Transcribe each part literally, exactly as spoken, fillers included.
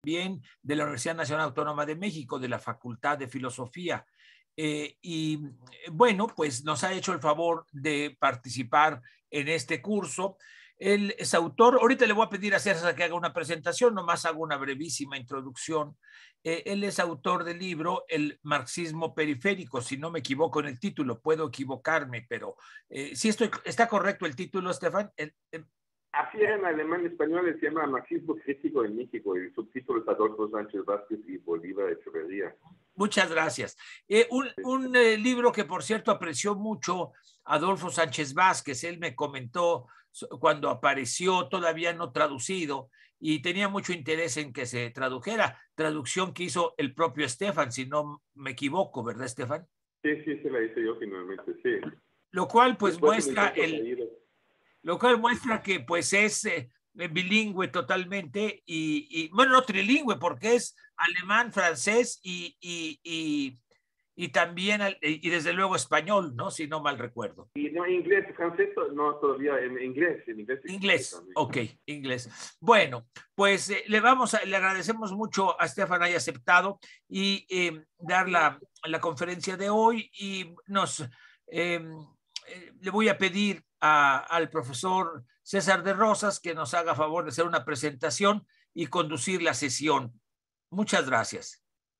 también de la Universidad Nacional Autónoma de México, de la Facultad de Filosofía. Eh, y bueno, pues nos ha hecho el favor de participar en este curso. Él es autor, ahorita le voy a pedir a César que haga una presentación, nomás hago una brevísima introducción. Eh, él es autor del libro El marxismo periférico, si no me equivoco en el título, puedo equivocarme, pero eh, sí estoy, ¿está correcto el título, Estefan? El, el, Así era en alemán y español, se llama Marxismo crítico en México, y el subtítulo es Adolfo Sánchez Vázquez y Bolívar Echeverría. Muchas gracias. Eh, un un eh, libro que, por cierto, apreció mucho Adolfo Sánchez Vázquez. Él me comentó cuando apareció, todavía no traducido, y tenía mucho interés en que se tradujera. Traducción que hizo el propio Estefan, si no me equivoco, ¿verdad, Estefan? Sí, sí, se la hice yo finalmente, sí. Lo cual, pues, Después muestra el... Lo cual muestra que pues es eh, bilingüe totalmente y, y, bueno, no trilingüe porque es alemán, francés y, y, y, y también, y desde luego español, ¿no? Si no mal recuerdo. Y no, inglés, francés, no, todavía en inglés. En inglés, inglés, ok, inglés. Bueno, pues eh, le vamos a, le agradecemos mucho a Estefan haya aceptado y eh, dar la, la conferencia de hoy y nos... Eh, eh, le voy a pedir a, al profesor César de Rosas que nos haga favor de hacer una presentación y conducir la sesión. Muchas gracias.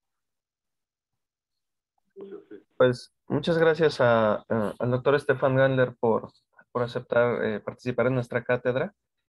Pues muchas gracias a, a, al doctor Stefan Gandler por, por aceptar eh, participar en nuestra cátedra.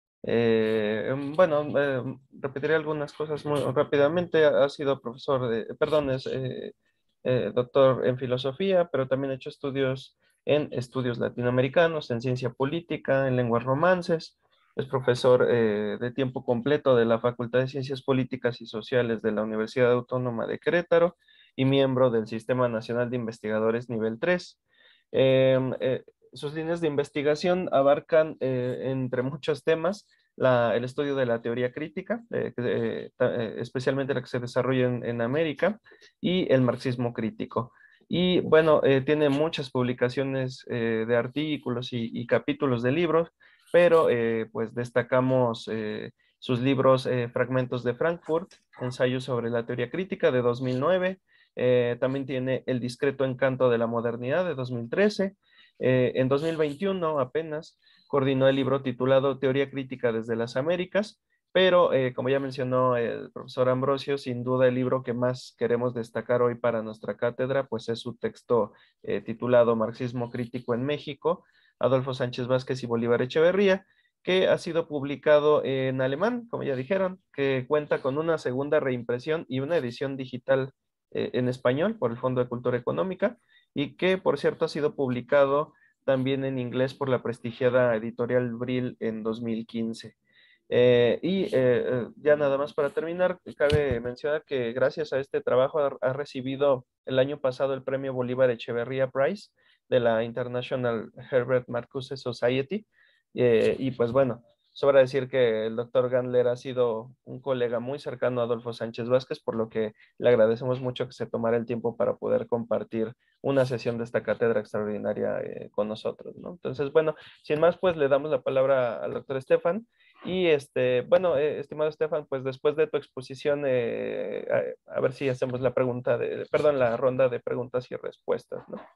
Eh, bueno, eh, repetiré algunas cosas muy rápidamente. Ha sido profesor, de, perdón, es eh, eh, doctor en filosofía, pero también ha hecho estudios en estudios latinoamericanos, en ciencia política, en lenguas romances. Es profesor eh, de tiempo completo de la Facultad de Ciencias Políticas y Sociales de la Universidad Autónoma de Querétaro y miembro del Sistema Nacional de Investigadores Nivel tres. Eh, eh, sus líneas de investigación abarcan, eh, entre muchos temas, la, el estudio de la teoría crítica, eh, eh, eh, especialmente la que se desarrolla en, en América, y el marxismo crítico. Y bueno, eh, tiene muchas publicaciones eh, de artículos y, y, capítulos de libros, pero eh, pues destacamos eh, sus libros eh, Fragmentos de Frankfurt, Ensayo sobre la teoría crítica de dos mil nueve, eh, también tiene El discreto encanto de la modernidad de dos mil trece, eh, en dos mil veintiuno apenas coordinó el libro titulado Teoría Crítica desde las Américas, pero eh, como ya mencionó el profesor Ambrosio, sin duda el libro que más queremos destacar hoy para nuestra cátedra, pues es su texto eh, titulado Marxismo Crítico en México, Adolfo Sánchez Vázquez y Bolívar Echeverría, que ha sido publicado en alemán, como ya dijeron, que cuenta con una segunda reimpresión y una edición digital eh, en español por el Fondo de Cultura Económica, y que, por cierto, ha sido publicado también en inglés por la prestigiada editorial Brill en dos mil quince. Eh, y eh, ya nada más para terminar, cabe mencionar que gracias a este trabajo ha, ha recibido el año pasado el premio Bolívar Echeverría Prize de la International Herbert Marcuse Society. Eh, y pues bueno, sobra decir que el doctor Gandler ha sido un colega muy cercano a Adolfo Sánchez Vázquez, por lo que le agradecemos mucho que se tomara el tiempo para poder compartir una sesión de esta cátedra extraordinaria eh, con nosotros, ¿no? Entonces, bueno, sin más, pues le damos la palabra al doctor Estefan. Y este, bueno, eh, estimado Estefan, pues después de tu exposición, eh, a, a ver si hacemos la pregunta de, perdón, la ronda de preguntas y respuestas, ¿no?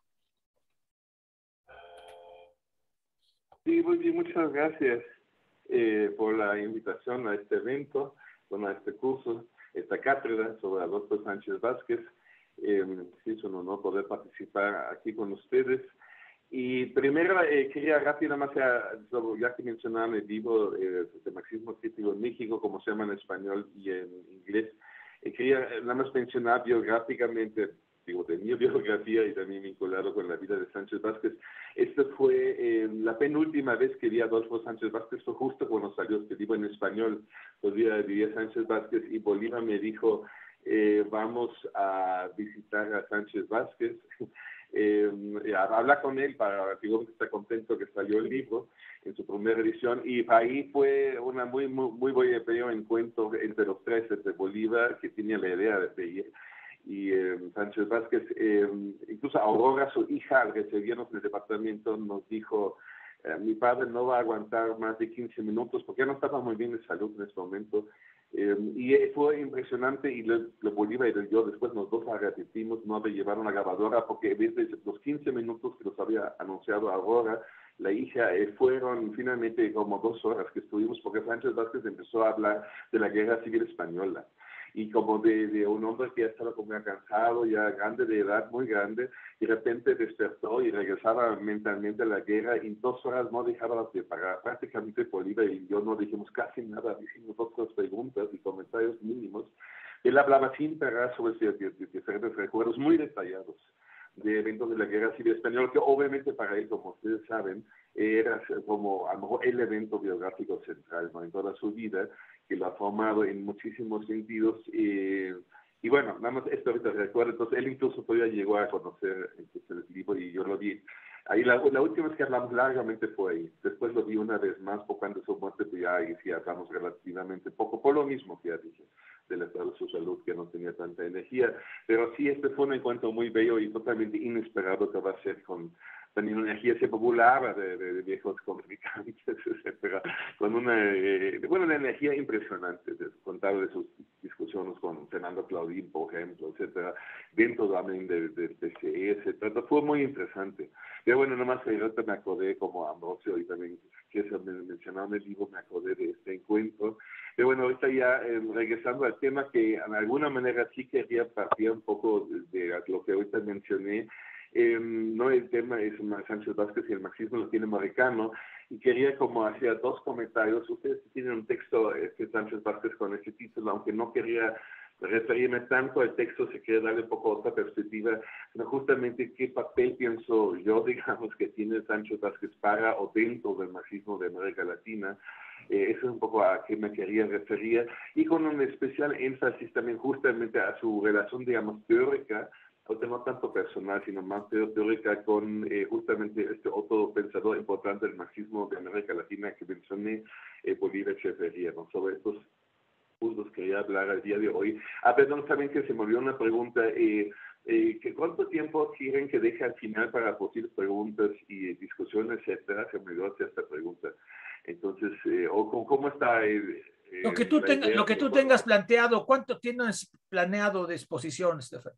Sí, muy bien, muchas gracias eh, por la invitación a este evento, bueno, a este curso, esta cátedra sobre Adolfo Sánchez Vázquez. Eh, sí, es un honor poder participar aquí con ustedes. Y primero eh, quería rápidamente, ya que mencionaban el libro eh, de Marxismo Crítico en México, como se llama en español y en inglés, eh, quería nada más mencionar biográficamente, digo, de mi biografía y también vinculado con la vida de Sánchez Vázquez. Esta fue eh, la penúltima vez que vi a Adolfo Sánchez Vázquez, fue justo cuando salió este libro en español. Todavía vivía Sánchez Vázquez y Bolívar me dijo, eh, vamos a visitar a Sánchez Vázquez. Eh, habla con él para que esté contento que salió el libro en su primera edición, y ahí fue una muy muy muy buen encuentro entre los tres, entre Bolívar, que tenía la idea de ir, y eh, Sánchez Vázquez. Eh, incluso Aurora, su hija, al recibirnos en el departamento, nos dijo, eh, mi padre no va a aguantar más de quince minutos, porque ya no estaba muy bien de salud en ese momento, Eh, y fue impresionante, y le, le Bolívar y yo después nos dos repetimos, no de llevar una grabadora, porque desde los quince minutos que nos había anunciado Aurora, la hija, eh, fueron finalmente como dos horas que estuvimos, porque Sánchez Vázquez empezó a hablar de la guerra civil española. Y como de, de un hombre que ya estaba como ya cansado, ya grande de edad, muy grande, y de repente despertó y regresaba mentalmente a la guerra, y en dos horas no dejaba de parar. Prácticamente Bolívar y yo no dijimos casi nada, hicimos otras preguntas y comentarios mínimos. Él hablaba sin parar sobre diferentes recuerdos muy detallados de eventos de la Guerra Civil Española, que obviamente para él, como ustedes saben, era como a lo mejor el evento biográfico central, ¿no?, en toda su vida, que lo ha formado en muchísimos sentidos. Eh, y bueno, nada más esto ahorita recuerdo, entonces él incluso todavía llegó a conocer entonces, el libro y yo lo vi. Ahí la, la última vez que hablamos largamente fue ahí. Después lo vi una vez más, poco antes de su muerte, pues ya ahí sí hablamos relativamente poco, por lo mismo que ya dije, del estado de su salud, que no tenía tanta energía. Pero sí, este fue un encuentro muy bello y totalmente inesperado, que va a ser con también una energía, se populaba de, de, de viejos comunicantes, etcétera, con una, eh, bueno, una energía impresionante. De, contar de sus discusiones con Fernando Claudín, por ejemplo, etcétera, dentro también del de, de C E, etcétera. Fue muy interesante. Pero bueno, nomás ahorita me acordé, como Ambrosio y también que se me mencionaba en el libro, me acordé de este encuentro. Pero bueno, ahorita ya eh, regresando al tema, que de alguna manera sí quería partir un poco de, de lo que ahorita mencioné. Eh, no, el tema es Sánchez Vázquez y el marxismo latinoamericano, y quería como hacer dos comentarios. Ustedes tienen un texto, este, Sánchez Vázquez, con ese título, aunque no quería referirme tanto al texto, se quiere darle un poco otra perspectiva, sino justamente qué papel pienso yo, digamos, que tiene Sánchez Vázquez para o dentro del marxismo de América Latina. Eh, eso es un poco a qué me quería referir, y con un especial énfasis también justamente a su relación, digamos, teórica, no tanto personal, sino más teórica, con eh, justamente este otro pensador importante del marxismo de América Latina que mencioné, eh, Bolívar Echeverría, ¿no? Sobre estos puntos quería hablar al día de hoy. Ah, perdón, saben que se me olvidó una pregunta. Eh, eh, que ¿Cuánto tiempo quieren que deje al final para posibles preguntas y discusiones, etcétera? Se me olvidó hacer esta pregunta. Entonces, eh, o con cómo está el... Lo que tú, tenga, lo que tú tengas planteado, ¿cuánto tienes planeado de exposición, Estefan?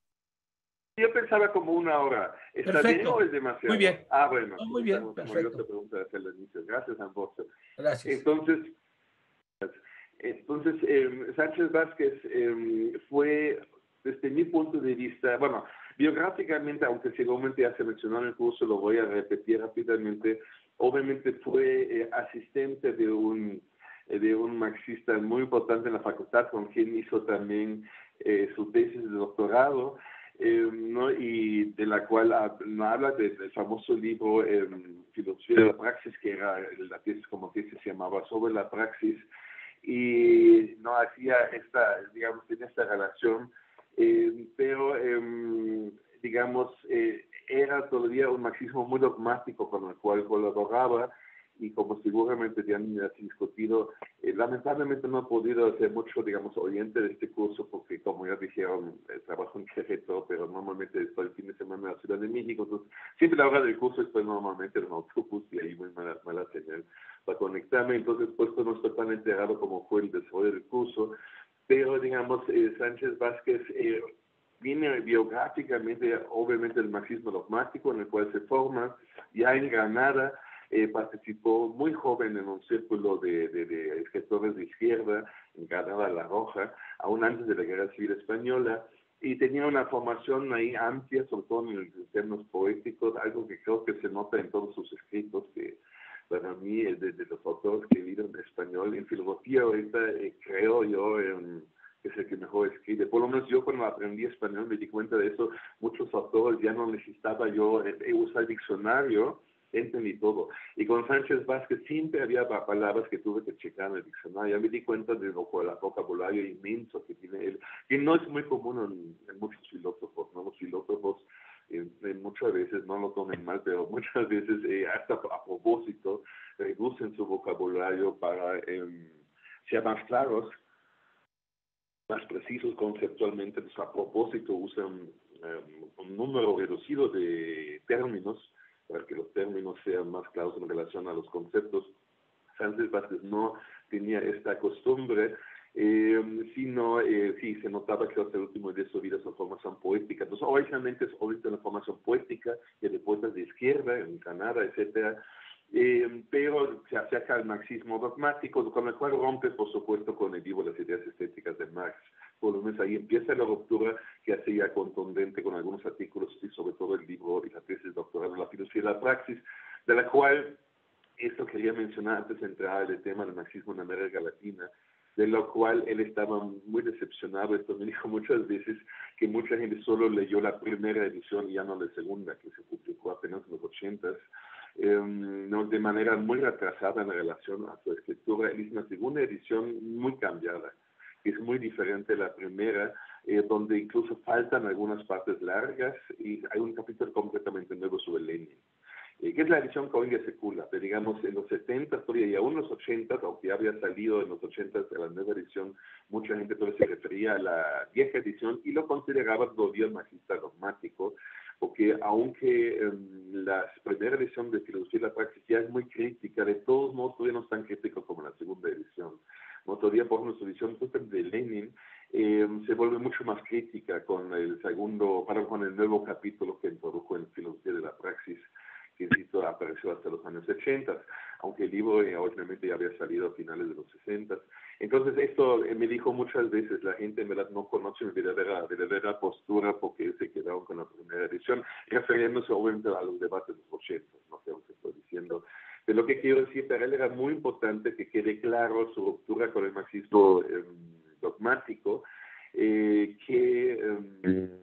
Yo pensaba como una hora. ¿Está Perfecto. bien o es demasiado? Muy bien. Ah, bueno. No, muy bien, perfecto. Otra pregunta de hacerle al inicio. Gracias, Ambrosio. Gracias. Entonces, entonces eh, Sánchez Vázquez eh, fue, desde mi punto de vista, bueno, biográficamente, aunque seguramente ya se mencionó en el curso, lo voy a repetir rápidamente, obviamente fue eh, asistente de un, eh, de un marxista muy importante en la facultad, con quien hizo también eh, su tesis de doctorado. Eh, ¿no? Y de la cual no habla del de famoso libro eh, Filosofía de la Praxis, que era la tesis, como tesis se llamaba, sobre la praxis, y no hacía esta, digamos, en esta relación, eh, pero, eh, digamos, eh, era todavía un marxismo muy dogmático con el cual colaboraba, y como seguramente ya han discutido, eh, lamentablemente no he podido hacer mucho, digamos, oyente de este curso, porque como ya dijeron, eh, trabajo en Querétaro, pero normalmente estoy el fin de semana en la Ciudad de México, entonces siempre a la hora del curso estoy normalmente en autobús y ahí muy mala, mala señal para conectarme, entonces pues no estoy tan enterado como fue el desarrollo del curso, pero digamos, eh, Sánchez Vázquez eh, viene biográficamente, obviamente, el marxismo dogmático en el cual se forma, ya en Granada. Eh, participó muy joven en un círculo de, de, de escritores de izquierda en Granada La Roja, aún antes de la Guerra Civil Española, y tenía una formación ahí amplia, sobre todo en los términos poéticos, algo que creo que se nota en todos sus escritos, que para mí es de, de los autores que he leído en español. En filosofía ahorita eh, creo yo eh, que es el que mejor escribe. Por lo menos yo cuando aprendí español me di cuenta de eso. Muchos autores ya no necesitaba yo eh, usar diccionario, entendí todo. Y con Sánchez Vázquez siempre había palabras que tuve que checar en el diccionario. Ya me di cuenta del vocabulario inmenso que tiene él, que no es muy común en, en muchos filósofos, ¿no? Los filósofos eh, eh, muchas veces, no lo tomen mal, pero muchas veces eh, hasta a propósito reducen su vocabulario para eh, ser más claros, más precisos conceptualmente. Pues a propósito usan eh, un número reducido de términos para que los términos sean más claros en relación a los conceptos. Sánchez Vázquez no tenía esta costumbre, Eh, sino, eh, sí, se notaba que hasta el último día de su vida su formación poética. Entonces, originalmente es ahorita una formación poética de poetas de izquierda, en Canadá, etcétera, eh, pero se acerca al marxismo dogmático, con el cual rompe, por supuesto, con el libro Las ideas estéticas de Marx. Por lo menos ahí empieza la ruptura que hace ya contundente con algunos artículos y sobre todo el libro y la tesis doctoral de la filosofía de la praxis, de la cual, esto quería mencionar antes de entrar al tema del marxismo en América Latina, de lo cual él estaba muy decepcionado. Esto me dijo muchas veces que mucha gente solo leyó la primera edición y ya no la segunda, que se publicó apenas en los ochentas, eh, no, de manera muy retrasada en relación a su escritura. Él hizo una segunda edición muy cambiada, que es muy diferente de la primera, eh, donde incluso faltan algunas partes largas y hay un capítulo completamente nuevo sobre Lenin. Eh, que es la edición que hoy día circula, pero digamos en los setenta todavía y aún en los ochenta, aunque ya había salido en los ochenta de la nueva edición, mucha gente todavía se refería a la vieja edición y lo consideraba todavía marxista dogmático, porque aunque eh, la primera edición de Filosofía de la Praxis ya es muy crítica, de todos modos todavía no es tan crítico como la segunda edición. No, todavía por nuestra edición de Lenin eh, se vuelve mucho más crítica con el segundo, para con el nuevo capítulo que introdujo en Filosofía de la Praxis, que insisto, apareció hasta los años ochenta, aunque el libro eh, obviamente ya había salido a finales de los sesenta. Entonces esto eh, me dijo muchas veces, la gente en verdad no conoce mi verdadera, verdadera postura porque se quedaron con la primera edición, refiriéndose obviamente a los debates de los ochenta, no sé lo que estoy diciendo. Pero lo que quiero decir, para él era muy importante que quede claro su ruptura con el marxismo eh, dogmático, eh, que... Eh,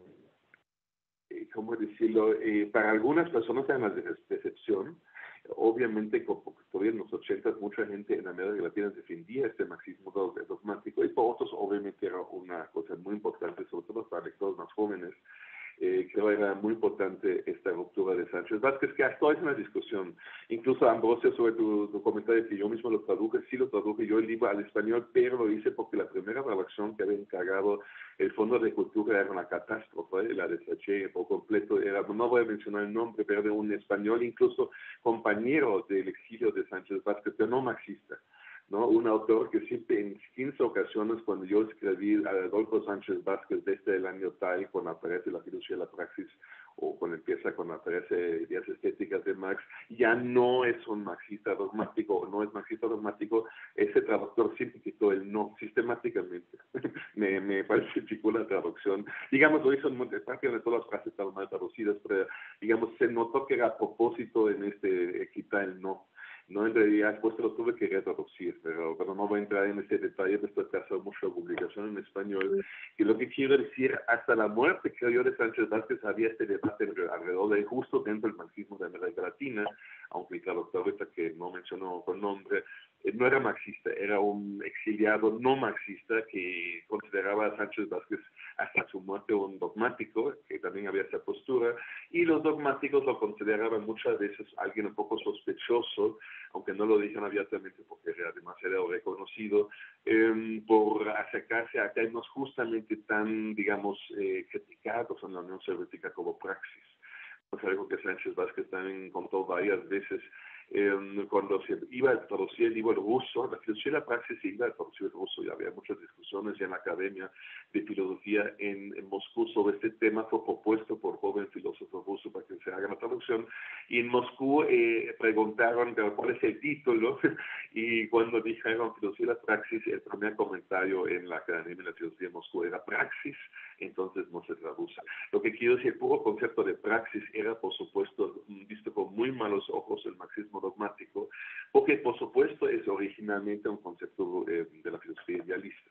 ¿cómo decirlo? Eh, para algunas personas era una decepción, obviamente, porque todavía en los ochentas mucha gente en América Latina defendía este marxismo dogmático, y para otros obviamente era una cosa muy importante, sobre todo para lectores más jóvenes. Eh, creo que era muy importante esta ruptura de Sánchez Vázquez, que hasta hoy es una discusión. Incluso, Ambrosio, sobre tu, tu comentario, que yo mismo lo traduje, sí lo traduje yo el libro al español, pero lo hice porque la primera redacción que había encargado el Fondo de Cultura era una catástrofe, la deseché por completo. Era, no voy a mencionar el nombre, pero de un español, incluso compañero del exilio de Sánchez Vázquez, pero no marxista, ¿no? Un autor que siempre en quince ocasiones, cuando yo escribí a Adolfo Sánchez Vázquez desde el año tal, cuando aparece la filosofía de la praxis, o cuando empieza, cuando aparece Ideas Estéticas de Marx, ya no es un marxista dogmático, o no es marxista dogmático, ese traductor siempre quitó el no, sistemáticamente. me, me falsificó la traducción. Digamos, lo hizo en prácticamente todas las frases estaban mal traducidas, pero digamos, se notó que era a propósito en este, eh, quitar el no. No, en realidad, después te lo tuve que retraducir, pero, pero no voy a entrar en ese detalle, después te hace mucha publicación en español. Y lo que quiero decir, hasta la muerte, creo yo, de Sánchez Vázquez, había este debate alrededor de justo dentro del marxismo de América Latina, aunque mi traductor ahorita que no mencionó con nombre, eh, no era marxista, era un exiliado no marxista que consideraba a Sánchez Vázquez hasta su muerte un dogmático, que también había esa postura, y los dogmáticos lo consideraban muchas veces alguien un poco sospechoso, aunque no lo dijeron abiertamente porque era demasiado reconocido, eh, por acercarse a temas justamente tan, digamos, eh, criticados en la Unión Soviética como praxis. Es algo que Sánchez Vázquez también contó varias veces. Eh, cuando se iba a traducir el libro ruso, la filosofía de la praxis se iba a traducir el ruso, y había muchas discusiones en la Academia de Filosofía en, en Moscú sobre este tema. Fue propuesto por joven filósofo ruso para que se haga la traducción, y en Moscú eh, preguntaron cuál es el título, y cuando dijeron filosofía de la praxis, el primer comentario en la Academia de la Filosofía de Moscú era praxis, entonces no se traduce. Lo que quiero decir, el puro concepto de praxis era, por supuesto, visto con muy malos ojos el marxismo dogmático, porque, por supuesto, es originalmente un concepto eh, de la filosofía idealista,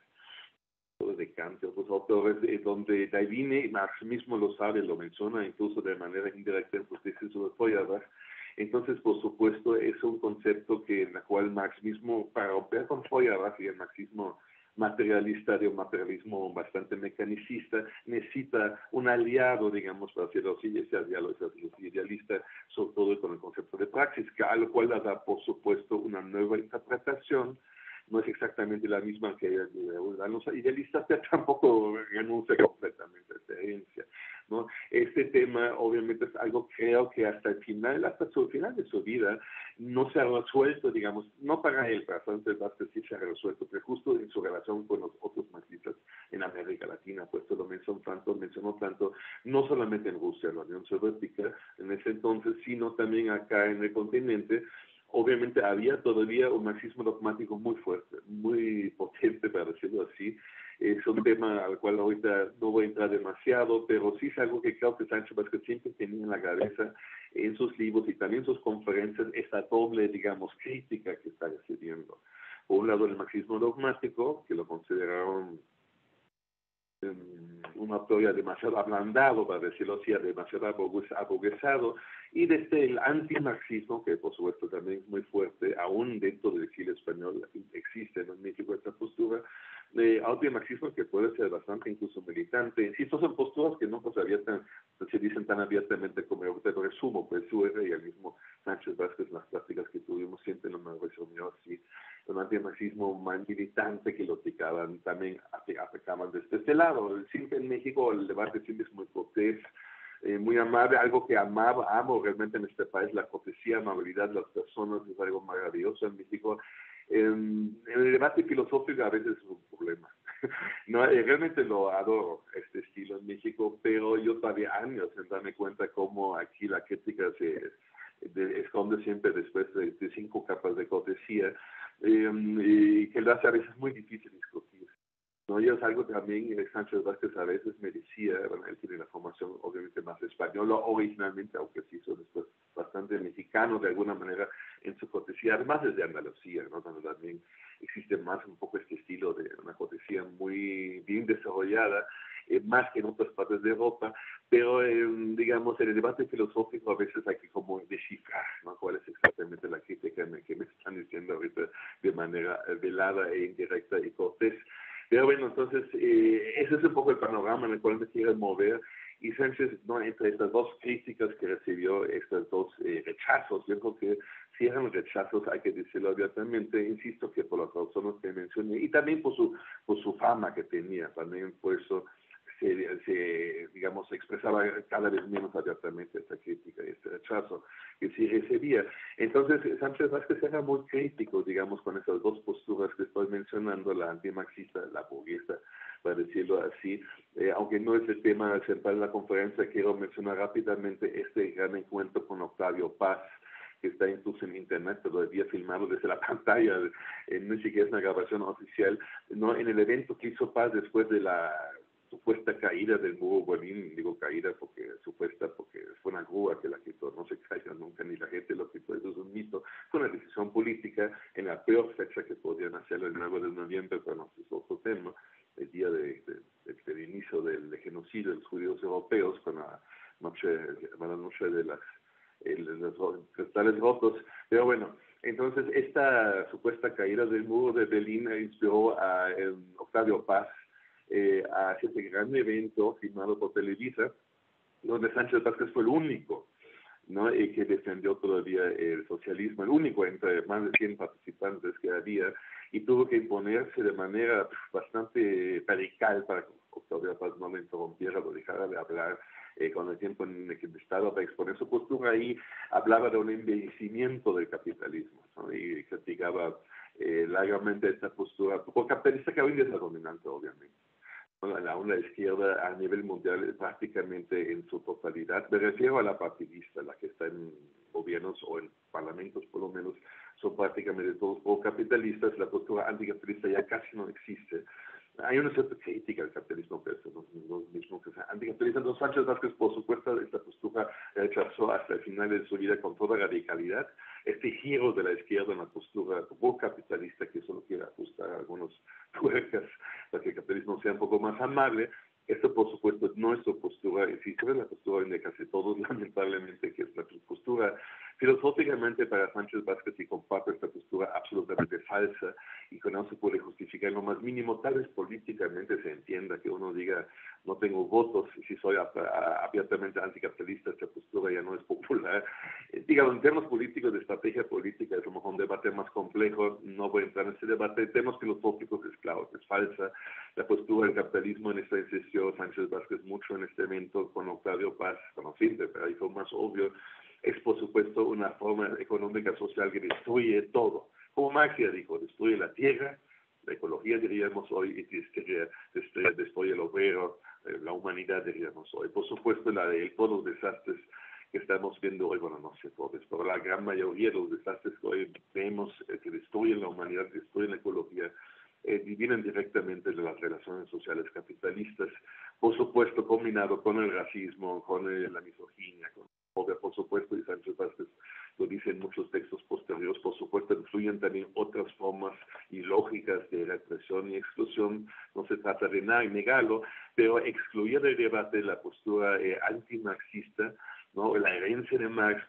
de Kant y otros autores, eh, donde de ahí viene, Marx mismo lo sabe, lo menciona incluso de manera indirecta en sus tesis sobre Feuerbach. Entonces, por supuesto, es un concepto que en el cual Marx mismo, para romper con Feuerbach y el marxismo materialista, de un materialismo bastante mecanicista, necesita un aliado, digamos, para hacerlo así, ese aliado es la filosofía idealista, sobre todo con el concepto de praxis, que a lo cual le da, por supuesto, una nueva interpretación. No es exactamente la misma que los idealistas, pero tampoco renuncia completamente a esta herencia, ¿no? Este tema tema obviamente es algo, creo que hasta el final, hasta su final de su vida, no se ha resuelto, digamos, no para él, para Sánchez Vázquez sí se ha resuelto, pero justo en su relación con los otros marxistas en América Latina, pues lo mencionó tanto, mencionó tanto, no solamente en Rusia, la Unión Soviética, en ese entonces, sino también acá en el continente. Obviamente había todavía un marxismo dogmático muy fuerte, muy potente, para decirlo así. Es un tema al cual ahorita no voy a entrar demasiado, pero sí es algo que creo que Sánchez Vázquez siempre tenía en la cabeza en sus libros y también en sus conferencias, esta doble, digamos, crítica que está recibiendo. Por un lado, el marxismo dogmático, que lo consideraron una autoridad demasiado ablandado, para decirlo así, demasiado aburguesado, y desde el antimarxismo, que por supuesto también es muy fuerte, aún dentro del exilio español existe en México esta postura, de antimarxismo que puede ser bastante incluso militante. Insisto, son posturas que no pues, abiertan, se dicen tan abiertamente como yo te lo resumo, pues su y el mismo Sánchez Vázquez, las prácticas que tuvimos siempre no me resumió así, un antimarxismo más militante que lo aplicaban, también aplicaban desde este lado. Siempre en México el debate siempre es muy cortés, eh, muy amable, algo que amaba, amo realmente en este país, la cortesía, amabilidad de las personas es algo maravilloso en México. En, en el debate filosófico a veces es un problema. No, eh, realmente lo adoro, este estilo en México, pero yo todavía años en darme cuenta cómo aquí la crítica se de, esconde siempre después de, de cinco capas de cortesía, eh, y que lo hace a veces muy difícil discutir. No, y es algo que también eh, Sánchez Vázquez a veces me decía, bueno, él tiene la formación obviamente más española originalmente, aunque se hizo después bastante mexicano de alguna manera en su cortesía, además desde Andalucía, ¿no? Donde también existe más un poco este estilo de una cortesía muy bien desarrollada, eh, más que en otras partes de Europa, pero eh, digamos en el debate filosófico a veces hay que como descifrar, ¿no? Cuál es exactamente la crítica que me están diciendo ahorita de manera velada e indirecta y cortés. Pero bueno, entonces, eh, ese es un poco el panorama en el cual me quiero mover. Y Sánchez, ¿no? Entre estas dos críticas que recibió, estos dos eh, rechazos, yo creo que si eran rechazos, hay que decirlo abiertamente, insisto que por las razones que mencioné, y también por su, por su fama que tenía, también por eso se, se, digamos, se expresaba cada vez menos abiertamente esta crítica y este rechazo que sí recibía. Entonces, Sánchez Vázquez era muy crítico, digamos, con esas dos posturas que estoy mencionando, la antimarxista, la burguesa, para decirlo así. Eh, aunque no es el tema central de la conferencia, quiero mencionar rápidamente este gran encuentro con Octavio Paz, que está incluso en internet, todavía filmado desde la pantalla, eh, no siquiera es una grabación oficial, no, en el evento que hizo Paz después de la supuesta caída del muro Berlín, digo caída porque supuesta, porque fue una grúa que la quitó, no se cayó nunca, ni la gente lo quitó, eso es un mito, fue una decisión política en la peor fecha que podían hacerlo, el nueve de noviembre, pero no, es otro tema, el día de, de, de, del inicio del de genocidio de los judíos europeos, con la noche, la noche de las el, los cristales rotos, pero bueno, entonces esta supuesta caída del muro de Berlín inspiró a el Octavio Paz eh, a este gran evento filmado por Televisa, donde Sánchez Vázquez fue el único, ¿no? Y que defendió todavía el socialismo, el único entre más de cien participantes que había, y tuvo que imponerse de manera bastante radical para que Octavio Paz no le interrumpiera, lo dejara de hablar. Eh, con el tiempo en el que estaba para exponer su postura, ahí hablaba de un envejecimiento del capitalismo, ¿no? Y criticaba eh, largamente esta postura, porque capitalista que hoy es la dominante, obviamente. Bueno, la una izquierda a nivel mundial prácticamente en su totalidad, me refiero a la partidista, la que está en gobiernos o en parlamentos por lo menos, son prácticamente todos pro-capitalistas, la postura anticapitalista ya casi no existe. Hay una cierta crítica al capitalismo, pero eso no es lo mismo que sea anticapitalista. Entonces, Sánchez Vázquez, por supuesto, esta postura rechazó hasta el final de su vida con toda radicalidad. Este giro de la izquierda en la postura pro-capitalista, que solo quiere ajustar algunos tuercas para que el capitalismo sea un poco más amable. Esto, por supuesto, no es su postura, si es la postura de casi todos, lamentablemente, que es la postura filosóficamente para Sánchez Vázquez, y comparte esta postura absolutamente falsa, y que no se puede justificar en lo más mínimo. Tal vez políticamente se entienda que uno diga diga no tengo votos y si soy abiertamente anticapitalista, esta postura ya no es popular. Eh, digamos, en términos políticos, de estrategia política, es a lo mejor un debate más complejo, no voy a entrar en ese debate. Temas filosóficos es claro, es falsa. La postura del capitalismo en esta insistió Sánchez Vázquez mucho en este evento con Octavio Paz, como siempre, pero ahí fue más obvio. Es, por supuesto, una forma económica social que destruye todo. Como Marx ya dijo, destruye la tierra, la ecología, diríamos hoy, y destruye, destruye, destruye el obrero, eh, la humanidad, diríamos hoy. Por supuesto, la de todos los desastres que estamos viendo hoy, bueno, no sé todos, pero la gran mayoría de los desastres que hoy vemos eh, que destruyen la humanidad, destruyen la ecología, eh, vienen directamente de las relaciones sociales capitalistas, por supuesto, combinado con el racismo, con eh, la misoginia, con por supuesto, y Sánchez Vázquez lo dice en muchos textos posteriores, por supuesto, influyen también otras formas y lógicas de represión y exclusión. No se trata de nada, negarlo, pero excluir del debate la postura eh, antimarxista, ¿no? La herencia de Marx,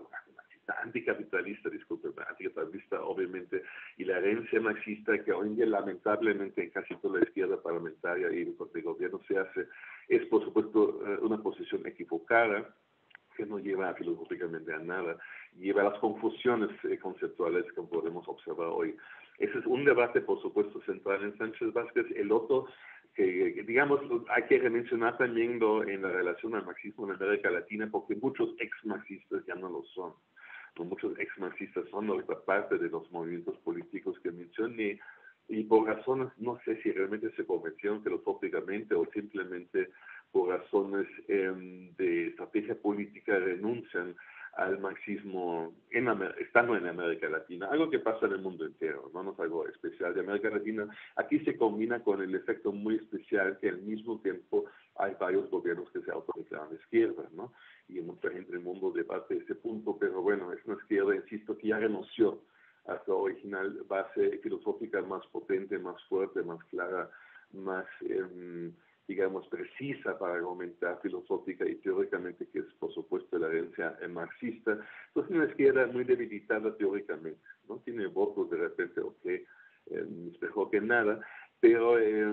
anticapitalista, disculpe, anticapitalista obviamente, y la herencia marxista que hoy en día lamentablemente en casi toda la izquierda parlamentaria y de gobierno se hace, es por supuesto una posición equivocada, que no lleva filosóficamente a nada, lleva a las confusiones eh, conceptuales que podemos observar hoy. Ese es un debate, por supuesto, central en Sánchez Vázquez. El otro, que, que digamos, hay que mencionar también lo, en la relación al marxismo en América Latina, porque muchos ex-marxistas ya no lo son. No, muchos ex-marxistas son ahorita parte de los movimientos políticos que mencioné, y por razones, no sé si realmente se convencieron filosóficamente o simplemente por razones eh, de estrategia política renuncian al marxismo en estando en América Latina, algo que pasa en el mundo entero, no, no es algo especial de América Latina. Aquí se combina con el efecto muy especial que al mismo tiempo hay varios gobiernos que se autodeclaran de izquierda, ¿no? Y mucha gente en el mundo debate ese punto, pero bueno, es una izquierda, insisto, que ya renunció a su original base filosófica más potente, más fuerte, más clara, más, eh, digamos, precisa para argumentar filosófica y teóricamente, que es, por supuesto, la herencia marxista. Entonces, una izquierda muy debilitada teóricamente, ¿no? Tiene votos de repente, ok, eh, es mejor que nada, pero eh,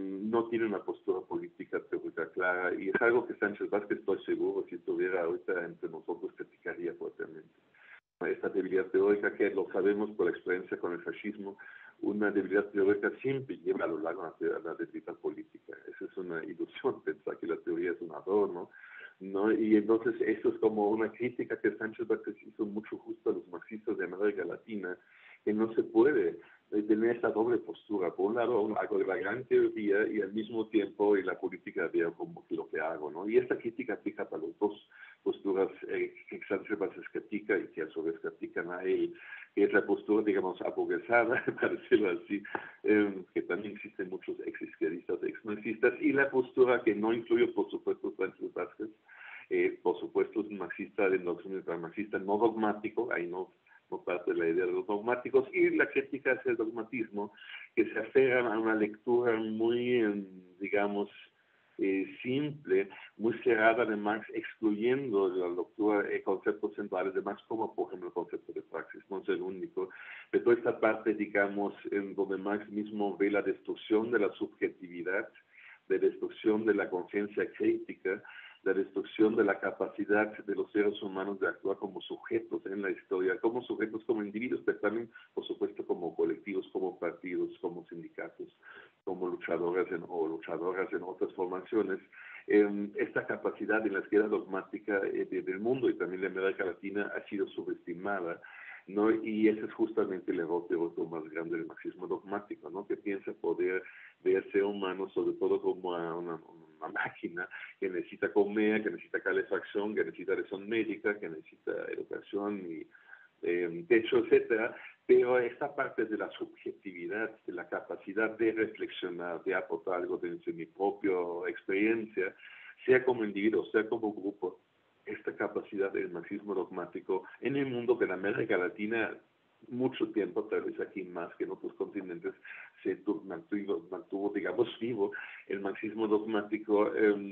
no tiene una postura política teórica clara, y es algo que Sánchez Vázquez, estoy seguro, si estuviera ahorita entre nosotros, criticaría fuertemente. Esta debilidad teórica, que lo sabemos por la experiencia con el fascismo, una debilidad teórica siempre lleva a lo largo a la debilidad política. Esa es una ilusión, pensar que la teoría es un adorno, ¿no? Y entonces esto es como una crítica que Sánchez Vázquez hizo mucho justo a los marxistas de América Latina, que no se puede tener esta doble postura. Por un lado, hago la gran teoría y al mismo tiempo en la política veo como que lo que hago, ¿no? Y esta crítica aplica para las dos posturas eh, que Sánchez Vázquez critica y que a su vez critican a él, que es la postura, digamos, aburguesada, para decirlo así, eh, que también existen muchos ex-izquierdistas, ex-marxistas, y la postura que no incluye, por supuesto, Sánchez Vázquez, eh, por supuesto, es un marxista de doctrina marxista no dogmático, ahí no no parte de la idea de los dogmáticos, y la crítica hacia el dogmatismo, que se aferran a una lectura muy, digamos, eh, simple, muy cerrada de Marx, excluyendo de la lectura eh, conceptos centrales de Marx, como por ejemplo el concepto de praxis, no es el único, pero toda esta parte, digamos, en donde Marx mismo ve la destrucción de la subjetividad, de destrucción de la conciencia crítica, la destrucción de la capacidad de los seres humanos de actuar como sujetos en la historia, como sujetos, como individuos, pero también, por supuesto, como colectivos, como partidos, como sindicatos, como luchadoras en, o luchadoras en otras formaciones. Eh, esta capacidad en la izquierda dogmática eh, del mundo y también de América Latina ha sido subestimada, ¿no? Y ese es justamente el error teórico más grande del marxismo dogmático, ¿no? Que piensa poder ver al ser humano sobre todo como a una, una máquina que necesita comer, que necesita calefacción, que necesita atención médica, que necesita educación y eh, techo, etcétera. Pero esta parte de la subjetividad, de la capacidad de reflexionar, de aportar algo desde mi propia experiencia, sea como individuo, sea como grupo, esta capacidad del marxismo dogmático en el mundo de la América Latina, mucho tiempo, tal vez aquí más que en otros continentes, se mantuvo, mantuvo digamos, vivo el marxismo dogmático, eh,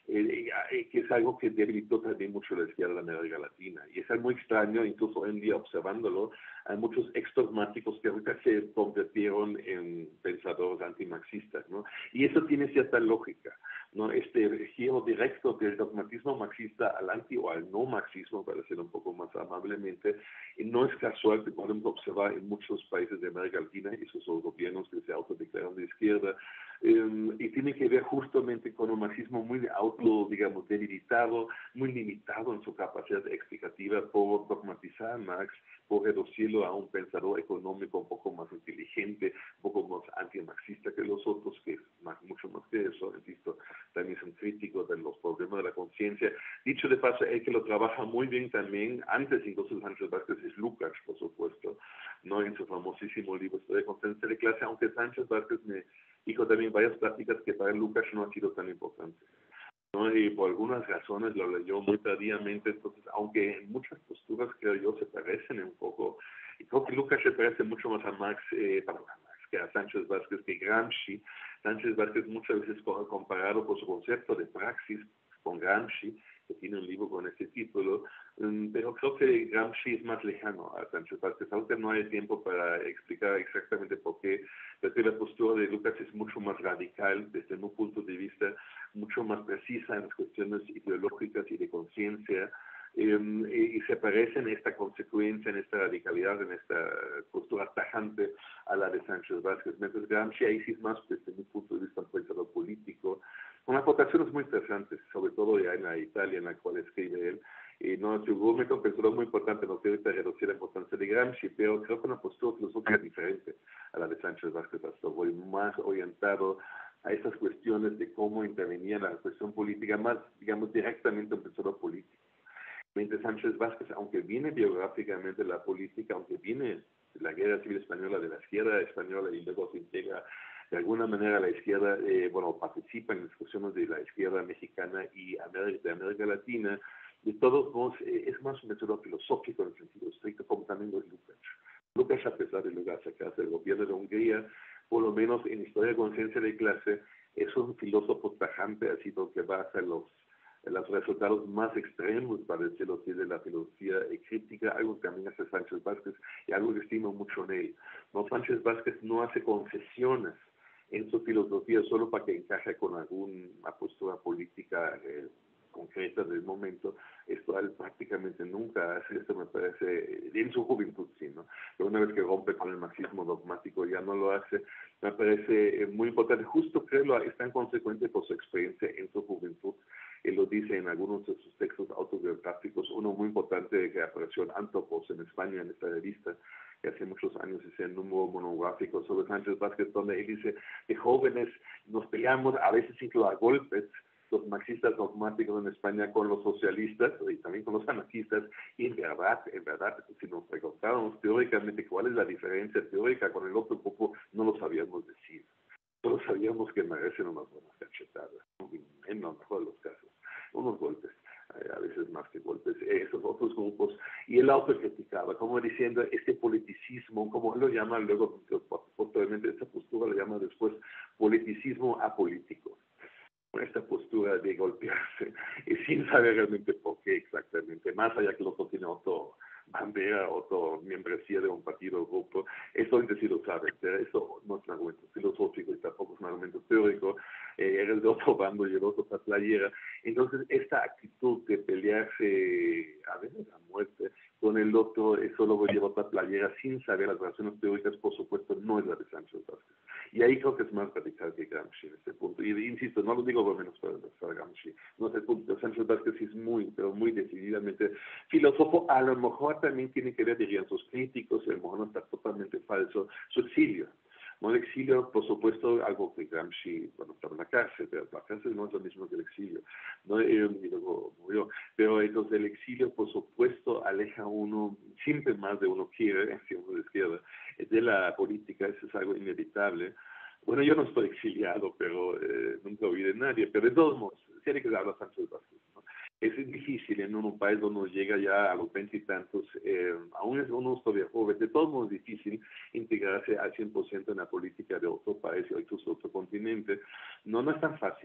eh, eh, que es algo que debilitó también mucho la izquierda de América Latina. Y es algo muy extraño, incluso hoy en día observándolo, hay muchos exdogmáticos que ahorita se convirtieron en pensadores antimarxistas, ¿no? Y eso tiene cierta lógica, ¿no? Este giro directo del dogmatismo marxista al anti o al no marxismo, para decirlo un poco más amablemente, y no es casual que podemos observar en muchos países de América Latina, esos son gobiernos que se autodeclaran de izquierda, eh, y tiene que ver justamente con un marxismo muy auto, digamos, debilitado, muy limitado en su capacidad explicativa por dogmatizar a Marx, por reducirlo a un pensador económico un poco más inteligente, un poco más antimarxista que los otros, que es más, mucho más que eso, insisto, también son críticos de los problemas de la conciencia. Dicho de paso, el que lo trabaja muy bien también, antes incluso de Sánchez Vázquez, es Lukács, por supuesto, ¿no? En su famosísimo libro Historia de Conciencia de Clase, aunque Sánchez Vázquez me dijo también varias prácticas que para Lukács no han sido tan importantes, ¿no? Y por algunas razones lo leyó muy tardíamente, entonces, aunque en muchas posturas, creo yo, se parecen un poco, y creo que Lukács se parece mucho más a Marx, eh, perdón, a Marx, que a Sánchez Vázquez, que Gramsci. Sánchez Vázquez muchas veces comparado por su concepto de praxis con Gramsci, que tiene un libro con ese título, um, pero creo que Gramsci es más lejano a Sánchez Vázquez. Ahorita no hay tiempo para explicar exactamente por qué, porque la postura de Lukács es mucho más radical desde mi punto de vista, mucho más precisa en las cuestiones ideológicas y de conciencia, um, y, y se parece en esta consecuencia, en esta radicalidad, en esta postura tajante a la de Sánchez Vázquez. Mientras Gramsci ahí sí es más, desde mi punto de vista, un pensador político, con aportaciones muy interesantes, sobre todo ya en la Italia en la cual escribe él. Y no, seguramente un pensador muy importante, no quiero reducir la importancia de Gramsci, pero creo que una postura filosófica diferente a la de Sánchez Vázquez. Hasta voy más orientado a estas cuestiones de cómo intervenía la cuestión política, más, digamos, directamente un pensador político. Mientras Sánchez Vázquez, aunque viene biográficamente de la política, aunque viene de la Guerra Civil Española, de la izquierda española, y luego se integra de alguna manera la izquierda, eh, bueno, participa en discusiones de la izquierda mexicana y América, de América Latina, de todos modos, eh, es más un método filosófico en el sentido estricto, como también lo es Lukács. Lukács, a pesar de lugar sacarse del gobierno de Hungría, por lo menos en Historia de Conciencia de Clase, es un filósofo tajante, ha sido que va hacia los los resultados más extremos, para decirlo así, de la filosofía crítica, algo que también hace Sánchez Vázquez y algo que estimo mucho en él. No, Sánchez Vázquez no hace concesiones en su filosofía solo para que encaje con alguna postura política eh, concreta del momento. Esto él prácticamente nunca hace, esto me parece, en su juventud sí, ¿no? Pero una vez que rompe con el marxismo dogmático ya no lo hace, me parece muy importante, justo creo es tan consecuente por su experiencia en su juventud. Él lo dice en algunos de sus textos autobiográficos, uno muy importante que apareció en Antropos en España, en esta revista, que hace muchos años hice un número monográfico sobre Sánchez Vázquez, donde él dice que jóvenes nos peleamos a veces incluso a golpes, los marxistas dogmáticos en España con los socialistas y también con los anarquistas, y en verdad, en verdad, si nos preguntáramos teóricamente cuál es la diferencia teórica con el otro grupo, no lo sabíamos decir. Solo sabíamos que merecen unas buenas cachetadas, en lo mejor de los casos, unos golpes, a veces más que golpes, esos otros grupos, y él autocriticaba, como diciendo, este politicismo, como él lo llama luego, posteriormente esta postura lo llama después politicismo apolítico, esta postura de golpearse, y sin saber realmente por qué exactamente, más allá que el otro tiene otro bandera, otro membresía de un partido o grupo, eso sí lo sabe, pero eso no es un argumento filosófico y tampoco es un argumento teórico, eh, eres de otro bando y el otro otra playera. Entonces, esta actitud de pelearse a veces a muerte con el otro, eso luego lleva otra playera sin saber las relaciones teóricas, por supuesto, no es la de Sánchez Vázquez. Y ahí creo que es más radical que Gramsci en este punto. Y insisto, no lo digo por menos para, para Gramsci, no es el punto. Sánchez Vázquez es muy, pero muy decididamente filósofo. A lo mejor también tiene que ver, dirían sus críticos, a lo mejor no está totalmente falso, su exilio. No, el exilio, por supuesto, algo que Gramsci, bueno, estaba en la cárcel, pero la cárcel no es lo mismo que el exilio, ¿no? Y luego murió. Pero entonces el exilio, por supuesto, aleja a uno, siempre más de uno quiere, si uno de izquierda, de la política, eso es algo inevitable. Bueno, yo no estoy exiliado, pero eh, nunca oí de nadie, pero de todos modos, tiene que hablar Sánchez Vázquez, ¿no? Es difícil en un país donde uno llega ya a los veintitantos, eh, aún es uno todavía joven, de todos modos es difícil integrarse al cien por ciento en la política de otro país o incluso otro continente. No, no es tan fácil.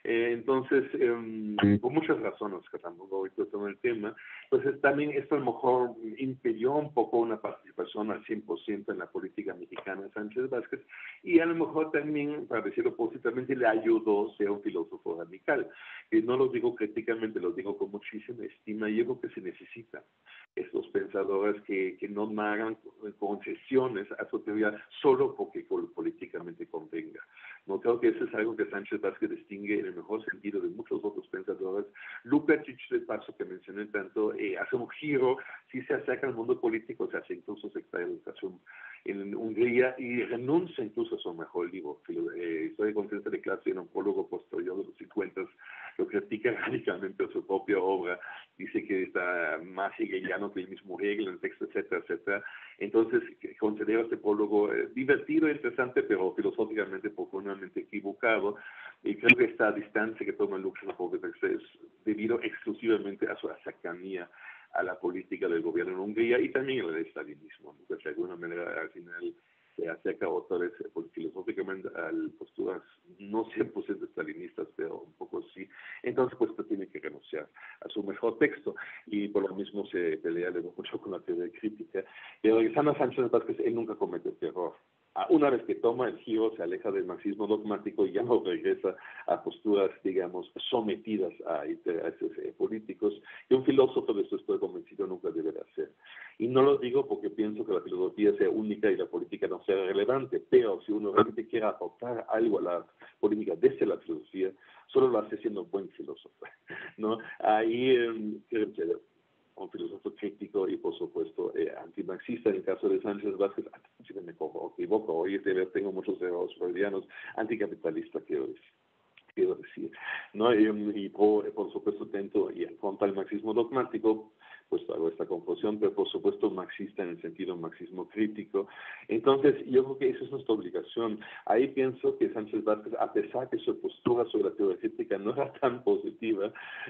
Eh, entonces, eh, por muchas razones que tampoco ahorita todo el tema, pues es, también esto a lo mejor impidió un poco una participación al cien por ciento en la política mexicana de Sánchez Vázquez, y a lo mejor también, para decirlo positivamente, le ayudó a ser un filósofo radical. Y no lo digo críticamente, lo digo con muchísima estima, y yo creo que se necesita estos pensadores que, que no hagan concesiones a su teoría solo porque políticamente convenga. No creo que eso es algo que Sánchez Vázquez distingue en el mejor sentido de muchos otros pensadores. Lukács, de paso, que mencioné tanto, eh, hace un giro, sí se acerca al mundo político, se hace incluso secretario de Educación en Hungría y renuncia incluso a su mejor libro, eh, Historia de Conciencia de Clase, un prólogo posterior de los cincuenta, lo critica radicalmente a su propia obra, dice que está más hegeliano que el mismo Hegel en el texto, etcétera, etcétera. Entonces, considero este prólogo eh, divertido, interesante, pero filosóficamente profundamente equivocado, y creo que esta distancia que toma Lukács es debido exclusivamente a su cercanía a la política del gobierno en Hungría y también al estalinismo, ¿no? De alguna manera al final se acerca otra vez filosóficamente a posturas no cien por ciento estalinistas, pero un poco sí. Entonces, pues tiene que renunciar a su mejor texto y por lo mismo se pelea mucho con la teoría crítica. Pero regresando a Sánchez Vázquez, él nunca comete este error. Una vez que toma el giro, se aleja del marxismo dogmático y ya no regresa a posturas, digamos, sometidas a intereses eh, políticos, y un filósofo, de eso estoy convencido, nunca deberá ser. Y no lo digo porque pienso que la filosofía sea única y la política no sea relevante, pero si uno realmente quiere aportar algo a la política desde la filosofía, solo lo hace siendo un buen filósofo, ¿no? Ahí, eh, quiero decir, un filósofo crítico y, por supuesto, eh, antimarxista. En el caso de Sánchez Vázquez, si me equivoco, hoy tengo muchos errores freudianos, anticapitalista, quiero decir. Quiero decir, ¿no? Y, y por, por supuesto, atento y en contra al marxismo dogmático, pues hago esta confusión, pero por supuesto marxista en el sentido marxismo crítico. Entonces, yo creo que esa es nuestra obligación. Ahí pienso que Sánchez Vázquez, a pesar que su postura sobre la teoría crítica no era tan positiva,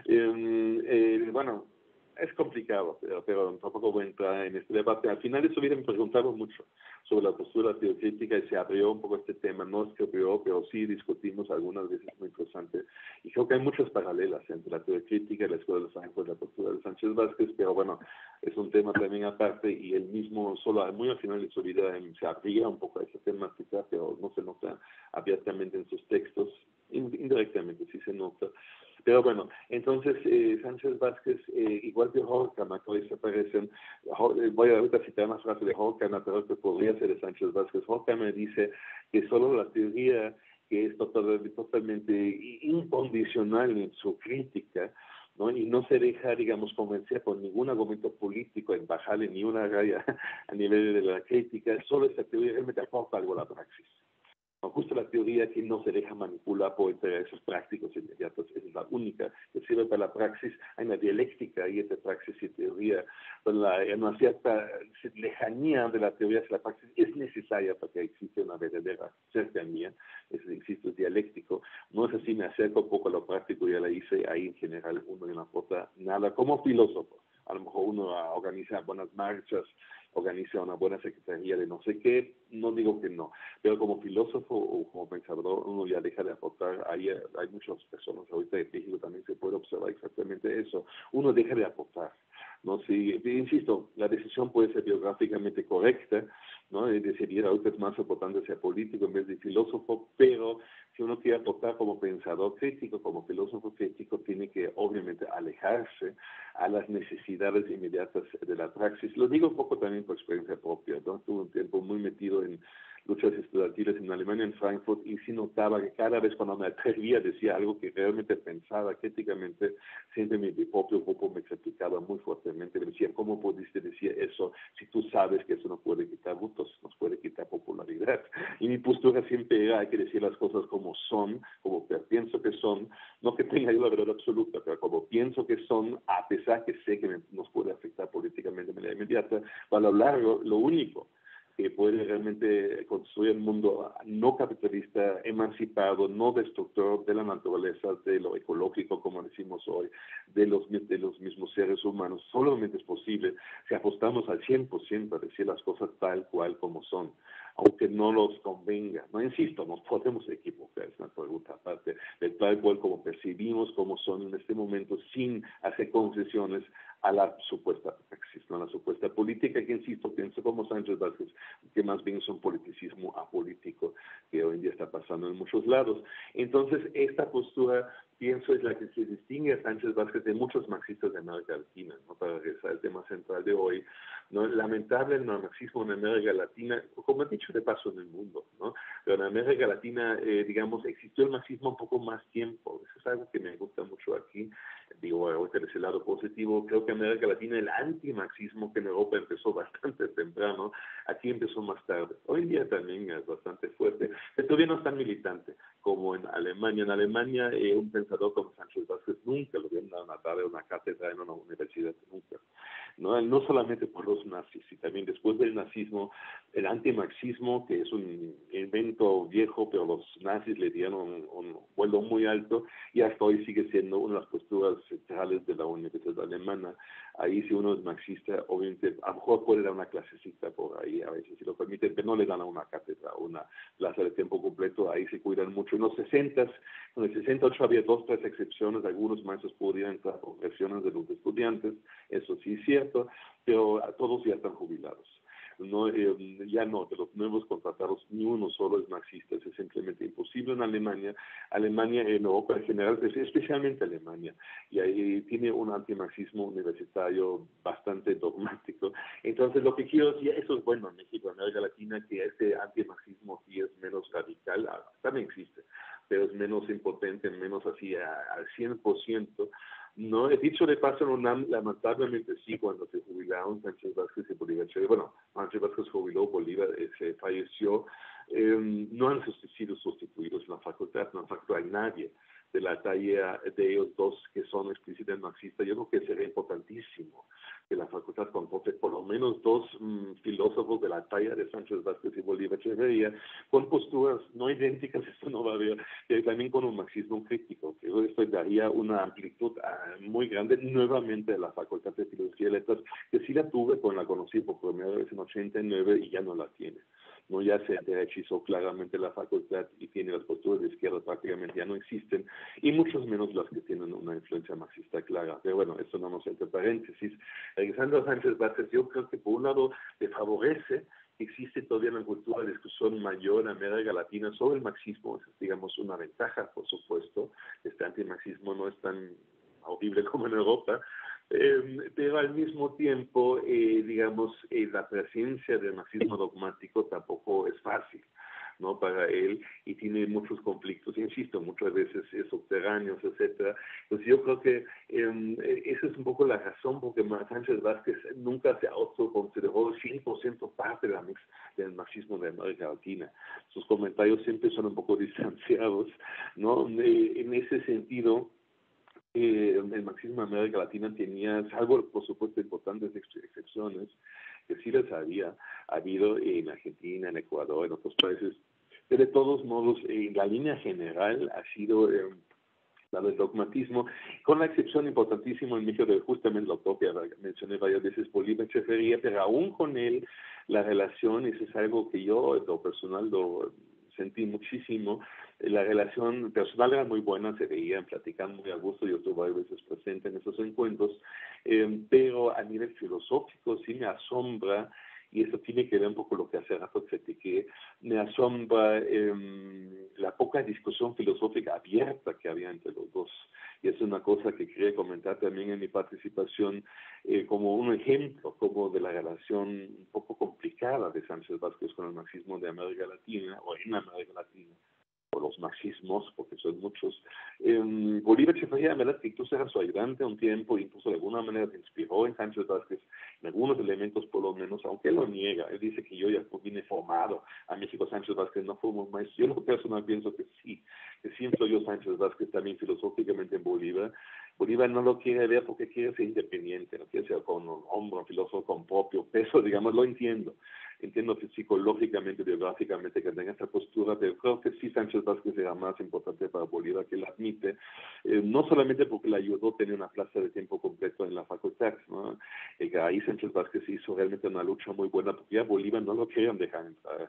eh, eh, bueno, es complicado, pero, pero tampoco voy a entrar en este debate. Al final de su vida me preguntaron mucho sobre la postura teocrítica y se abrió un poco este tema. No escribió, pero sí discutimos algunas veces muy interesante. Y creo que hay muchas paralelas entre la teocrítica y la escuela de Frankfurt y la postura de Sánchez Vázquez, pero bueno, es un tema también aparte y él mismo, solo muy al final de su vida, se abría un poco a esa temática, pero no se nota abiertamente en sus textos. Indirectamente sí se nota. Pero bueno, entonces eh, Sánchez Vázquez, eh, igual que Horkheimer, que hoy se parecen, voy a ahorita citar una frase de Horkheimer, pero que podría ser de Sánchez Vázquez. Horkheimer dice que solo la teoría que es totalmente, totalmente incondicional en su crítica, ¿no? Y no se deja, digamos, convencer por ningún argumento político en bajarle ni una raya a nivel de la crítica, solo esa teoría realmente aporta algo a la praxis. Justo la teoría que no se deja manipular por intereses prácticos inmediatos, esa es la única que sirve para la praxis. Hay una dialéctica y entre praxis y teoría, pero la, una cierta lejanía de la teoría hacia la praxis es necesaria para que exista una verdadera cercanía, eso insisto, es dialéctico. No es así, me acerco un poco a lo práctico, ya la hice, ahí en general uno no aporta nada como filósofo. A lo mejor uno organiza buenas marchas, organiza una buena secretaría de no sé qué, no digo que no, pero como filósofo o como pensador uno ya deja de aportar. Hay, hay muchas personas ahorita en México también se puede observar exactamente eso, uno deja de aportar, ¿no? Si, insisto, la decisión puede ser biográficamente correcta, ¿no? Y decidir ahorita es más importante ser político en vez de filósofo, pero si uno quiere aportar como pensador crítico, como filósofo crítico, tiene que obviamente alejarse a las necesidades inmediatas de la praxis. Lo digo un poco también por experiencia propia, ¿no? Tuve un tiempo muy metido en luchas estudiantiles en Alemania, en Frankfurt, y sí notaba que cada vez cuando me atrevía a decir algo que realmente pensaba críticamente, siempre mi, mi propio grupo me criticaba muy fuertemente. Me decía, ¿cómo pudiste decir eso si tú sabes que eso no puede quitar votos, nos puede quitar popularidad? Y mi postura siempre era, hay que decir las cosas como son, como pienso que son, no que tenga yo la verdad absoluta, pero como pienso que son, a pesar que sé que me, nos puede afectar políticamente de manera inmediata, para hablar lo, lo único que puede realmente construir un mundo no capitalista, emancipado, no destructor de la naturaleza, de lo ecológico, como decimos hoy, de los, de los mismos seres humanos. Solamente es posible si apostamos al cien por ciento a decir las cosas tal cual como son. aunque no los convenga. No insisto, nos podemos equivocar, es una pregunta aparte, de tal cual como percibimos cómo son en este momento, sin hacer concesiones a la supuesta praxis, ¿no? A la supuesta política, que insisto, pienso como Sánchez Vázquez, que más bien es un politicismo apolítico que hoy en día está pasando en muchos lados. Entonces, esta postura, pienso, es la que se distingue a Sánchez Vázquez de muchos marxistas de América Latina, ¿no? Para regresar al tema central de hoy, ¿no? Lamentable el marxismo en América Latina, como he dicho de paso en el mundo, ¿no? Pero en América Latina, eh, digamos, existió el marxismo un poco más tiempo. Eso es algo que me gusta mucho aquí. Digo, ahorita de ese lado positivo, creo que en América Latina el antimarxismo, que en Europa empezó bastante temprano, aquí empezó más tarde. Hoy en día también es bastante fuerte, pero todavía no es tan militante como en Alemania. En Alemania, eh, un pensador como Sánchez Vázquez nunca lo vieron a dar una cátedra en una universidad, nunca. ¿No? No solamente por los nazis, y también después del nazismo, el antimarxismo, que es un invento viejo, pero los nazis le dieron un, un vuelo muy alto, y hasta hoy sigue siendo una de las posturas centrales de la universidad alemana. Ahí, si uno es marxista, obviamente, a lo mejor puede dar una clasecita por ahí, a veces si lo permiten, pero no le dan a una cátedra, una plaza de tiempo completo, ahí se cuidan mucho. En los sesentas, en el sesenta y ocho había dos, tres excepciones, algunos maestros podían entrar por presiones de los estudiantes, eso sí es cierto, pero todos ya están jubilados. No, eh, ya no, de los nuevos contratados, ni uno solo es marxista, es simplemente imposible en Alemania. Alemania, en Europa en general, especialmente Alemania, y ahí tiene un antimarxismo universitario bastante dogmático. Entonces, lo que quiero decir, eso es bueno en México, en América Latina, que este antimarxismo sí es menos radical, también existe, pero es menos impotente, menos así a, al cien por ciento. No, he dicho de paso en UNAM, lamentablemente sí, cuando se jubilaron Sánchez Vázquez y Bolívar Echeverría, bueno, Sánchez Vázquez jubiló, Bolívar eh, se falleció, eh, no han sido sustituidos en la facultad, en la facultad hay nadie de la talla de ellos dos que son explícitamente marxistas. Yo creo que sería importantísimo que la facultad comporte por lo menos dos mmm, filósofos de la talla de Sánchez Vázquez y Bolívar Echeverría, con posturas no idénticas, esto no va a haber, y también con un marxismo crítico, que esto daría una amplitud uh, muy grande nuevamente a la facultad de Filosofía y Letras, que sí la tuve cuando la conocí por primera vez en ochenta y nueve y ya no la tiene. No, ya se derechizó claramente la facultad y tiene las posturas de izquierda prácticamente ya no existen, y muchos menos las que tienen una influencia marxista clara. Pero bueno, eso no nos entre paréntesis. Regresando a Sánchez Vázquez, yo creo que por un lado le favorece que existe todavía una cultura de discusión mayor en América Latina sobre el marxismo, es, digamos, una ventaja, por supuesto. Este antimarxismo no es tan horrible como en Europa, Eh, pero al mismo tiempo, eh, digamos, eh, la presencia del marxismo dogmático tampoco es fácil, ¿no? Para él, y tiene muchos conflictos, insisto, muchas veces subterráneos, etcétera. Entonces yo creo que eh, esa es un poco la razón por que Sánchez Vázquez nunca se autoconsideró cien por ciento parte de la mix del marxismo de América Latina. Sus comentarios siempre son un poco distanciados, ¿no? Eh, en ese sentido, Eh, el marxismo en América Latina tenía, salvo por supuesto importantes ex excepciones, que sí las había habido en Argentina, en Ecuador, en otros países, pero de todos modos, en la línea general ha sido eh, la del dogmatismo, con la excepción importantísima en México de justamente lo que mencioné varias veces, Bolívar Echeverría, pero aún con él la relación, eso es algo que yo, en lo personal, lo sentí muchísimo. La relación personal era muy buena, se veían, platicaban muy a gusto, yo estuve varias veces presente en esos encuentros, eh, pero a nivel filosófico sí me asombra, y eso tiene que ver un poco con lo que hace rato critiqué, me asombra eh, la poca discusión filosófica abierta que había entre los dos. Y es una cosa que quería comentar también en mi participación eh, como un ejemplo como de la relación un poco complicada de Sánchez Vázquez con el marxismo de América Latina, o en América Latina, o los marxismos, porque son muchos. Eh, Bolívar Echeverría, en verdad, que incluso era su ayudante un tiempo, incluso de alguna manera se inspiró en Sánchez Vázquez, en algunos elementos por lo menos, aunque él lo niega. Él dice que yo ya vine formado a México, Sánchez Vázquez no fue un maestro. Yo, lo personal, pienso que sí, que sí influyó Sánchez Vázquez también filosóficamente en Bolívar. Bolívar no lo quiere ver porque quiere ser independiente, no quiere ser con un hombre, un filósofo con propio peso, digamos, lo entiendo. Entiendo que psicológicamente, biográficamente que tenga esta postura, pero creo que sí Sánchez Vázquez era más importante para Bolívar, que él admite, eh, no solamente porque le ayudó a tener una plaza de tiempo completo en la facultad, ¿no? Eh, que ahí Sánchez Vázquez hizo realmente una lucha muy buena, porque ya Bolívar no lo querían dejar entrar.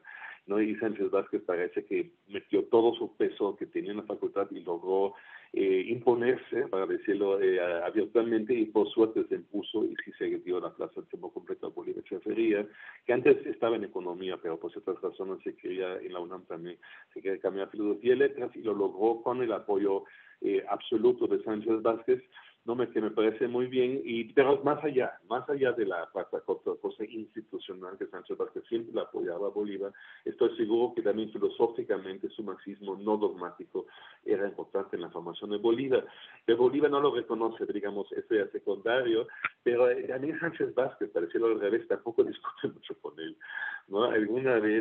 ¿no? Y Sánchez Vázquez parece que metió todo su peso que tenía en la facultad y logró eh, imponerse, para decirlo eh, abiertamente, y por suerte se impuso y sí se dio la plaza de tiempo completo a Bolívar Echeverría, que antes estaba en economía, pero por ciertas razones se quería en la UNAM también, se quería cambiar a filosofía y letras, y lo logró con el apoyo eh, absoluto de Sánchez Vázquez, no me, que me parece muy bien, y pero más allá, más allá de la cosa institucional que Sánchez Vázquez siempre la apoyaba a Bolívar, estoy seguro que también filosóficamente su marxismo no dogmático era importante en la formación de Bolívar. Pero Bolívar no lo reconoce, digamos, eso es secundario, pero eh, a mí Sánchez Vázquez, para decirlo al revés, tampoco discute mucho con él, ¿no? Alguna vez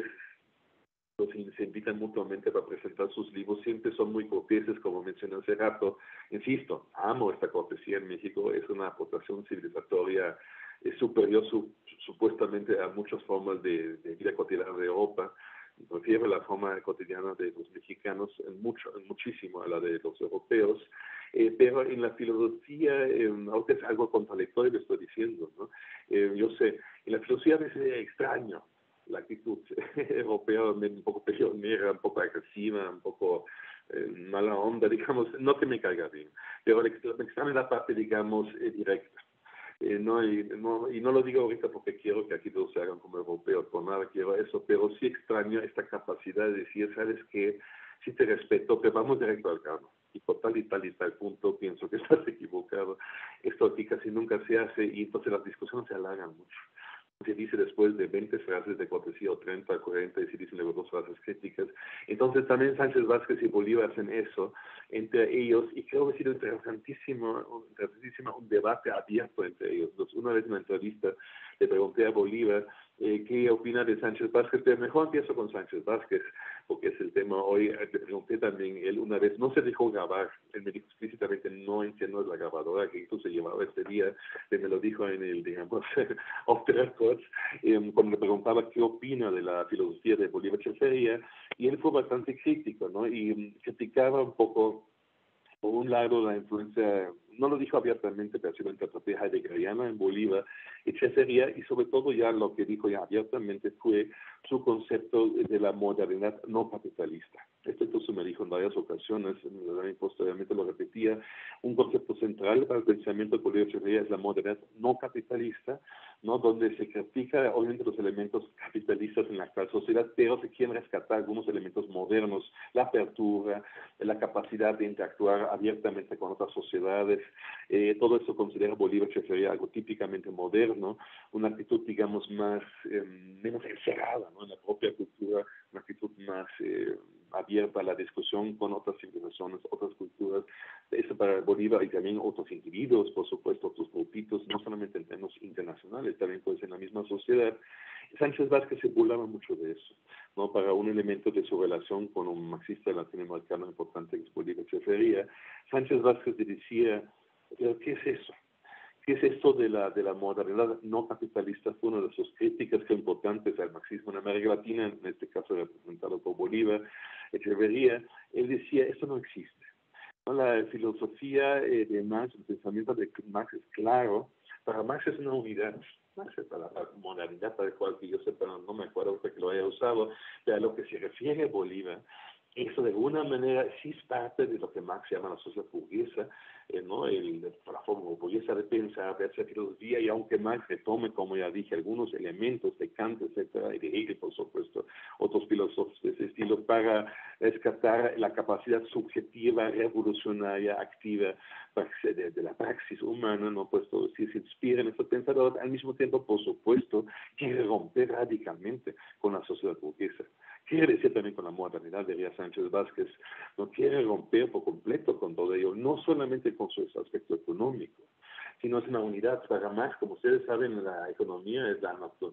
los se invitan mutuamente para presentar sus libros, siempre son muy corteses, como mencioné hace rato. Insisto, amo esta cortesía en México, es una aportación civilizatoria eh, superior su, supuestamente a muchas formas de, de vida cotidiana de Europa. Prefiero la forma cotidiana de los mexicanos en mucho, en muchísimo a la de los europeos, eh, pero en la filosofía, eh, ahorita es algo contradictorio que estoy diciendo, ¿no? Eh, yo sé, en la filosofía a veces es extraño la actitud europea, un poco peleonera, un poco agresiva, un poco eh, mala onda, digamos, no que me caiga bien, pero me extraña la parte, digamos, eh, directa. Eh, no, y, no, y no lo digo ahorita porque quiero que aquí todos se hagan como europeos, por nada quiero eso, pero sí extraño esta capacidad de decir, ¿sabes qué? Sí te respeto, pero vamos directo al grano. Y por tal y tal y tal punto pienso que estás equivocado. Esto aquí casi nunca se hace y entonces las discusiones se alargan mucho. Se dice después de veinte frases de cortesía o treinta, cuarenta, y se dicen luego dos frases críticas. Entonces también Sánchez Vázquez y Bolívar hacen eso entre ellos, y creo que ha sido interesantísimo, interesantísimo un debate abierto entre ellos. Entonces, una vez en una entrevista le pregunté a Bolívar eh, qué opina de Sánchez Vázquez, pero mejor empiezo con Sánchez Vázquez, porque es el tema hoy. Le pregunté también, él una vez no se dejó grabar, él me dijo explícitamente no entiendo la grabadora que incluso llevaba este día, él me lo dijo en el, digamos, off the records, eh, cuando le preguntaba qué opina de la filosofía de Bolívar Echeverría, y él fue bastante crítico, ¿no? Y um, criticaba un poco, por un lado, la influencia, no lo dijo abiertamente, pero sí lo interpreté, heideggeriana en Bolívar Echeverría, y sobre todo ya lo que dijo ya abiertamente fue su concepto de la modernidad no capitalista. Esto incluso me dijo en varias ocasiones, posteriormente lo repetía, un concepto central para el pensamiento de Bolívar Echeverría es la modernidad no capitalista, ¿no? Donde se critica obviamente los elementos capitalistas en la actual sociedad, pero se quieren rescatar algunos elementos modernos, la apertura, la capacidad de interactuar abiertamente con otras sociedades. Eh, todo eso considera Bolívar Echeverría algo típicamente moderno, una actitud, digamos, más, eh, menos encerrada, ¿no? En la propia cultura, una actitud más eh, abierta a la discusión con otras civilizaciones, otras culturas. Eso para Bolívar y también otros individuos, por supuesto, otros grupitos, no solamente en términos internacionales, también pues en la misma sociedad. Sánchez Vázquez se burlaba mucho de eso, ¿no? Para un elemento de su relación con un marxista latinoamericano importante que es Bolívar Echeverría, Sánchez Vázquez le decía, ¿pero qué es eso? ¿Qué es esto de la, de la modernidad no capitalista? Fue una de sus críticas que importantes al marxismo en América Latina, en este caso representado por Bolívar Echeverría. Él decía, esto no existe. ¿No? La filosofía eh, de Marx, el pensamiento de Marx es claro. Para Marx es una unidad. Marx es para la modernidad, para el cual que yo sepa, no, no me acuerdo que lo haya usado, pero a lo que se refiere a Bolívar, eso de alguna manera sí es parte de lo que Marx llama la sociedad burguesa, eh, ¿no? El, la forma burguesa de pensar, de hacer filosofía, y aunque Marx retome, como ya dije, algunos elementos de Kant, etcétera, y de Hegel, por supuesto, otros filósofos de ese estilo, para rescatar la capacidad subjetiva, revolucionaria, activa de, de la praxis humana, ¿no? Pues todo, si se inspira en estos pensadores, al mismo tiempo, por supuesto, quiere romper radicalmente con la sociedad burguesa. Quiere decir también con la modernidad, diría Sánchez Vázquez, no quiere romper por completo con todo ello, no solamente con su aspecto económico, sino es una unidad. Para Marx, como ustedes saben, la economía es la,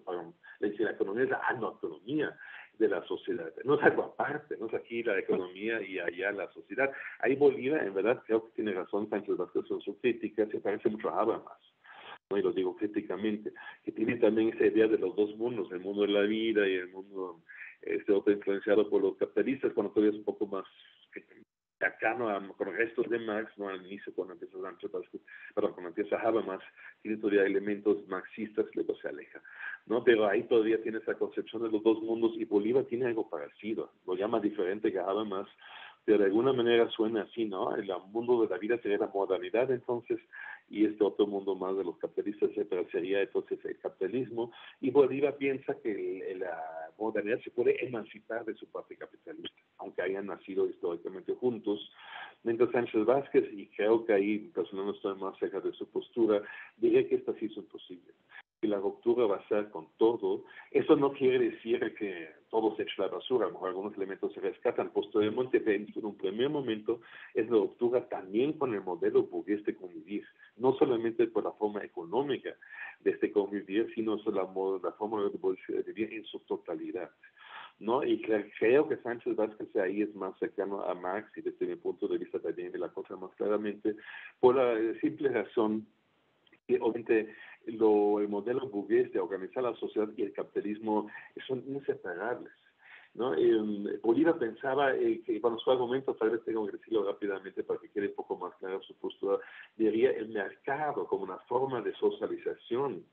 la economía es la autonomía de la sociedad, no es algo aparte, no es aquí la economía y allá la sociedad. Ahí Bolívar, en verdad, creo que tiene razón Sánchez Vázquez en su crítica, se parece mucho a Habermas, ¿no? Y lo digo críticamente, que tiene también esa idea de los dos mundos, el mundo de la vida y el mundo este otro influenciado por los capitalistas, cuando todavía es un poco más cercano a, con restos de Marx, no al inicio cuando empieza Sánchez Vázquez, perdón, cuando empieza Habermas, tiene todavía elementos marxistas, luego se aleja, ¿no? Pero ahí todavía tiene esa concepción de los dos mundos y Bolívar tiene algo parecido, lo llama diferente que Habermas, pero de alguna manera suena así, ¿no? El mundo de la vida sería la modernidad, entonces, y este otro mundo más de los capitalistas, etcétera, sería entonces el capitalismo, y Bolívar piensa que el, la modernidad se puede emancipar de su parte capitalista, aunque hayan nacido históricamente juntos, mientras Sánchez Vázquez, y creo que ahí personalmente estoy más cerca de su postura, diría que esta sí es imposible. Que la ruptura va a ser con todo. Eso no quiere decir que todo se eche a la basura, a lo mejor algunos elementos se rescatan. Posteriormente, en un primer momento, es la ruptura también con el modelo burgués de convivir, no solamente por la forma económica de este convivir, sino por la, la forma de vivir en su totalidad, ¿no? Y creo que Sánchez Vázquez ahí es más cercano a Marx, y desde mi punto de vista también de la cosa más claramente, por la simple razón que obviamente lo, el modelo burgués de organizar la sociedad y el capitalismo son inseparables, ¿no? Eh, Bolívar pensaba eh, que cuando su argumento, tal vez tengo que decirlo rápidamente para que quede un poco más clara su postura, diría el mercado como una forma de socialización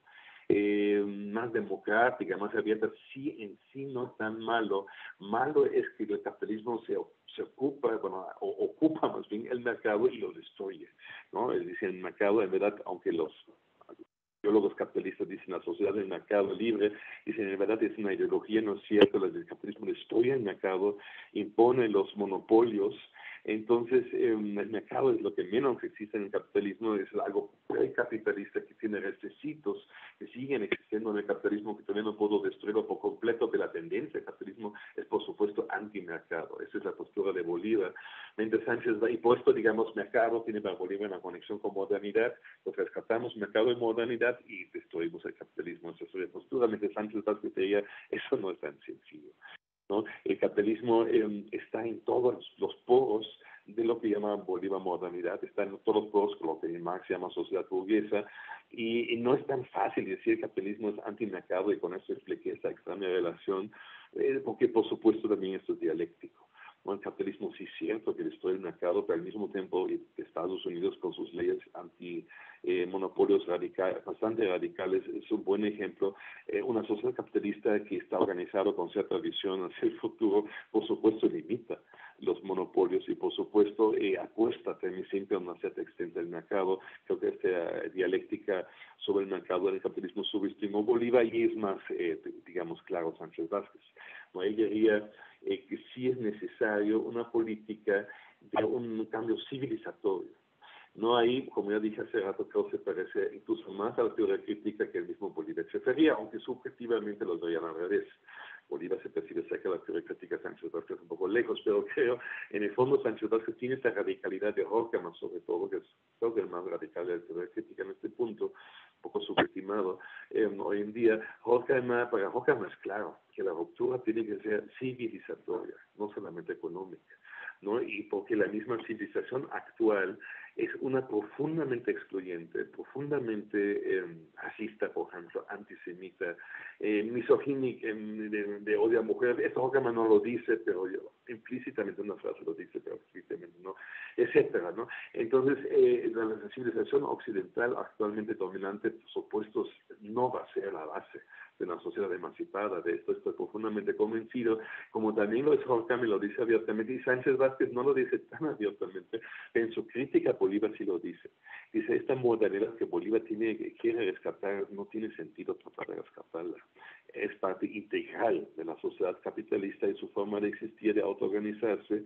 eh, más democrática, más abierta, sí en sí no es tan malo. Malo es que el capitalismo se, se ocupa, bueno, o, ocupa más bien el mercado y lo destruye, ¿no? Es decir, el mercado, en verdad, aunque los biólogos capitalistas dicen la sociedad del mercado libre, dicen en verdad es una ideología, no es cierto, el capitalismo destruye el mercado, impone los monopolios. Entonces, eh, el mercado es lo que menos existe en el capitalismo, es algo precapitalista que tiene requisitos que siguen existiendo en el capitalismo, que todavía no puedo destruirlo por completo, pero la tendencia del capitalismo es, por supuesto, antimercado. Esa es la postura de Bolívar. Mientras Sánchez va, y por esto, digamos, mercado tiene para Bolívar una conexión con modernidad, pues rescatamos mercado y modernidad y destruimos el capitalismo. Esa es su postura. Mientras Sánchez Vázquez diría, eso no es tan sencillo, ¿no? El capitalismo eh, está en todos los poros de lo que llaman Bolívar modernidad, está en todos los poros, lo que Marx llama sociedad burguesa, y, y no es tan fácil decir que el capitalismo es antimercado, y con eso expliqué esta extraña relación, eh, porque por supuesto también esto es dialéctico. ¿No? El capitalismo sí es cierto que destruye el mercado, pero al mismo tiempo Estados Unidos con sus leyes anti-monopolios eh, radical, bastante radicales es un buen ejemplo. Eh, una sociedad capitalista que está organizada con cierta visión hacia el futuro, por supuesto limita los monopolios y por supuesto eh, apuesta también siempre a una cierta extensión del mercado. Creo que esta dialéctica sobre el mercado del capitalismo subestimó Bolívar y es más, eh, digamos, claro Sánchez Vázquez. ¿No? Él diría eh, que sí es necesario una política de un cambio civilizatorio. No ahí, como ya dije hace rato, creo que se parece incluso más a la teoría crítica que el mismo Bolívar se refería, aunque subjetivamente lo veían al revés. Bolívar se percibe cerca de la teoría crítica, Sánchez Vázquez un poco lejos, pero creo, en el fondo, Sánchez Vázquez tiene esta radicalidad de Horkheimer, sobre todo, que es creo que el más radical de la teoría crítica en este punto, un poco subestimado eh, hoy en día. Horkheimer, para Horkheimer es claro que la ruptura tiene que ser civilizatoria, no solamente económica, ¿no? Y porque la misma civilización actual es una profundamente excluyente, profundamente eh, racista, por ejemplo, antisemita, eh, misogínica, eh, de, de odio a mujeres. Esto Horkheimer no lo dice, pero yo, implícitamente una frase lo dice, pero explícitamente no, etcétera, ¿no? Entonces, eh, la, la civilización occidental actualmente dominante, por supuesto, no va a ser la base de una sociedad emancipada. De esto estoy profundamente convencido, como también lo es Horkheimer, lo dice abiertamente, y Sánchez Vázquez no lo dice tan abiertamente, pero en su crítica a Bolívar sí lo dice. Dice, esta modalidad que Bolívar tiene, que quiere rescatar, no tiene sentido tratar de rescatarla. Es parte integral de la sociedad capitalista y su forma de existir, de autoorganizarse,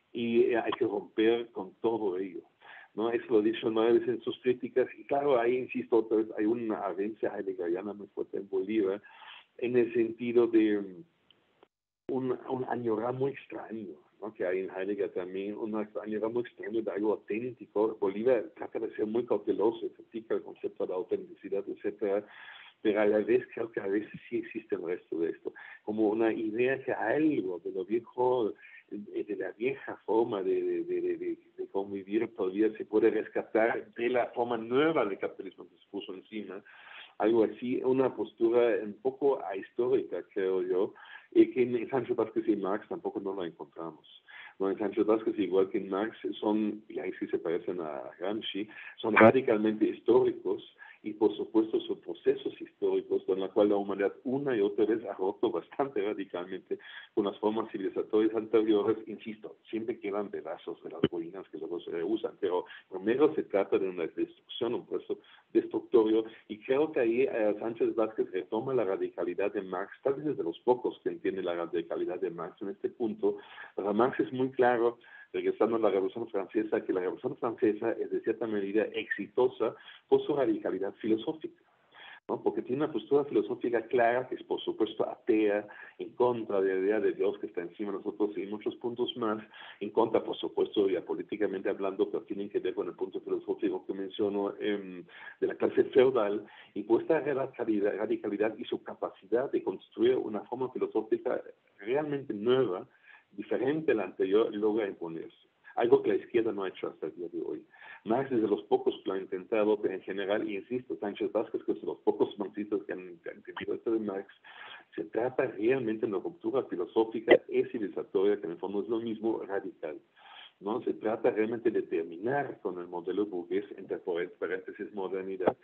y hay que romper con todo ello. ¿No? Eso lo he dicho nueve veces en sus críticas, y claro, ahí insisto otra vez, hay una herencia heideggeriana muy fuerte en Bolívar, en el sentido de un, un añorar muy extraño, ¿no? Que hay en Heidegger también, un añorar muy extraño de algo auténtico. Bolívar trata de ser muy cauteloso, critica el concepto de autenticidad, etcétera, pero a la vez creo que a veces sí existe el resto de esto, como una idea que algo de lo viejo, de la vieja forma de, de, de, de, de convivir todavía se puede rescatar de la forma nueva del capitalismo que se puso encima, algo así, una postura un poco ahistórica, creo yo, y que en Sánchez Vázquez y Marx tampoco no la encontramos. ¿no? En Sánchez Vázquez, igual que en Marx, son, y ahí sí se parecen a Gramsci, son radicalmente históricos y por supuesto son procesos históricos con los cuales la humanidad una y otra vez ha roto bastante radicalmente con las formas civilizatorias anteriores. Insisto, siempre quedan pedazos de las ruinas que luego se reusan, pero primero se trata de una destrucción, un proceso destructorio, y creo que ahí eh, Sánchez Vázquez retoma la radicalidad de Marx, tal vez es de los pocos que entiende la radicalidad de Marx en este punto. Para Marx es muy claro, regresando a la Revolución Francesa, que la Revolución Francesa es de cierta medida exitosa por su radicalidad filosófica, ¿no? Porque tiene una postura filosófica clara, que es por supuesto atea, en contra de la idea de Dios que está encima de nosotros y muchos puntos más, en contra, por supuesto, ya políticamente hablando, pero tienen que ver con el punto filosófico que menciono eh, de la clase feudal, y por esta radicalidad, radicalidad y su capacidad de construir una forma filosófica realmente nueva, diferente a la anterior, logra imponerse. Algo que la izquierda no ha hecho hasta el día de hoy. Marx es de los pocos que lo ha intentado, pero en general, y insisto, Sánchez Vázquez, que es de los pocos marxistas que han, que han entendido esto de Marx, se trata realmente de una ruptura filosófica y civilizatoria, que en el fondo es lo mismo, radical, ¿no? Se trata realmente de terminar con el modelo burgués, entre paréntesis, modernidad,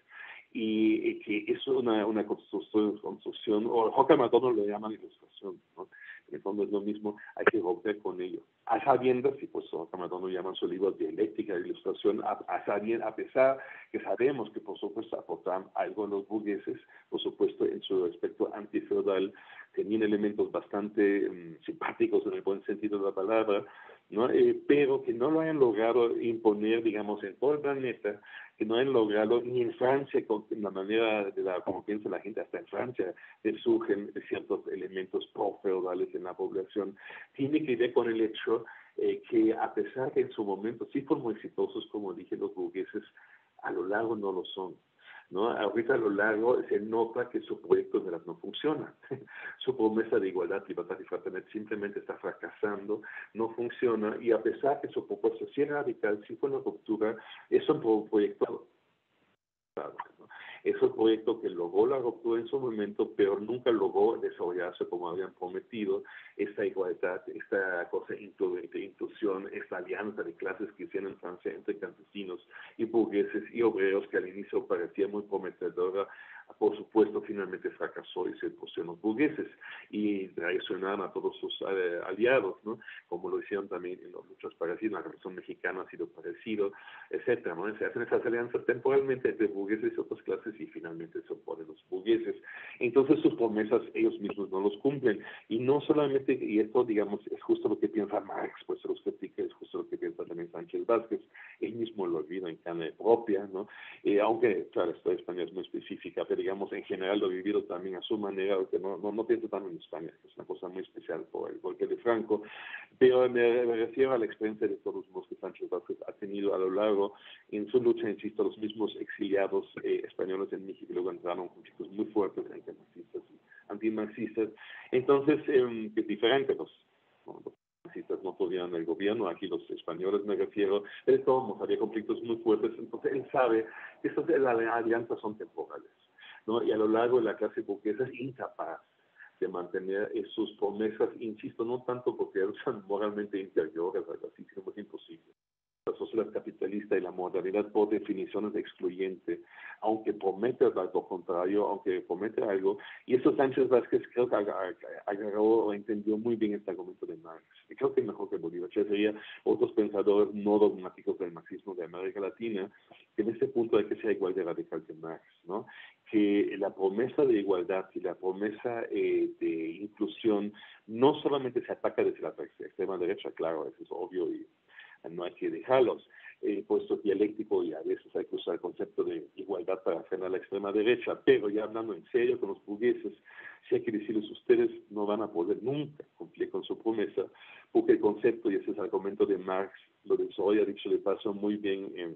y, y que es una, una construcción, construcción, o Jorge Madonna lo llama ilustración, ¿no? En el fondo es lo mismo, hay que romper con ello. A sabiendas, y pues Jorge Madonna llama su libro Dialéctica de Ilustración, a, a, sabiendas, a pesar que sabemos que por supuesto aportan algo a los burgueses, por supuesto en su aspecto antifeudal, tenían elementos bastante um, simpáticos en el buen sentido de la palabra, ¿no? Eh, pero que no lo hayan logrado imponer, digamos, en todo el planeta, que no hayan logrado ni en Francia, con la manera de la, como piensa la gente, hasta en Francia eh, surgen ciertos elementos pro-feudales en la población, tiene que ver con el hecho eh, que a pesar que en su momento sí fueron muy exitosos, como dije, los burgueses, a lo largo no lo son, ¿no? Ahorita a lo largo se nota que su proyecto de verdad no funciona. Su promesa de igualdad, libertad y fraternidad simplemente está fracasando, no funciona, y a pesar que su propuesta sí es radical, sí fue una ruptura, es un proyecto, ¿no? Es un proyecto que logró la ruptura en su momento, pero nunca logró desarrollarse como habían prometido, esta igualdad, esta cosa de inclusión, esta alianza de clases que hicieron en Francia entre campesinos y burgueses y obreros, que al inicio parecía muy prometedora. Por supuesto, finalmente fracasó y se pusieron los burgueses y traicionaron a todos sus eh, aliados, ¿no? Como lo hicieron también en los luchas parecidas, la Revolución Mexicana ha sido parecido, etcétera, ¿no? Se hacen esas alianzas temporalmente entre burgueses y otras clases y finalmente se oponen los burgueses. Entonces sus promesas ellos mismos no los cumplen. Y no solamente, y esto digamos es justo lo que piensa Marx, pues se los critica, es justo lo que piensa también Sánchez Vázquez, él mismo lo vivido en carne propia, ¿no? Eh, aunque, claro, esta España es muy específica, pero digamos, en general lo he vivido también a su manera, que no, no, no pienso tanto en España, que es una cosa muy especial por el golpe de Franco, pero me, me refiero a la experiencia de todos los que Sánchez Vázquez ha tenido a lo largo, en su lucha, insisto, los mismos exiliados eh, españoles en México, luego entraron conflictos muy fuertes entre marxistas y antimarxistas, entonces, eh, es diferente, los, ¿no? los marxistas no podían el gobierno, aquí los españoles me refiero, de todos modos había conflictos muy fuertes, entonces él sabe que estas alianzas son temporales, ¿no? Y a lo largo de la clase burguesa es incapaz de mantener eh, sus promesas, insisto, no tanto porque eran moralmente interiores, algo así, sino que es imposible. La sociedad capitalista y la modernidad por definición es excluyente, aunque promete algo contrario, aunque promete algo, y eso Sánchez Vázquez creo que agarró o entendió muy bien este argumento de Marx, y creo que mejor que Bolívar, sería otros pensadores no dogmáticos del marxismo de América Latina, que en este punto hay que ser igual de radical que Marx, ¿no? Que la promesa de igualdad y la promesa eh, de inclusión no solamente se ataca desde la extrema derecha, claro, eso es obvio y no hay que dejarlos, eh, puesto dialéctico, y a veces hay que usar el concepto de igualdad para frenar a la extrema derecha, pero ya hablando en serio con los burgueses, si hay que decirles, ustedes no van a poder nunca cumplir con su promesa, porque el concepto, y ese es el argumento de Marx, lo desarrolla, dicho de paso, muy bien en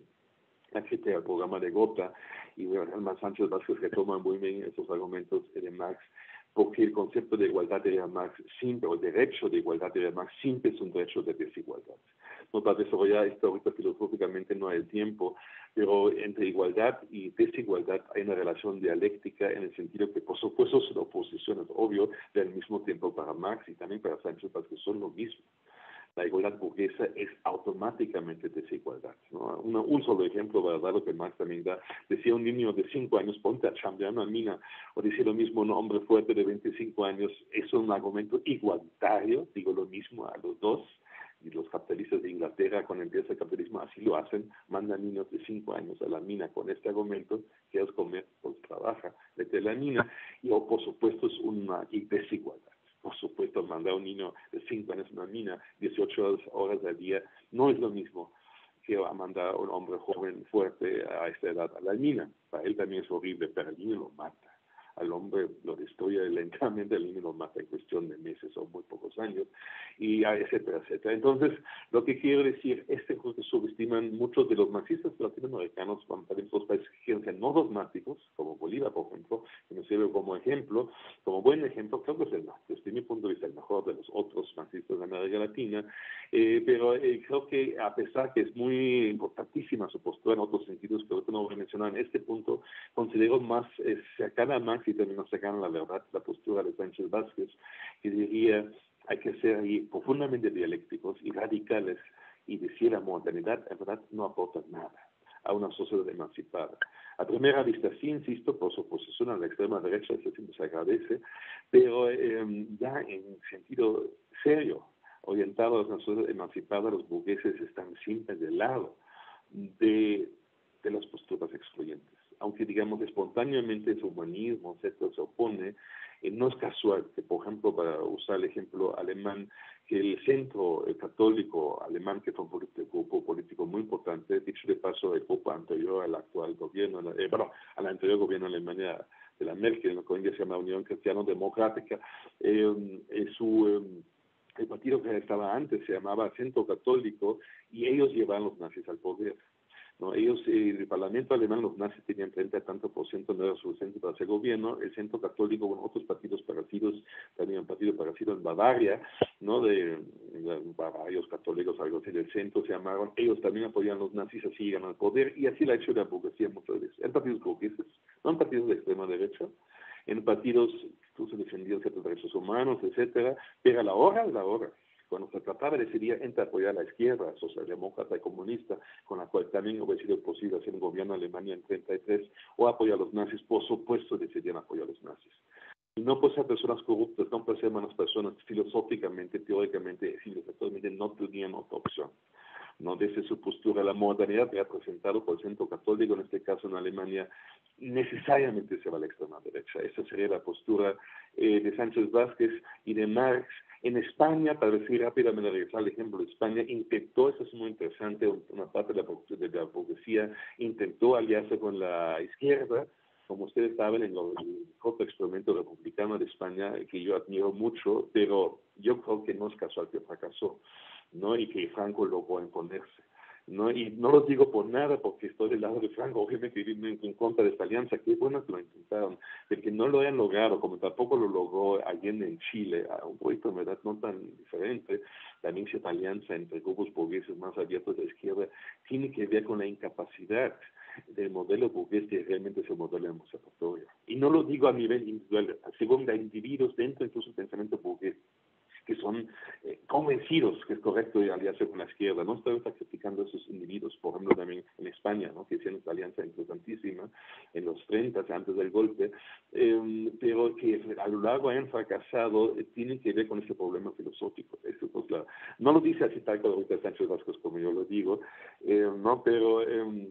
el programa de Gotha, y Hermann Sánchez Vázquez retoma muy bien esos argumentos de Marx, porque el concepto de igualdad de Marx siempre, o el derecho de igualdad de Marx siempre es un derecho de desigualdad. No para desarrollar esto ahorita filosóficamente no hay el tiempo, pero entre igualdad y desigualdad hay una relación dialéctica en el sentido que por supuesto son oposiciones, obvio, pero al mismo tiempo para Marx y también para Sánchez Vázquez son lo mismo. La igualdad burguesa es automáticamente desigualdad, ¿no? Una, un solo ejemplo para dar lo que Marx también da. Decía un niño de cinco años, ponte a chambear en una mina, o decía lo mismo un hombre fuerte de veinticinco años. Es un argumento igualitario, digo lo mismo a los dos. Y los capitalistas de Inglaterra, cuando empieza el capitalismo, así lo hacen, mandan niños de cinco años a la mina con este argumento: quieres comer, pues trabaja, vete a la mina. Y o, por supuesto es una desigualdad. Por supuesto, mandar a un niño de cinco años a una mina, dieciocho horas al día, no es lo mismo que mandar a un hombre joven, fuerte, a esta edad a la mina. Para él también es horrible, pero el niño lo mata. Al hombre lo destruye lentamente, el niño lo mata en cuestión de meses o muy pocos años, y etcétera, etcétera. Entonces, lo que quiero decir, este juego que subestiman muchos de los marxistas latinoamericanos, también los países que quieren ser no dogmáticos, como Bolívar, por ejemplo, que me sirve como ejemplo, como buen ejemplo. Creo que es el, desde mi punto de vista, el mejor de los otros marxistas de América Latina, eh, pero eh, creo que a pesar que es muy importantísima su postura en otros sentidos, que ahorita no voy a mencionar en este punto, considero más eh, cercana a Marx y también más cercana a la verdad, la postura de Sánchez Vázquez, que diría: hay que ser ahí profundamente dialécticos y radicales y decir la modernidad, en verdad, no aporta nada a una sociedad emancipada. A primera vista, sí, insisto, por su oposición a la extrema derecha, eso siempre se agradece, pero eh, ya en sentido serio, orientado a una sociedad emancipada, los burgueses están siempre del lado de, de las posturas excluyentes. Aunque, digamos, espontáneamente su humanismo, etcétera, se opone, eh, no es casual que, por ejemplo, para usar el ejemplo alemán, que el centro el católico alemán, que fue un político, grupo político muy importante, dicho de paso, el grupo anterior al actual gobierno, eh, bueno, al anterior gobierno de Alemania de la Merkel, lo que hoy en día se llama Unión Cristiano-Democrática, eh, eh, su... Eh, el partido que estaba antes se llamaba Centro Católico, y ellos llevaban los nazis al poder. No, ellos, eh, el Parlamento alemán, los nazis tenían treinta y tanto por ciento, no era suficiente para hacer gobierno. El Centro Católico, con otros partidos parecidos, también un partido parecido en Bavaria, ¿no? De, de Bavarios católicos, algo así del centro se llamaron. Ellos también apoyaban a los nazis, así llegan al poder, y así la ha hecho la burguesía muchas veces. En partidos burgueses, no en partidos de extrema derecha, en partidos que incluso defendían ciertos derechos humanos, etcétera, pero a la hora, a la hora. Cuando se trataba de decidir entre apoyar a la izquierda, socialdemócrata y comunista, con la cual también hubiera sido posible hacer un gobierno en Alemania en treinta y tres, o apoyar a los nazis, por supuesto decidían apoyar a los nazis. Y no por ser personas corruptas, no por ser malas personas, filosóficamente, teóricamente, civilizatoriamente, no tenían otra opción. No, desde su postura, la modernidad que ha presentado por el Centro Católico, en este caso en Alemania, necesariamente se va a la extrema derecha. Esa sería la postura eh, de Sánchez Vázquez y de Marx. En España, para decir rápidamente, regresar al ejemplo de España, intentó, eso es muy interesante, una parte de la, de la burguesía intentó aliarse con la izquierda. Como ustedes saben, en el corto experimento republicano de España, que yo admiro mucho, pero yo creo que no es casual que fracasó, ¿no? Y que Franco logró imponerse, ¿no? Y no lo digo por nada porque estoy del lado de Franco, obviamente en, en contra de esta alianza. Qué bueno que lo intentaron, pero que no lo hayan logrado, como tampoco lo logró Allende en Chile, a un proyecto en verdad no tan diferente. También esta alianza entre grupos burgueses más abiertos de la izquierda tiene que ver con la incapacidad del modelo burgués que realmente es el modelo emancipatorio. Y no lo digo a nivel individual, según de individuos dentro incluso del pensamiento burgués, que son eh, convencidos que es correcto aliarse con la izquierda. No estoy criticando a esos individuos, por ejemplo, también en España, ¿no? Que hicieron esta alianza importantísima en los treinta, antes del golpe, eh, pero que a lo largo hayan fracasado, eh, tiene que ver con ese problema filosófico. Eso, pues, la, no lo dice así tal cual ahorita Sánchez Vázquez como yo lo digo, eh, no, pero... Eh,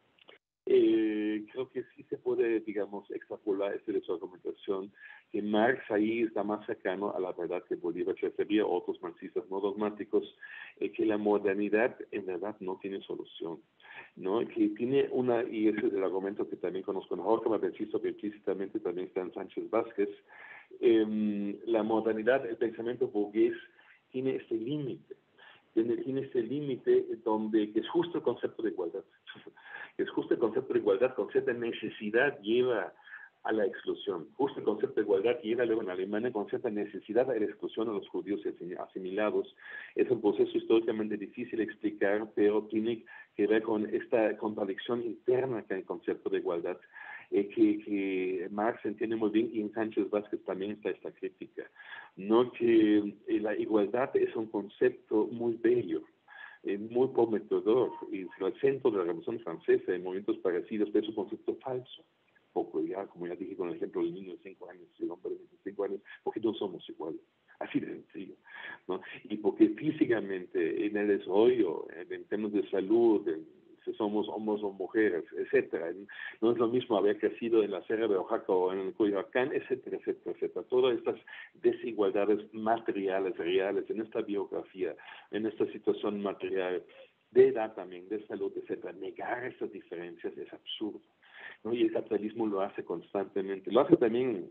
Eh, creo que sí se puede, digamos, extrapolar esta de su argumentación, que Marx ahí está más cercano a la verdad que Bolívar refería a otros marxistas no dogmáticos, eh, que la modernidad en verdad no tiene solución, ¿no? Que tiene una, y ese es el argumento que también conozco en Horkheimer, pero insisto que implícitamente también está en Sánchez Vázquez, eh, la modernidad, el pensamiento burgués tiene este límite, tiene, tiene este límite donde, que es justo el concepto de igualdad. Es justo el concepto de igualdad, con cierta necesidad lleva a la exclusión. Justo el concepto de igualdad que era luego en Alemania, el concepto de necesidad de la exclusión a los judíos asimilados. Es un proceso históricamente difícil de explicar, pero tiene que ver con esta contradicción interna que hay en el concepto de igualdad, eh, que, que Marx entiende muy bien, y en Sánchez Vázquez también está esta crítica, ¿no? Que eh, la igualdad es un concepto muy bello, eh, muy prometedor, y es el centro de la Revolución Francesa, en movimientos parecidos, pero es un concepto falso. Poco ya, como ya dije con el ejemplo del niño de cinco años y el hombre de veinticinco años, porque no somos iguales, así de sencillo, ¿no? Y porque físicamente en el desarrollo, en términos de salud, en, si somos hombres o mujeres, etcétera, no es lo mismo haber crecido en la Sierra de Oaxaca o en el Coyoacán, etcétera, etcétera, etcétera. Todas estas desigualdades materiales, reales, en esta biografía, en esta situación material, de edad también, de salud, etcétera, negar estas diferencias es absurdo, ¿no? Y el capitalismo lo hace constantemente. Lo hace también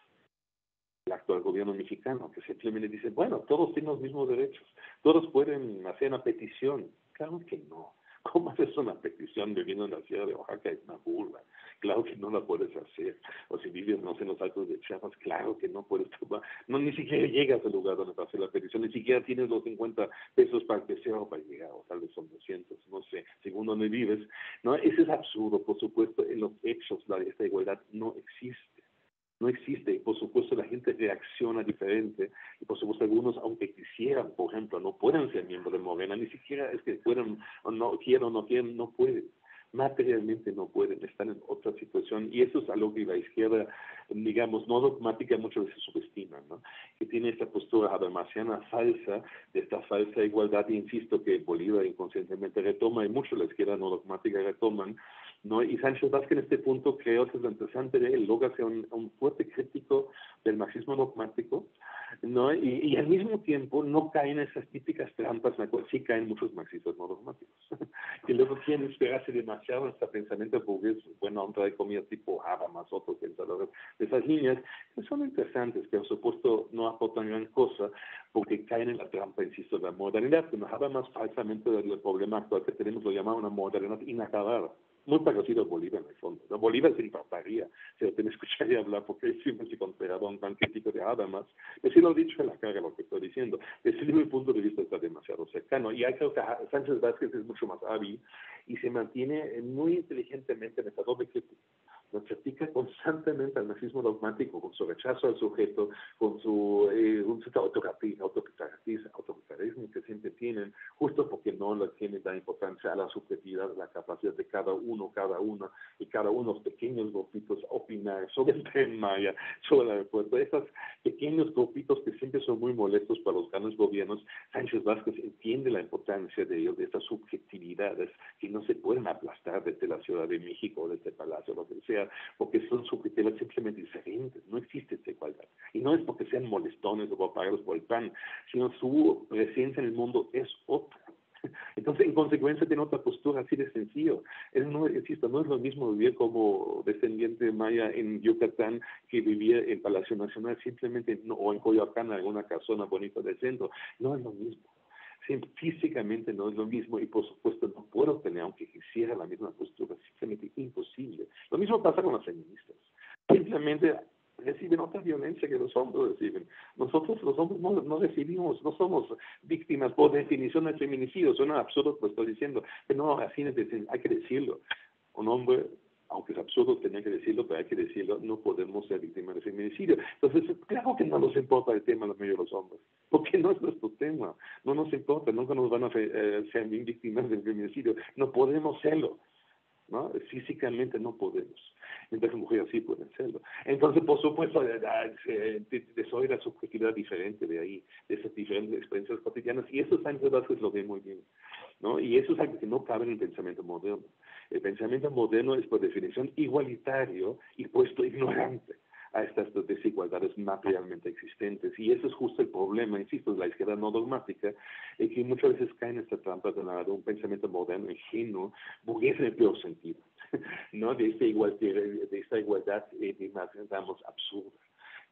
el actual gobierno mexicano, que simplemente dice, bueno, todos tienen los mismos derechos, todos pueden hacer una petición. Claro que no. ¿Cómo haces una petición viviendo en la Sierra de Oaxaca? Es una burla. Claro que no la puedes hacer. O si vives, no sé, en los altos de Chiapas, claro que no puedes tomar. No, ni siquiera llegas al lugar donde vas a hacer la petición, ni siquiera tienes los cincuenta pesos para empezar o para llegar, o tal vez son doscientos, no sé, según donde vives. No, eso es absurdo, por supuesto, en los hechos, la, esta igualdad no existe. No existe, y por supuesto la gente reacciona diferente, y por supuesto algunos, aunque quisieran, por ejemplo, no pueden ser miembros de Morena, ni siquiera es que puedan, o no quieren o no quieren, no pueden. Materialmente no pueden, están en otra situación, y eso es algo que la izquierda, digamos, no dogmática, muchas veces subestima, ¿no? Que tiene esta postura habermasiana falsa, de esta falsa igualdad, y insisto que Bolívar inconscientemente retoma, y mucho la izquierda no dogmática retoman, ¿no? Y Sánchez Vázquez en este punto creo que es lo interesante de él, logra ser un, un fuerte crítico del marxismo dogmático, ¿no? Y, y al mismo tiempo no caen en esas típicas trampas en las cuales sí caen muchos marxistas no dogmáticos, que luego quieren esperarse demasiado en este pensamiento burgués, buena onda de comida tipo Habermas, otros pensadores de esas líneas, que son interesantes, que por supuesto no aportan gran cosa, porque caen en la trampa, insisto, de la modernidad, que nos Habermas falsamente del problema actual que tenemos, lo llama una modernidad inacabada. Muy parecido a Bolívar en el fondo. ¿No? Bolívar se impactaría, se lo tiene que escuchar y hablar, porque él siempre se consideraba un tan crítico de Habermas. Pero sí lo he dicho en la cara lo que estoy diciendo. Desde mi punto de vista está demasiado cercano. Y ahí creo que Sánchez Vázquez es mucho más hábil y se mantiene muy inteligentemente en esta doble crítica. Nos critica constantemente al marxismo dogmático, con su rechazo al sujeto, con su eh, un cierto autocratismo, autoritarismo que siempre tienen, justo porque no le tienen la importancia a la subjetividad, la capacidad de cada uno, cada una, y cada uno de los pequeños grupitos opinar sobre el Tren Maya, sobre el aeropuerto. Esos pequeños grupitos que siempre son muy molestos para los grandes gobiernos, Sánchez Vázquez entiende la importancia de ellos, de estas subjetividades que no se pueden aplastar desde la Ciudad de México o desde el Palacio, lo que sea, porque son subjetivas simplemente diferentes, no existe esta igualdad. Y no es porque sean molestones o propagados por el P A N, sino su presencia en el mundo es otra. Entonces, en consecuencia, tiene otra postura así de sencillo. Él no, insisto, no es lo mismo vivir como descendiente maya en Yucatán que vivir en Palacio Nacional, simplemente, no, o en Coyoacán, en alguna casona bonita del centro. No es lo mismo. Sí, físicamente no es lo mismo y por supuesto no puedo tener, aunque quisiera, la misma postura, simplemente imposible. Lo mismo pasa con las feministas. Simplemente reciben otra violencia que los hombres reciben. Nosotros los hombres no, no recibimos, no somos víctimas por definición del feminicidio. Suena absurdo lo que estoy diciendo, pero no, así hay que decirlo. Un hombre, aunque es absurdo tener que decirlo, pero hay que decirlo, no podemos ser víctimas del feminicidio. Entonces, claro que no nos importa el tema de la mayoría de los hombres, porque no es nuestro tema, no nos importa, nunca nos van a eh, ser víctimas del feminicidio, no podemos serlo, ¿no? Físicamente no podemos, mientras que mujeres sí pueden serlo. Entonces, por supuesto, soy la subjetividad diferente de ahí, de esas diferentes experiencias cotidianas, y eso Sánchez Vázquez lo ve muy bien, ¿no? Y eso es algo que no cabe en el pensamiento moderno. El pensamiento moderno es, por definición, igualitario y puesto ignorante a estas desigualdades materialmente existentes. Y eso es justo el problema, insisto, de la izquierda no dogmática, y que muchas veces cae en esta trampa de, la, de un pensamiento moderno, ingenuo, burgués en el peor sentido, ¿no? De esta igualdad, de esta igualdad eh, digamos, absurda,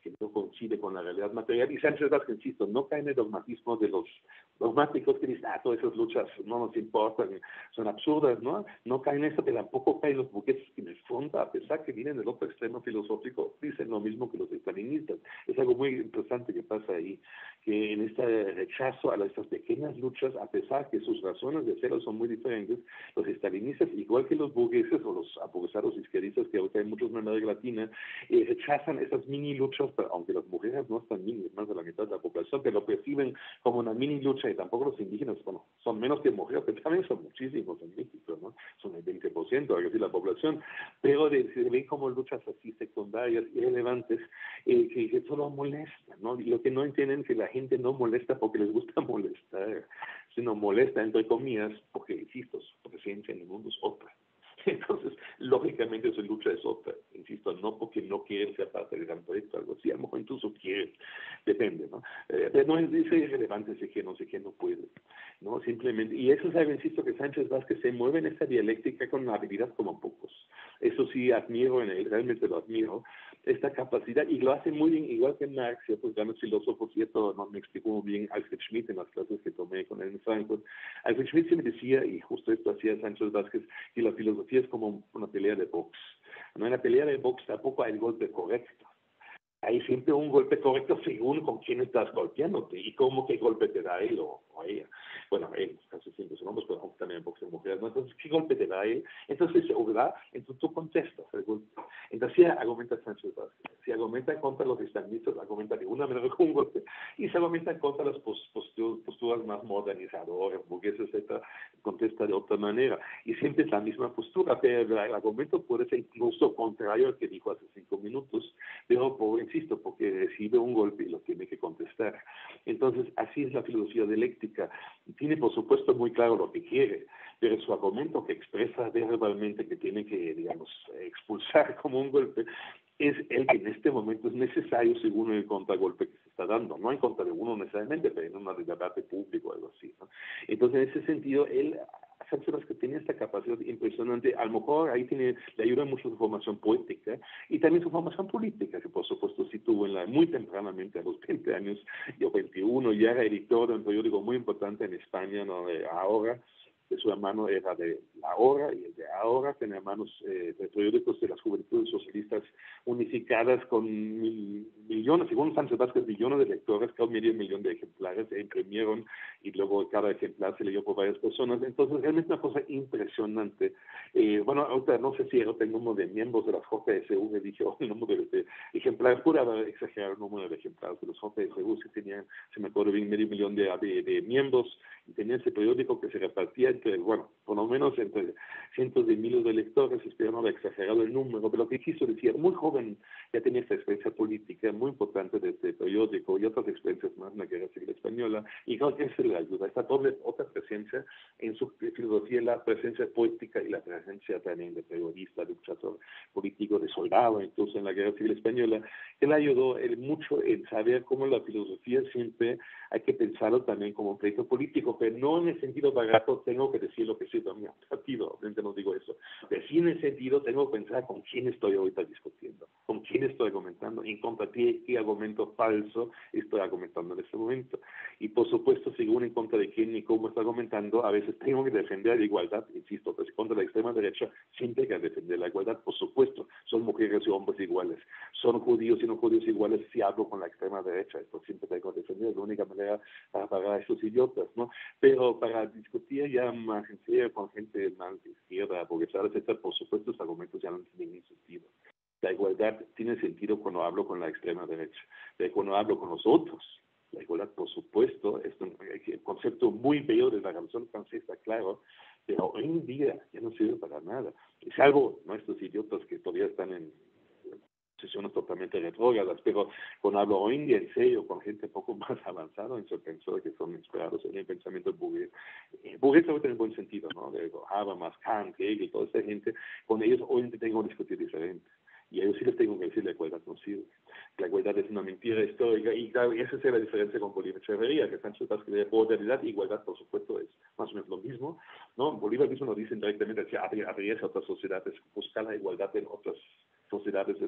que no coincide con la realidad material. Y Sánchez Vázquez, insisto, no cae en el dogmatismo de los dogmáticos que dicen, ah, todas esas luchas no nos importan, son absurdas, ¿no? No cae en eso, que tampoco caen los burgueses que en el fondo, a pesar que vienen del otro extremo filosófico, dicen lo mismo que los estalinistas. Es algo muy interesante que pasa ahí, que en este rechazo a estas pequeñas luchas, a pesar que sus razones de hacerlo son muy diferentes, los estalinistas, igual que los burgueses o los aburguesados izquierdistas, que ahorita hay muchos en América Latina, eh, rechazan esas mini luchas, pero aunque las mujeres no están mini, más de la mitad de la población, que lo perciben como una mini lucha, y tampoco los indígenas, bueno, son menos que mujeres, pero también son muchísimos en México, ¿no? Son el veinte por ciento, algo así, la población, pero de, se ven como luchas así secundarias, irrelevantes, eh, que, que solo molestan, ¿no? Y lo que no entienden es que la gente no molesta porque les gusta molestar, sino molesta, entre comillas, porque, insisto, su presencia en el mundo es otra. Entonces, lógicamente su lucha es otra, insisto, no porque no quieren ser parte del gran proyecto, algo así, a lo mejor incluso quieren, depende, ¿no? Eh, pero no es, es irrelevante ese que no sé qué no puede, ¿no? Simplemente, y eso es algo, insisto, que Sánchez Vázquez se mueve en esta dialéctica con una habilidad como pocos. Eso sí admiro en él, realmente lo admiro, esta capacidad, y lo hace muy bien, igual que Marx, ciertos grandes filósofos, y esto no me explicó muy bien Alfred Schmidt en las clases que tomé con él en Frankfurt. Alfred Schmidt se me decía, y justo esto hacía Sánchez Vázquez, que la filosofía es como una pelea de box. No, en la pelea de box tampoco hay el golpe correcto. Hay siempre un golpe correcto según con quién estás golpeándote y cómo qué golpe te da él o, o ella. Bueno, él, casi siempre son hombres, pero también en boxeo mujeres, ¿no? Entonces, ¿qué golpe te da él? Entonces, ¿verdad? Entonces tú contestas el golpe. Entonces, si argumenta Sánchez Vázquez, si argumenta contra los islamistas, argumenta de una manera con un golpe, y se argumenta contra las posturas, posturas más modernizadoras, burguesas, etcétera, contesta de otra manera. Y siempre es la misma postura, pero el argumento puede ser incluso contrario al que dijo hace cinco minutos, pero por, insisto, porque recibe un golpe y lo tiene que contestar. Entonces, así es la filosofía dialéctica. Tiene, por supuesto, muy claro lo que quiere, pero su argumento que expresa verbalmente que tiene que, digamos, expulsar como un golpe, es el que en este momento es necesario según el contragolpe que se está dando. No en contra de uno necesariamente, pero en un debate público o algo así, ¿no? Entonces, en ese sentido, él... Sánchez Vázquez tiene esta capacidad impresionante, a lo mejor ahí tiene, le ayuda mucho su formación poética y también su formación política, que por supuesto sí tuvo en la, muy tempranamente, a los veinte años, yo veintiuno, ya era editor de un periódico muy importante en España, ¿no? Eh, Ahora, de su hermano era de La Hora, y el de Ahora tenía hermanos eh, de periódicos de las Juventudes Socialistas Unificadas con mil, millones, según Sánchez Vázquez, millones de lectores, cada medio millón de ejemplares se imprimieron y luego cada ejemplar se leyó por varias personas. Entonces, realmente una cosa impresionante. Eh, bueno, ahorita no sé si era el número de miembros de las J S U, me dije, oh, el número de, de ejemplares, pude haber exagerado el número de ejemplares de los J S U, si tenían, se me acuerdo bien, medio millón de, de, de miembros, y tenía ese periódico que se repartía entre, bueno, por lo menos entre cientos de miles de lectores, espero no haber exagerado el número, pero lo que quiso decir, muy joven ya tenía esta experiencia política muy importante de este periódico y otras experiencias más en la Guerra Civil Española, y creo que eso le ayuda, esta doble, otra presencia en su filosofía, la presencia poética y la presencia también de periodista, de luchador político, de soldado, incluso en la Guerra Civil Española, que le ayudó él mucho en saber cómo la filosofía siempre hay que pensarlo también como un proyecto político, pero no en el sentido barato, tengo que decir lo que siento a mi partido, obviamente no digo eso, pero sí en el sentido tengo que pensar con quién estoy ahorita discutiendo, con quién estoy argumentando, en contra de qué argumento falso estoy argumentando en este momento. Y por supuesto, según en contra de quién y cómo estoy argumentando, a veces tengo que defender la igualdad, insisto, pues contra la extrema derecha siempre hay que defender la igualdad, por supuesto, son mujeres y hombres iguales, son judíos y no judíos iguales si hablo con la extrema derecha, esto siempre tengo que defender, es la única manera para pagar a esos idiotas, ¿no? Pero para discutir ya más en serio con gente más de izquierda, burguesada, etcétera, por supuesto, los argumentos ya no tienen sentido. La igualdad tiene sentido cuando hablo con la extrema derecha, pero cuando hablo con los otros. La igualdad, por supuesto, es un, un concepto muy bello de la Revolución Francesa, claro, pero hoy en día ya no sirve para nada. Salvo nuestros idiotas que todavía están en posiciones totalmente retrógradas, pero cuando hablo hoy en día en serio, con gente un poco más avanzada en su pensamiento, que son inspirados en el pensamiento burgués, eh, burgués también tiene buen sentido, ¿no? De Habermas, Kant, Hegel, toda esta gente, con ellos hoy en día tengo que discutir diferente. Y a ellos sí les tengo que decir la igualdad no sirve. La igualdad es una mentira histórica, y claro, esa es la diferencia con Bolívar Echeverría, que Sánchez Vázquez de modernidad e igualdad, por supuesto, es más o menos lo mismo, ¿no? Bolívar mismo lo dice directamente, hacia abrirse a otras sociedades, buscar la igualdad en otras sociedades es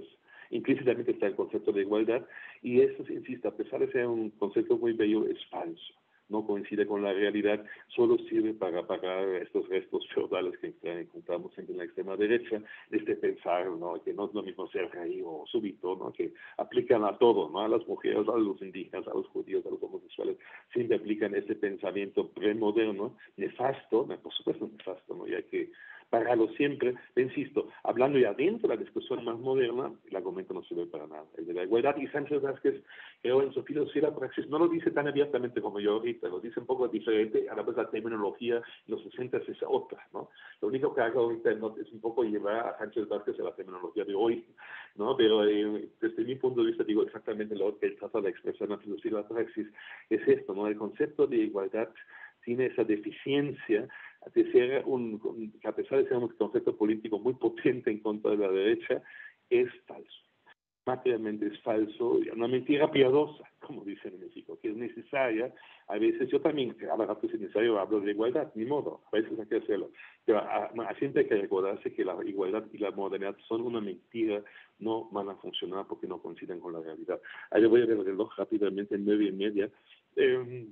implícitamente está el concepto de igualdad, y eso, insisto, a pesar de ser un concepto muy bello, es falso. No coincide con la realidad, solo sirve para pagar estos restos feudales que encontramos siempre en la extrema derecha, este pensar, ¿no?, que no es lo mismo ser rey o súbito, ¿no?, que aplican a todo, ¿no?, a las mujeres, a los indígenas, a los judíos, a los homosexuales, siempre aplican este pensamiento premoderno, nefasto, por supuesto nefasto, ¿no?, y hay que pararlo siempre. Insisto, hablando ya dentro de la discusión más moderna, el argumento no sirve para nada, el de la igualdad, y Sánchez Vázquez, creo, en su filosofía de la praxis, no lo dice tan abiertamente como yo ahorita, lo dice un poco diferente, a la vez la terminología en los sesenta es otra, ¿no? Lo único que hago ahorita no, es un poco llevar a Sánchez Vázquez a la terminología de hoy, ¿no? Pero eh, desde mi punto de vista digo exactamente lo que él trata de expresar en la filosofía de la praxis, es esto, ¿no? El concepto de igualdad tiene esa deficiencia de ser un, que a pesar de ser un concepto político muy potente en contra de la derecha, es falso. Materialmente es falso, una mentira piadosa, como dicen en México, que es necesaria. A veces yo también, a la rato es necesario, hablo de igualdad, ni modo, a veces hay que hacerlo. Pero a, a, siempre hay que recordarse que la igualdad y la modernidad son una mentira, no van a funcionar porque no coinciden con la realidad. Ahí voy a ver el reloj rápidamente, en nueve y media. Eh,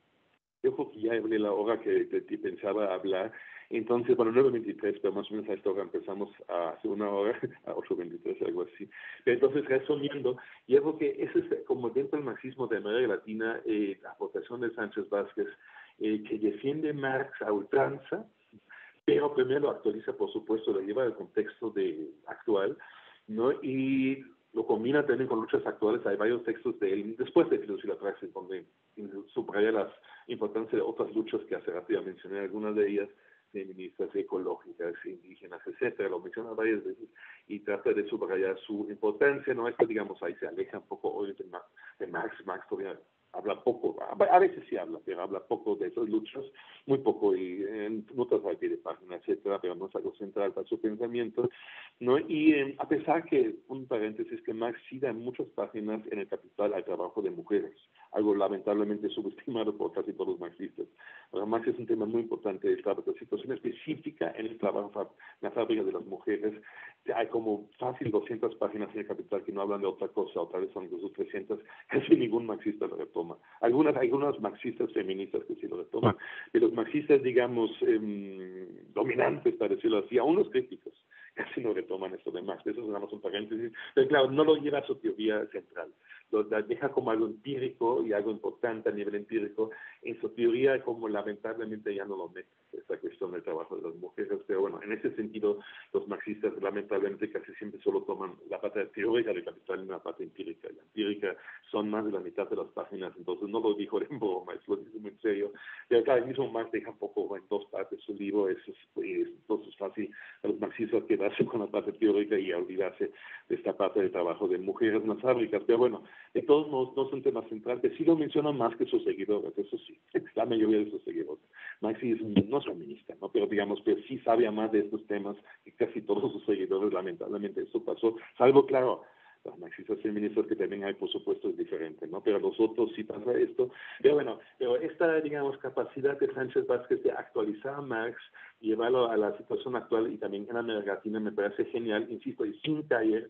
Yo creo que ya hablé la hora que, que, que pensaba hablar. Entonces, bueno, nueve veintitrés, pero más o menos a esta hora empezamos a hace una hora, a ocho veintitrés, algo así. Pero entonces, resumiendo, yo creo que eso es como dentro del marxismo de América Latina, eh, la aportación de Sánchez Vázquez, eh, que defiende Marx a ultranza, pero primero lo actualiza, por supuesto, lo lleva al contexto de, actual, ¿no? Y lo combina también con luchas actuales. Hay varios textos de él, después de Filosofía de la Praxis, donde subraya la importancia de otras luchas que hace rato ya mencioné, algunas de ellas feministas, ecológicas, indígenas, etcétera. Lo menciona varias veces y trata de subrayar su importancia. No es que, digamos, ahí se aleja un poco hoy de Marx. De Marx, Marx todavía habla poco, a veces sí habla, pero habla poco de esas luchas, muy poco, y en notas al pie de página, etcétera, pero no es algo central para su pensamiento, ¿no? Y eh, a pesar que, un paréntesis, que Marx sí da en muchas páginas en el Capital al trabajo de mujeres, algo lamentablemente subestimado por casi todos los marxistas. Pero Marx es un tema muy importante, esta situación específica en el trabajo, en la fábrica de las mujeres. Hay como fácil doscientas páginas en el Capital que no hablan de otra cosa, o tal vez son incluso trescientas, casi ningún marxista lo retoma. Algunas, algunas marxistas feministas que sí lo retoman, pero los marxistas, digamos, eh, dominantes, para decirlo así, aún los críticos, casi no retoman esto de Marx. Eso es nada más un paréntesis. Pero claro, no lo lleva a su teoría central. Lo deja como algo empírico y algo importante a nivel empírico. En su teoría, como lamentablemente ya no lo mete, esta cuestión del trabajo de las mujeres. Pero bueno, en ese sentido, los marxistas lamentablemente casi siempre solo toman la parte teórica del Capital y la parte empírica. La empírica son más de la mitad de las páginas, entonces no lo dijo en broma, es lo dice muy en serio. Pero claro, el mismo Marx deja un poco en dos partes su libro, eso es, pues, entonces es fácil a los marxistas quedarse con la parte teórica y olvidarse de esta parte del trabajo de mujeres en las fábricas. Pero bueno, de todos modos no es un tema central, que sí lo mencionan más que sus seguidores, eso sí, la mayoría de sus seguidores. Marx es, no es feminista, ¿no? Pero digamos que sí sabe más de estos temas que casi todos sus seguidores. Lamentablemente eso pasó, salvo, claro, los marxistas feministas, que también hay, por supuesto, es diferente, ¿no? Pero los otros sí pasa esto. Pero bueno, pero esta, digamos, capacidad de Sánchez Vázquez de actualizar a Marx y llevarlo a la situación actual y también en América Latina me parece genial, insisto, y sin caer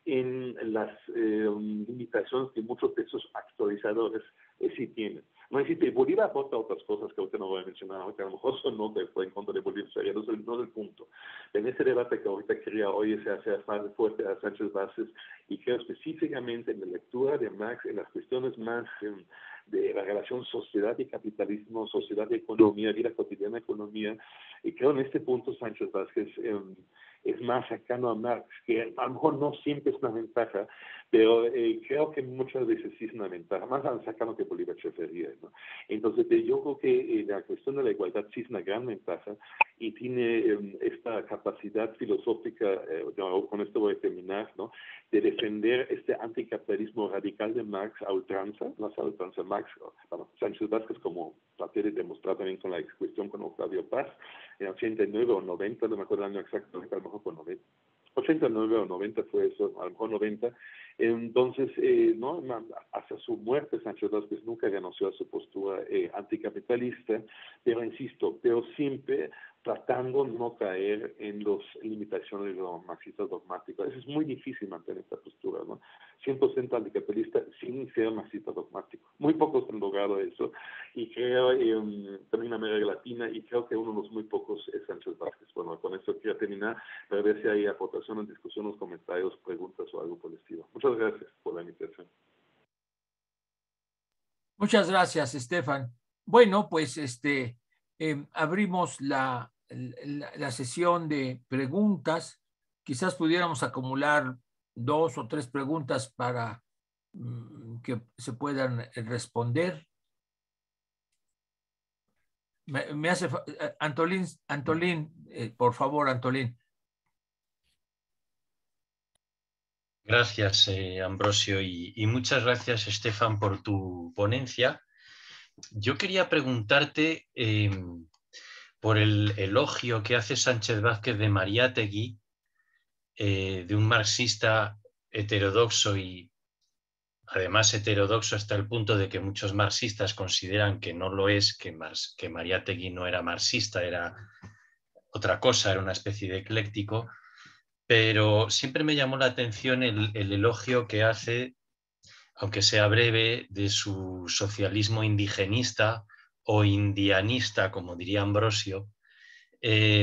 en las eh, limitaciones que muchos de esos actualizadores eh, sí tienen. No existe. Bolívar aporta otras cosas que ahorita no voy a mencionar, que a lo mejor son no de, en contra de Bolívar, sería no es el, no es el punto. En ese debate que ahorita quería hoy se hace fuerte a Sánchez Vázquez, y creo específicamente en la lectura de Marx, en las cuestiones más eh, de la relación sociedad y capitalismo, sociedad y economía, vida cotidiana economía, y creo en este punto Sánchez Vázquez eh, es más cercano a Marx, que a lo mejor no siempre es una ventaja, pero eh, creo que muchas veces sí es una ventaja, más cercano que Bolívar Echeverría, ¿no? Entonces yo creo que eh, la cuestión de la igualdad sí es una gran ventaja, y tiene eh, esta capacidad filosófica, eh, yo, con esto voy a terminar, ¿no?, de defender este anticapitalismo radical de Marx a ultranza, no a ultranza Marx, bueno, Sánchez Vázquez, como traté de demostrar también con la cuestión con Octavio Paz, en ochenta y nueve o noventa, no me acuerdo el año exacto, a lo mejor fue noventa, ochenta y nueve o noventa fue eso, a lo mejor noventa. Entonces, eh, no, hasta su muerte, Sánchez Vázquez nunca renunció a su postura eh, anticapitalista, pero insisto, pero siempre tratando no caer en las limitaciones de los marxistas dogmáticos. Eso es muy difícil mantener esta postura, ¿no? cien por ciento anticapitalista sin ser marxista dogmático. Muy pocos han logrado eso, y creo, eh, también en América Latina, y creo que uno de los muy pocos es Sánchez Vázquez. Bueno, con esto quiero terminar, para ver si hay aportaciones, discusiones, comentarios, preguntas o algo por el estilo. Muchas gracias por la invitación. Muchas gracias, Estefan. Bueno, pues este, eh, abrimos la, la, la sesión de preguntas. Quizás pudiéramos acumular dos o tres preguntas para mm, que se puedan responder. Me, me hace Antolín, Antolín, eh, por favor, Antolín. Gracias, eh, Ambrosio, y, y muchas gracias, Estefan, por tu ponencia. Yo quería preguntarte eh, por el elogio que hace Sánchez Vázquez de Mariátegui, eh, de un marxista heterodoxo, y además heterodoxo hasta el punto de que muchos marxistas consideran que no lo es, que, Mars, que Mariátegui no era marxista, era otra cosa, era una especie de ecléctico. Pero siempre me llamó la atención el, el elogio que hace, aunque sea breve, de su socialismo indigenista o indianista, como diría Ambrosio. Eh,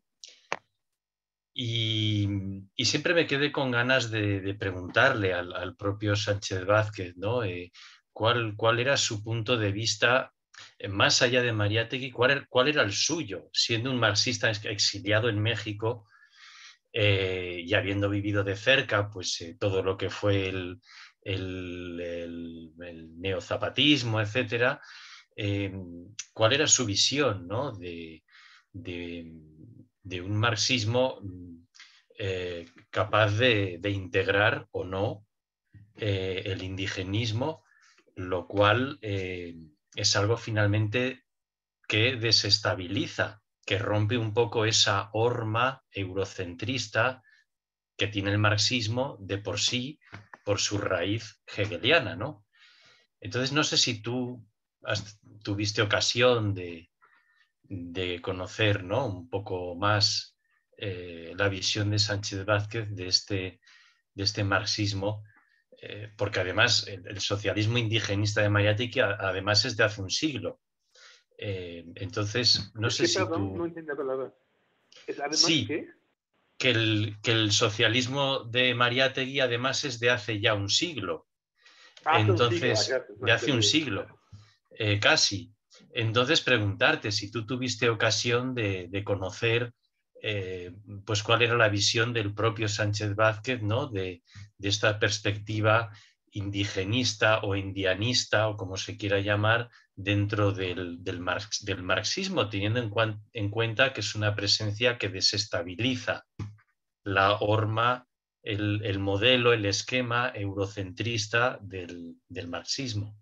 y, y siempre me quedé con ganas de, de preguntarle al, al propio Sánchez Vázquez, ¿no? Eh, ¿cuál, cuál era su punto de vista, eh, más allá de Mariátegui, cuál, cuál era el suyo, siendo un marxista exiliado en México? Eh, y habiendo vivido de cerca pues eh, todo lo que fue el, el, el, el neozapatismo, etcétera, eh, ¿cuál era su visión, ¿no? de, de, de un marxismo eh, capaz de, de integrar o no eh, el indigenismo, lo cual eh, es algo finalmente que desestabiliza, que rompe un poco esa horma eurocentrista que tiene el marxismo de por sí, por su raíz hegeliana, ¿no? Entonces, no sé si tú has, tuviste ocasión de, de conocer, ¿no? Un poco más eh, la visión de Sánchez Vázquez de este, de este marxismo, eh, porque además el, el socialismo indigenista de Mariátegui además es de hace un siglo. Eh, entonces, no sé ¿Qué, si perdón? tú... No entiendo la palabra. ¿Es además Sí, qué? que el, que el socialismo de Mariátegui además es de hace ya un siglo. Hace un siglo, Entonces, acá. de hace un siglo, eh, casi. Entonces, preguntarte si tú tuviste ocasión de, de conocer eh, pues cuál era la visión del propio Sánchez Vázquez, ¿no? de, de esta perspectiva indigenista o indianista, o como se quiera llamar, dentro del, del, marx, del marxismo, teniendo en, cuan, en cuenta que es una presencia que desestabiliza la horma, el, el modelo, el esquema eurocentrista del, del marxismo.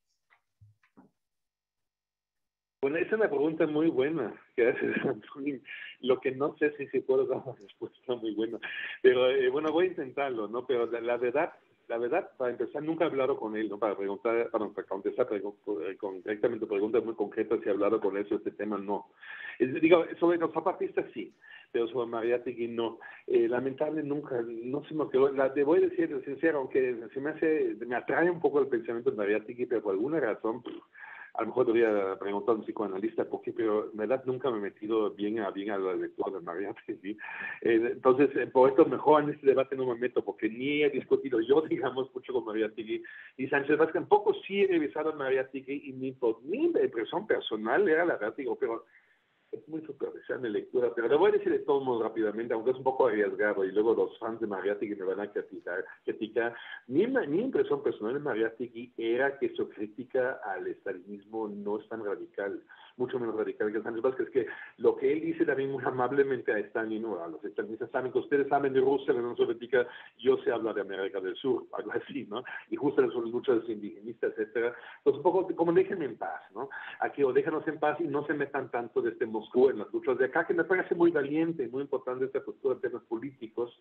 Bueno, esa es una pregunta muy buena que haces, Antonio. Lo que no sé si se puede dar una respuesta muy buena, pero eh, bueno, voy a intentarlo, ¿no? Pero la, la verdad, la verdad, para empezar, nunca he hablado con él, ¿no? Para preguntar, para, para contestar con, directamente preguntas muy concretas, si he hablado con él sobre este tema, no. Es, digo, sobre los zapatistas sí, pero sobre Mariátegui no. Eh, lamentable nunca, no se me quedó, la, te voy a decir sincero, aunque se me hace, me atrae un poco el pensamiento de Mariátegui, pero por alguna razón, pff, a lo mejor debería preguntar a un psicoanalista por qué, pero en verdad nunca me he metido bien a, bien a la lectura de Mariátegui. Eh, entonces, eh, por esto mejor en este debate no me meto, porque ni he discutido yo, digamos, mucho con Mariátegui, y Sánchez Vázquez tampoco sí he revisado a Mariátegui, y mi, mi impresión personal era la verdad, digo, pero es muy superficial mi lectura, pero le voy a decir de todos modos rápidamente, aunque es un poco arriesgado, y luego los fans de Mariátegui me van a criticar. criticar. Mi, mi impresión personal de Mariátegui era que su crítica al estalinismo no es tan radical, mucho menos radical que Sánchez Vázquez, que lo que él dice también muy amablemente a Stalin, o a los estalinistas, saben que ustedes saben de Rusia, de la Unión Soviética, yo sé hablar de América del Sur, algo así, ¿no? Y justo en sus luchas indigenistas, etcétera. Entonces, un poco como déjenme en paz, ¿no? Aquí, o déjanos en paz y no se metan tanto de este Moscú en las luchas de acá, que me parece muy valiente, muy importante esta postura de temas políticos.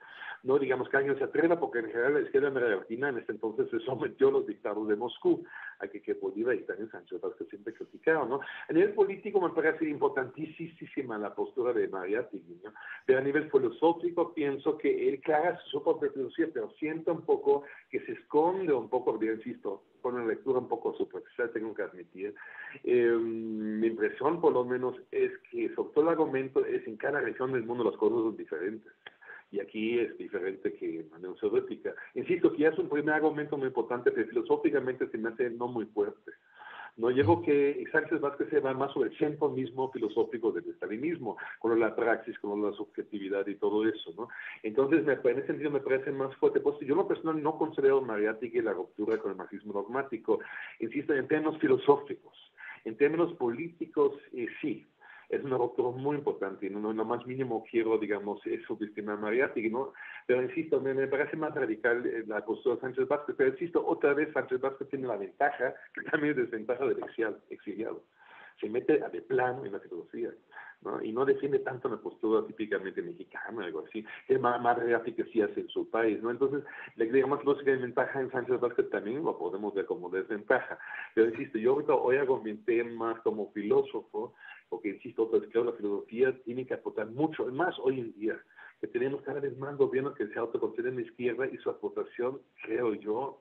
no digamos que alguien se atreva, porque en general la izquierda americana en este entonces se sometió a los dictados de Moscú, a que, que Bolívar y también Sánchez Vázquez siempre criticaron, ¿no? A nivel político me parece importantísima la postura de Mariátegui, ¿no? Pero a nivel filosófico pienso que él, claro, su propia filosofía, pero siento un poco que se esconde un poco, bien insisto, con una lectura un poco superficial, tengo que admitir. Eh, mi impresión, por lo menos, es que sobre todo el argumento es en cada región del mundo las cosas son diferentes. Y aquí es diferente que en la Unión Soviética. Insisto que ya es un primer argumento muy importante, pero filosóficamente se me hace no muy fuerte. No llego que Sánchez Vázquez se va más sobre el centro mismo filosófico del estalinismo, con la praxis, con la subjetividad y todo eso, ¿no? Entonces, me, en ese sentido me parece más fuerte. Pues yo no personal no considero Mariátegui la ruptura con el marxismo dogmático. Insisto, en términos filosóficos. En términos políticos, eh, sí. Es una ruptura muy importante y no, no, no más mínimo quiero, digamos, subestimar a Mariátegui, ¿no? Pero insisto, me, me parece más radical la postura de Sánchez Vázquez, pero insisto, otra vez Sánchez Vázquez tiene la ventaja, que también es desventaja del exiliado. Se mete de plano en la filosofía, ¿no? Y no defiende tanto la postura típicamente mexicana, algo así, que más, más Mariátegui sí hace en su país, ¿no? Entonces, digamos, lógica de ventaja en Sánchez Vázquez también lo podemos ver como desventaja. Pero insisto, yo ahorita hoy argumenté más como filósofo, porque insisto, otra vez, claro, la filosofía tiene que aportar mucho, más hoy en día, que tenemos cada vez más gobiernos que se autoconsideran de izquierda y su aportación, creo yo,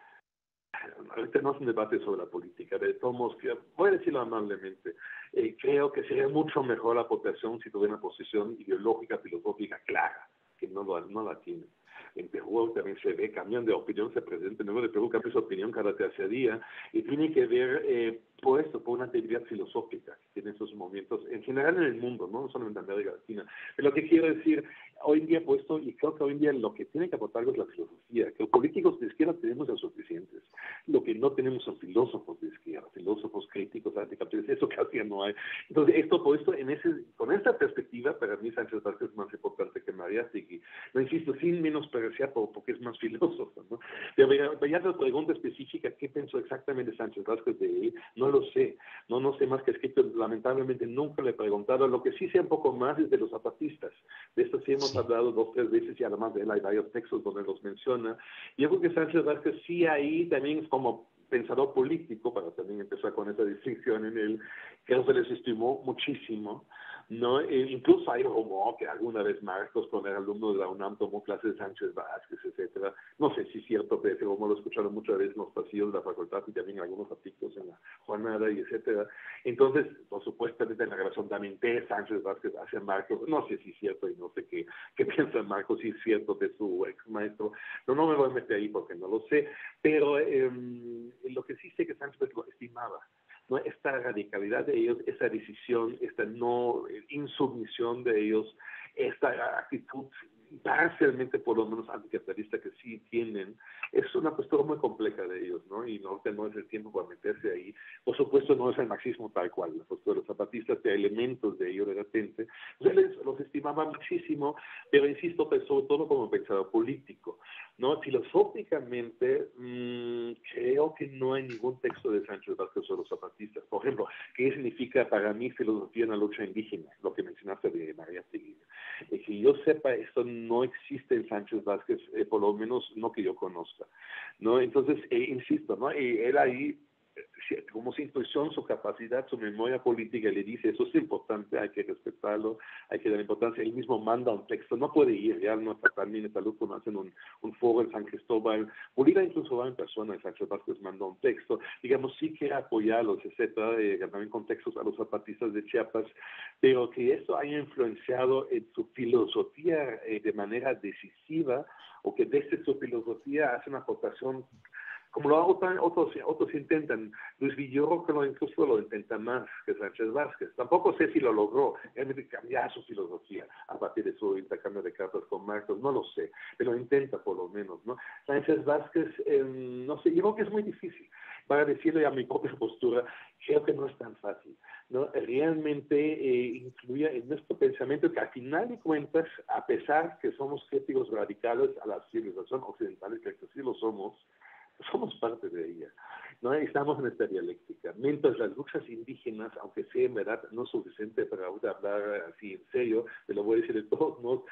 ahorita no es un debate sobre la política, de todos modos, voy a decirlo amablemente, eh, creo que sería mucho mejor la aportación si tuviera una posición ideológica, filosófica clara, que no, lo, no la tiene. En Perú también se ve, cambian de opinión, se presenta, el nuevo de Perú cambia su opinión cada tercer día, y tiene que ver eh, por esto, por una actividad filosófica que tiene esos momentos, en general en el mundo, no solamente en América Latina. Pero lo que quiero decir, hoy en día puesto, y creo que hoy en día lo que tiene que aportar es la filosofía, que los políticos de izquierda tenemos los suficientes, lo que no tenemos son filósofos de izquierda, filósofos críticos, anticapitalistas, eso casi no hay. Entonces, esto puesto en ese, con esta perspectiva, para mí Sánchez Vázquez es más importante que Mariátegui. No insisto, sin menospreciar porque es más filósofo, ¿no? Pero ya la pregunta específica, ¿qué pensó exactamente Sánchez Vázquez de él? No lo sé, no, no sé más que escrito, lamentablemente nunca le he preguntado. Lo que sí sé un poco más es de los zapatistas. De esto sí hemos sí. hablado dos, tres veces y además de él hay varios textos donde los menciona. Y yo creo que Sánchez Vázquez sí ahí también es como pensador político, para también empezar con esa distinción en él, que se les estimó muchísimo, ¿no? E incluso hay rumor que alguna vez Marcos, cuando era alumno de la UNAM, tomó clases de Sánchez Vázquez, etcétera. No sé si es cierto, pero ese rumor lo escucharon muchas veces en los pasillos de la facultad y también algunos artículos en la jornada y etcétera. Entonces, por supuestamente en la relación también de Sánchez Vázquez hacia Marcos, no sé si es cierto y no sé qué, qué piensa Marcos, si es cierto de su ex maestro. No, no me voy a meter ahí porque no lo sé, pero eh, lo que sí sé que Sánchez Vázquez lo estimaba, ¿no? Esta radicalidad de ellos, esa decisión, esta no insumisión de ellos, esta actitud parcialmente por lo menos anticapitalista que sí tienen, es una postura muy compleja de ellos, ¿no? Y no, no es el tiempo para meterse ahí. Por supuesto no es el marxismo tal cual, la postura de los zapatistas tiene elementos de ello de repente. Entonces los estimaba muchísimo, pero insisto, pues, sobre todo como pensador político, ¿no? Filosóficamente, mmm, creo que no hay ningún texto de Sánchez Vázquez sobre los zapatistas. Por ejemplo, ¿qué significa para mí filosofía en la lucha indígena? Lo que mencionaste de Mariátegui. Y que yo sepa, esto no existe en Sánchez Vázquez, eh, por lo menos no que yo conozca, ¿no? Entonces, eh, insisto, ¿no? Y él ahí, eh, como su intuición, su capacidad, su memoria política, le dice, eso es importante, hay que respetarlo, hay que dar importancia. Él mismo manda un texto, no puede ir, ya no está también en salud, cuando hacen un, un foro en San Cristóbal. Bolívar incluso va en persona, y Sánchez Vázquez mandó un texto, digamos, sí que apoyarlos, etcétera, eh, también con textos a los zapatistas de Chiapas, pero que eso haya influenciado en su filosofía eh, de manera decisiva, o que desde su filosofía hace una aportación, como lo hago otros, otros intentan. Luis Villoro que lo incluso lo intenta más que Sánchez Vázquez. Tampoco sé si lo logró realmente cambiar su filosofía a partir de su intercambio de cartas con Marcos, no lo sé, pero intenta por lo menos, ¿no? Sánchez Vázquez, eh, no sé, yo creo que es muy difícil. Para decirle a mi propia postura, creo que no es tan fácil, ¿no? Realmente eh, influye en nuestro pensamiento que al final de cuentas, a pesar que somos críticos radicales a la civilización occidental, que sí lo somos, somos parte de ella, ¿no? Estamos en esta dialéctica. Mientras las luchas indígenas, aunque sea en verdad no suficiente para hablar así en serio, te lo voy a decir de todos modos,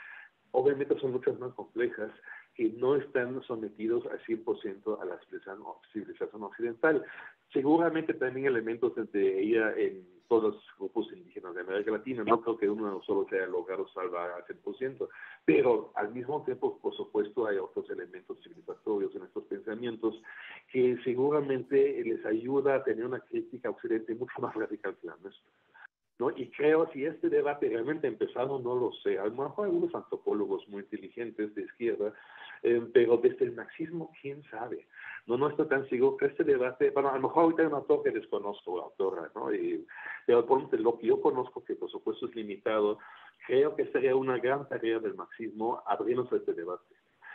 obviamente son luchas más complejas que no están sometidos al cien por ciento a la civilización occidental. Seguramente también elementos de ella en todos los grupos indígenas de América Latina. No creo que uno solo se haya logrado salvar al cien por ciento, pero al mismo tiempo, por supuesto, hay otros elementos civilizatorios en estos pensamientos que seguramente les ayuda a tener una crítica a Occidente mucho más radical que la nuestra, ¿no? Y creo, si este debate realmente ha empezado, no lo sé. A lo mejor algunos antropólogos muy inteligentes de izquierda, eh, pero desde el marxismo, quién sabe. No, no estoy tan seguro que este debate, bueno, a lo mejor ahorita hay un autor que desconozco, autora, ¿no? Y, pero por lo que yo conozco, que por supuesto es limitado, creo que sería una gran tarea del marxismo abrirnos a este debate.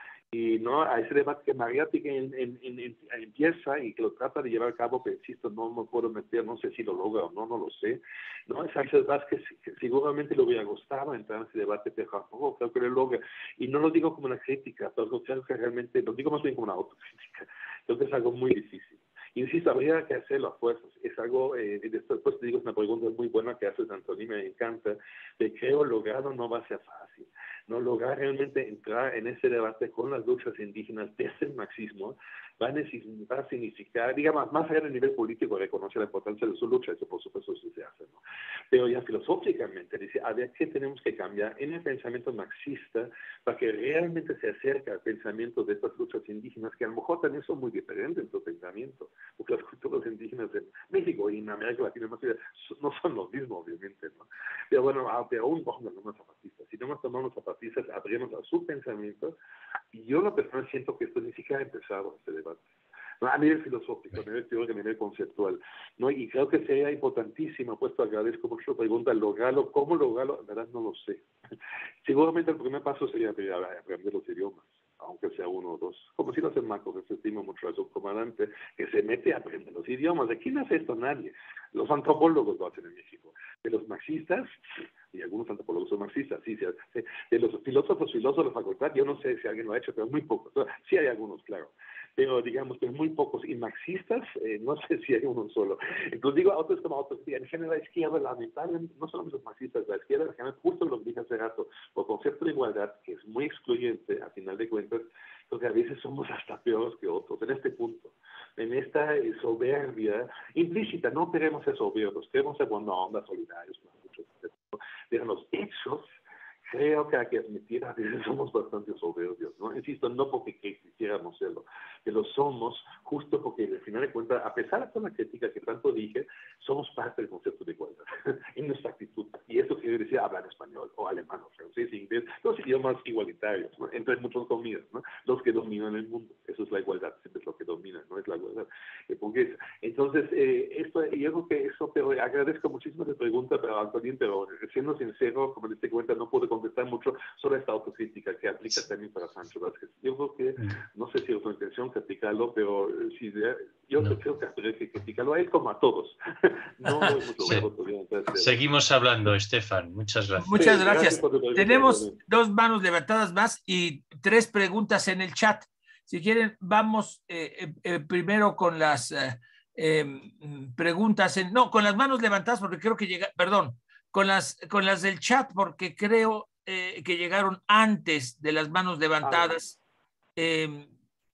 Y no a ese debate que Mariátegui en, en, en, en, empieza y que lo trata de llevar a cabo, pero insisto, no me puedo meter, no sé si lo logra o no, no lo sé. ¿No? Sánchez Vázquez seguramente le hubiera gustado entrar en ese debate, pero no, creo que lo logra. Y no lo digo como una crítica, pero creo que realmente, lo digo más bien como una autocrítica. Creo que es algo muy difícil. Insisto, habría que hacerlo a fuerzas. Es algo, eh, después te digo, es una pregunta muy buena que haces, Antonio, me encanta, de creo lograrlo no va a ser fácil. No lograr realmente entrar en ese debate con las luchas indígenas desde el marxismo va a, necesitar, va a significar, digamos, más allá del nivel político, reconocer la importancia de su lucha, eso por supuesto sí se hace, ¿no? Pero ya filosóficamente dice, a ver, ¿qué tenemos que cambiar en el pensamiento marxista para que realmente se acerque al pensamiento de estas luchas indígenas, que a lo mejor también son muy diferentes en su pensamiento, porque las culturas indígenas en México y en América Latina no son los mismos, obviamente, ¿no? Pero bueno, aún no somos zapatistas. Si no nos tomamos zapatistas, abrimos a su pensamiento, y yo la persona siento que esto ni siquiera ha empezado este debate, ¿no? A nivel filosófico, a nivel teórico, a nivel conceptual, ¿no? Y creo que sería importantísimo, puesto agradezco mucho la pregunta, lograrlo. ¿Cómo lograrlo? En verdad no lo sé. Seguramente el primer paso sería aprender los idiomas, aunque sea uno o dos. Como si lo hace Marco, que se estima mucho a su comandante, que se mete a aprender los idiomas. ¿De quién hace esto? Nadie. Los antropólogos lo hacen en México. De los marxistas, y algunos antropólogos son marxistas, sí, sí, de los filósofos, filósofos de la facultad, yo no sé si alguien lo ha hecho, pero muy pocos. Sí hay algunos, claro. Pero digamos que muy pocos. Y marxistas, eh, no sé si hay uno solo. Entonces digo, otros como otros, en general la izquierda, lamentablemente, no solamente los marxistas, la izquierda, en general, justo lo que dije hace rato, por concepto de igualdad, que es muy excluyente, a final de cuentas, porque a veces somos hasta peores que otros, en este punto, en esta soberbia implícita. No queremos ser soberbios, queremos ser buena onda, solidarios, pero los hechos, creo que hay que admitir, a veces somos bastante soberbios, ¿no? Insisto, no porque quisiéramos serlo, pero somos justo porque al final de cuentas, a pesar de toda la crítica que tanto dije, somos parte del concepto de igualdad en nuestra actitud. Y eso quiere decir hablar español o alemán o francés, inglés, los idiomas igualitarios, ¿no? Entre muchas comillas, ¿no? Los que dominan el mundo. Eso es la igualdad, siempre es lo que domina, no es la igualdad eh, burguesa. Entonces, eh, esto, yo creo que eso, pero agradezco muchísimo la pregunta, pero Antonín, pero siendo sincero, como les cuenta, no puedo contestar mucho sobre esta autocrítica que aplica también para Sánchez Vázquez. Yo creo que, no sé si es su intención criticarlo, pero si yo no. creo que habría que criticarlo a él como a todos. No lo hemos logrado todavía. Seguimos hablando, Estefan. Muchas gracias. Muchas sí, gracias. gracias Tenemos dos manos levantadas más y tres preguntas en el chat. Si quieren, vamos eh, eh, primero con las eh, eh, preguntas, en, no, con las manos levantadas, porque creo que llega, perdón, con las, con las del chat, porque creo eh, que llegaron antes de las manos levantadas. Eh,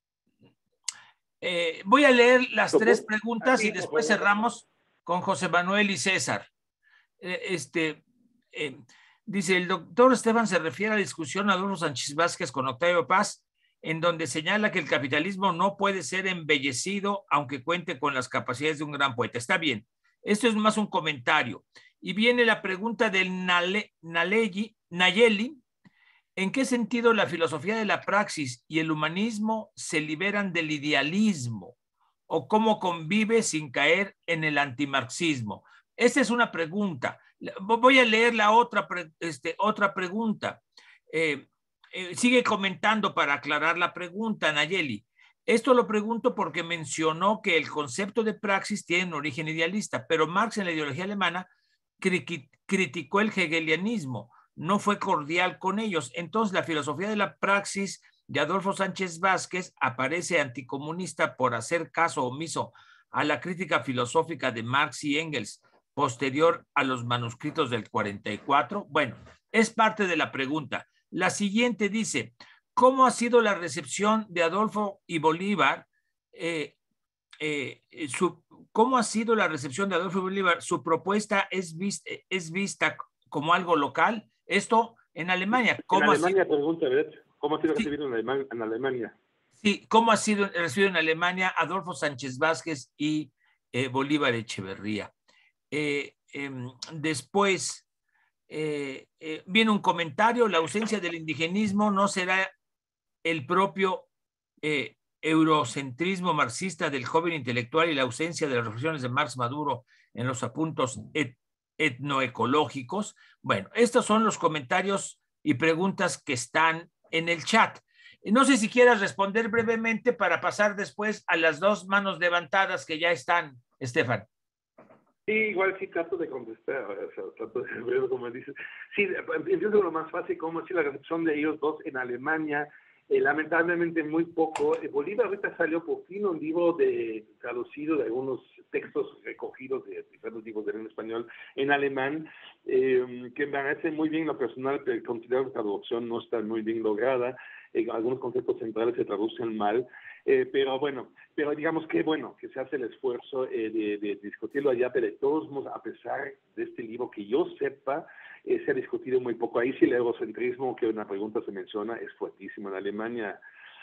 eh, voy a leer las tres preguntas y después cerramos con José Manuel y César. Eh, este, eh, dice, el doctor Estefan se refiere a la discusión Adolfo Sánchez Vázquez con Octavio Paz, en donde señala que el capitalismo no puede ser embellecido aunque cuente con las capacidades de un gran poeta. Está bien, esto es más un comentario. Y viene la pregunta del Nale, Nalegi, Nayeli, ¿en qué sentido la filosofía de la praxis y el humanismo se liberan del idealismo? ¿O cómo convive sin caer en el antimarxismo? Esta es una pregunta. Voy a leer la otra, este, otra pregunta. Eh, Eh, sigue comentando para aclarar la pregunta, Nayeli. Esto lo pregunto porque mencionó que el concepto de praxis tiene un origen idealista, pero Marx en la ideología alemana cri criticó el hegelianismo, no fue cordial con ellos. Entonces la filosofía de la praxis de Adolfo Sánchez Vázquez aparece anticomunista por hacer caso omiso a la crítica filosófica de Marx y Engels posterior a los manuscritos del cuarenta y cuatro. Bueno, es parte de la pregunta. La siguiente dice, ¿cómo ha sido la recepción de Adolfo y Bolívar? Eh, eh, su, ¿Cómo ha sido la recepción de Adolfo y Bolívar? ¿Su propuesta es vista, es vista como algo local? Esto en Alemania. En ¿Cómo Alemania, ha sido? pregunta, ¿verdad? ¿Cómo ha sido Sí, recibido en, Alema en Alemania? sí, ¿cómo ha sido recibido en Alemania Adolfo Sánchez Vázquez y eh, Bolívar Echeverría? Eh, eh, después eh, eh, viene un comentario, la ausencia del indigenismo no será el propio eh, eurocentrismo marxista del joven intelectual y la ausencia de las reflexiones de Marx Maduro en los apuntos et etnoecológicos. Bueno, estos son los comentarios y preguntas que están en el chat. No sé si quieras responder brevemente para pasar después a las dos manos levantadas que ya están, Estefan. Sí, igual sí trato de contestar, o sea, trato de ver como dices. Sí, entiendo lo más fácil, como si la recepción de ellos dos en Alemania, eh, lamentablemente muy poco. Eh, Bolívar ahorita salió por fin un libro de, traducido de algunos textos recogidos de diferentes libros en español, en alemán, eh, que me parece muy bien lo personal, pero considero que la traducción no está muy bien lograda. Eh, algunos conceptos centrales se traducen mal, eh, pero bueno, pero digamos que bueno, que se hace el esfuerzo eh, de, de discutirlo allá, pero de todos modos, a pesar de este libro, que yo sepa, eh, se ha discutido muy poco. Ahí sí el eurocentrismo, que una pregunta se menciona, es fuertísimo en Alemania.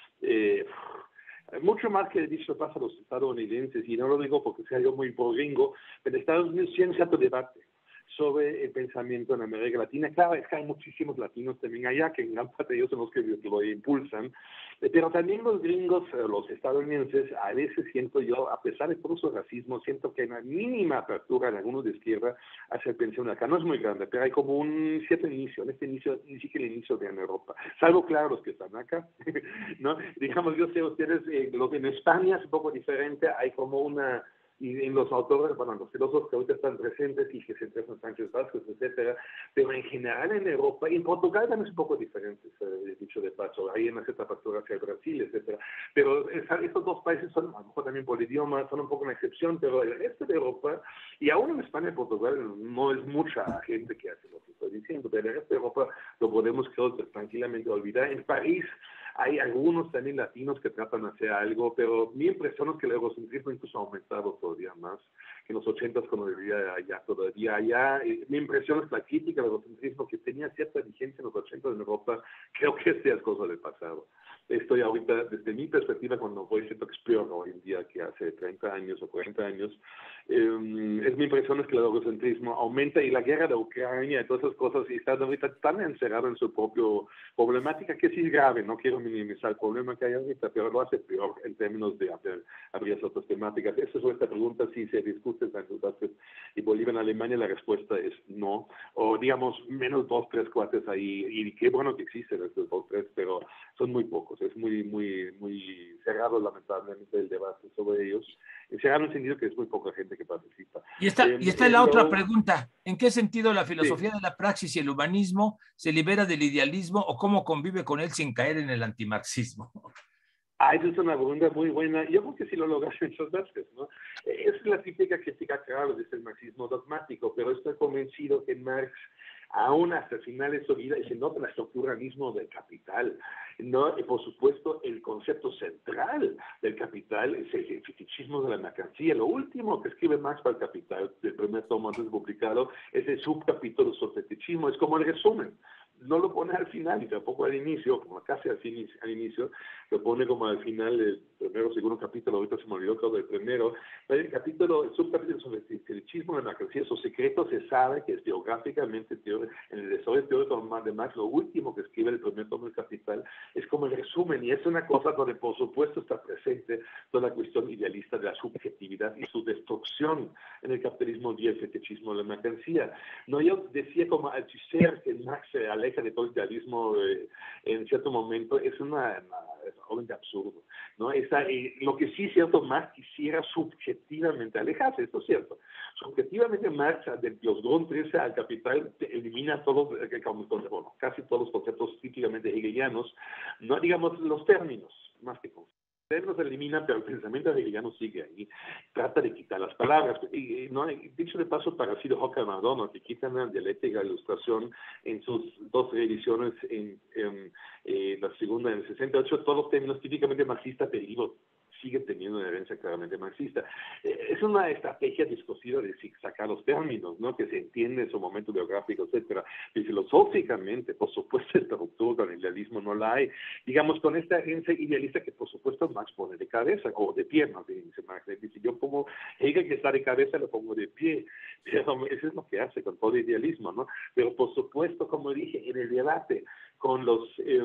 Eh, mucho más que dicho pasa a los estadounidenses, y no lo digo porque sea yo muy gringo, pero en Estados Unidos sí hay un cierto debate sobre el pensamiento en América Latina. Claro, es que hay muchísimos latinos también allá, que en gran parte de ellos son los que lo impulsan, pero también los gringos, los estadounidenses, a veces siento yo, a pesar de todo su racismo, siento que hay una mínima apertura en algunos de izquierda hacia el pensamiento acá. No es muy grande, pero hay como un cierto inicio, en este inicio, ni siquiera el inicio de en Europa, salvo claro los que están acá, ¿no? Digamos, yo sé, ustedes, eh, lo que en España es un poco diferente, hay como una... y en los autores, bueno, los filósofos que ahorita están presentes y que se interesan Sánchez Vázquez, etcétera, pero en general en Europa, y en Portugal también es un poco diferente, eh, dicho de paso, hay una cierta apertura hacia Brasil, etcétera, pero esa, estos dos países son, a lo mejor también por el idioma, son un poco una excepción, pero el resto de Europa, y aún en España y Portugal, no es mucha gente que hace lo que estoy diciendo, pero el resto de Europa lo podemos, creo, tranquilamente olvidar. En París hay algunos también latinos que tratan de hacer algo, pero mi impresión es que el eurocentrismo incluso ha aumentado todavía más que en los ochentas, cuando vivía allá todavía allá. Mi impresión es que la crítica al eurocentrismo, que tenía cierta vigencia en los ochentas en Europa, creo que esta es cosa del pasado. Estoy ahorita, desde mi perspectiva, cuando voy, siento que es peor hoy en día que hace treinta años o cuarenta años. Eh, es mi impresión es que el eurocentrismo aumenta, y la guerra de Ucrania y todas esas cosas, y están ahorita tan encerrados en su propia problemática, que sí es grave, no quiero minimizar el problema que hay ahorita, pero lo hace peor en términos de abrir, abrir otras temáticas. Esa es esta pregunta, si se discute Sánchez Vázquez y Bolívar en Alemania, la respuesta es no, o digamos menos dos, tres cuates ahí, y qué bueno que existen estos dos, tres, pero son muy pocos. Es muy, muy, muy cerrado, lamentablemente, el debate sobre ellos. Cerrado en el sentido que es muy poca gente que participa. Y está, Eh, y está eh, la lo, otra pregunta. ¿En qué sentido la filosofía sí. de la praxis y el humanismo se libera del idealismo, o cómo convive con él sin caer en el antimarxismo? Ah, esa es una pregunta muy buena. Yo creo que sí lo logras muchas veces, ¿no? Es la típica crítica, claro, desde el marxismo dogmático, pero estoy convencido que Marx, aún hasta el final de su vida, se nota el estructuralismo del capital, ¿no? Y por supuesto, el concepto central del capital es el fetichismo de la mercancía. Lo último que escribe Marx para el capital, el primer tomo antes publicado, es el subcapítulo sobre fetichismo, es como el resumen. No lo pone al final, y tampoco al inicio, como casi al, fin, al inicio, lo pone como al final del primero o segundo capítulo. Ahorita se me olvidó todo el primero. Pero el capítulo, el subcapítulo sobre el fetichismo de la mercancía, esos secretos, se sabe que es geográficamente, en el desarrollo teórico de Marx, lo último que escribe el primer tomo del Capital es como el resumen, y es una cosa donde por supuesto está presente toda la cuestión idealista de la subjetividad y su destrucción en el capitalismo y el fetichismo de la mercancía. No, yo decía como Althusser que Marx se aleja de todo el idealismo eh, en cierto momento, es una, una es obviamente absurdo, ¿no? Esa, eh, lo que sí es cierto, Marx quisiera subjetivamente alejarse, esto es cierto. Subjetivamente Marx, de los Grund trece al Capital, elimina todos, eh, bueno, casi todos los conceptos típicamente hegelianos, no digamos los términos, más que conceptos. nos elimina, pero el pensamiento hegeliano sigue ahí. Trata de quitar las palabras. Y, y no, dicho de paso, para Ciro Hocker Madono, que quitan la dialéctica y la ilustración en sus dos ediciones, en, en eh, la segunda en el sesenta y ocho, todos los términos típicamente marxistas, pero sigue teniendo una herencia claramente marxista. Eh, es una estrategia discursiva de sacar los términos, ¿no? Que se entiende en su momento biográfico, etcétera. Y filosóficamente, por supuesto, esta ruptura con el idealismo no la hay. Digamos, con esta herencia idealista que, por supuesto, Marx pone de cabeza, o de pie, más bien, dice Marx. Dice, yo pongo Hegel que está de cabeza, lo pongo de pie. Pero eso es lo que hace con todo idealismo, ¿no? Pero, por supuesto, como dije, en el debate con los eh,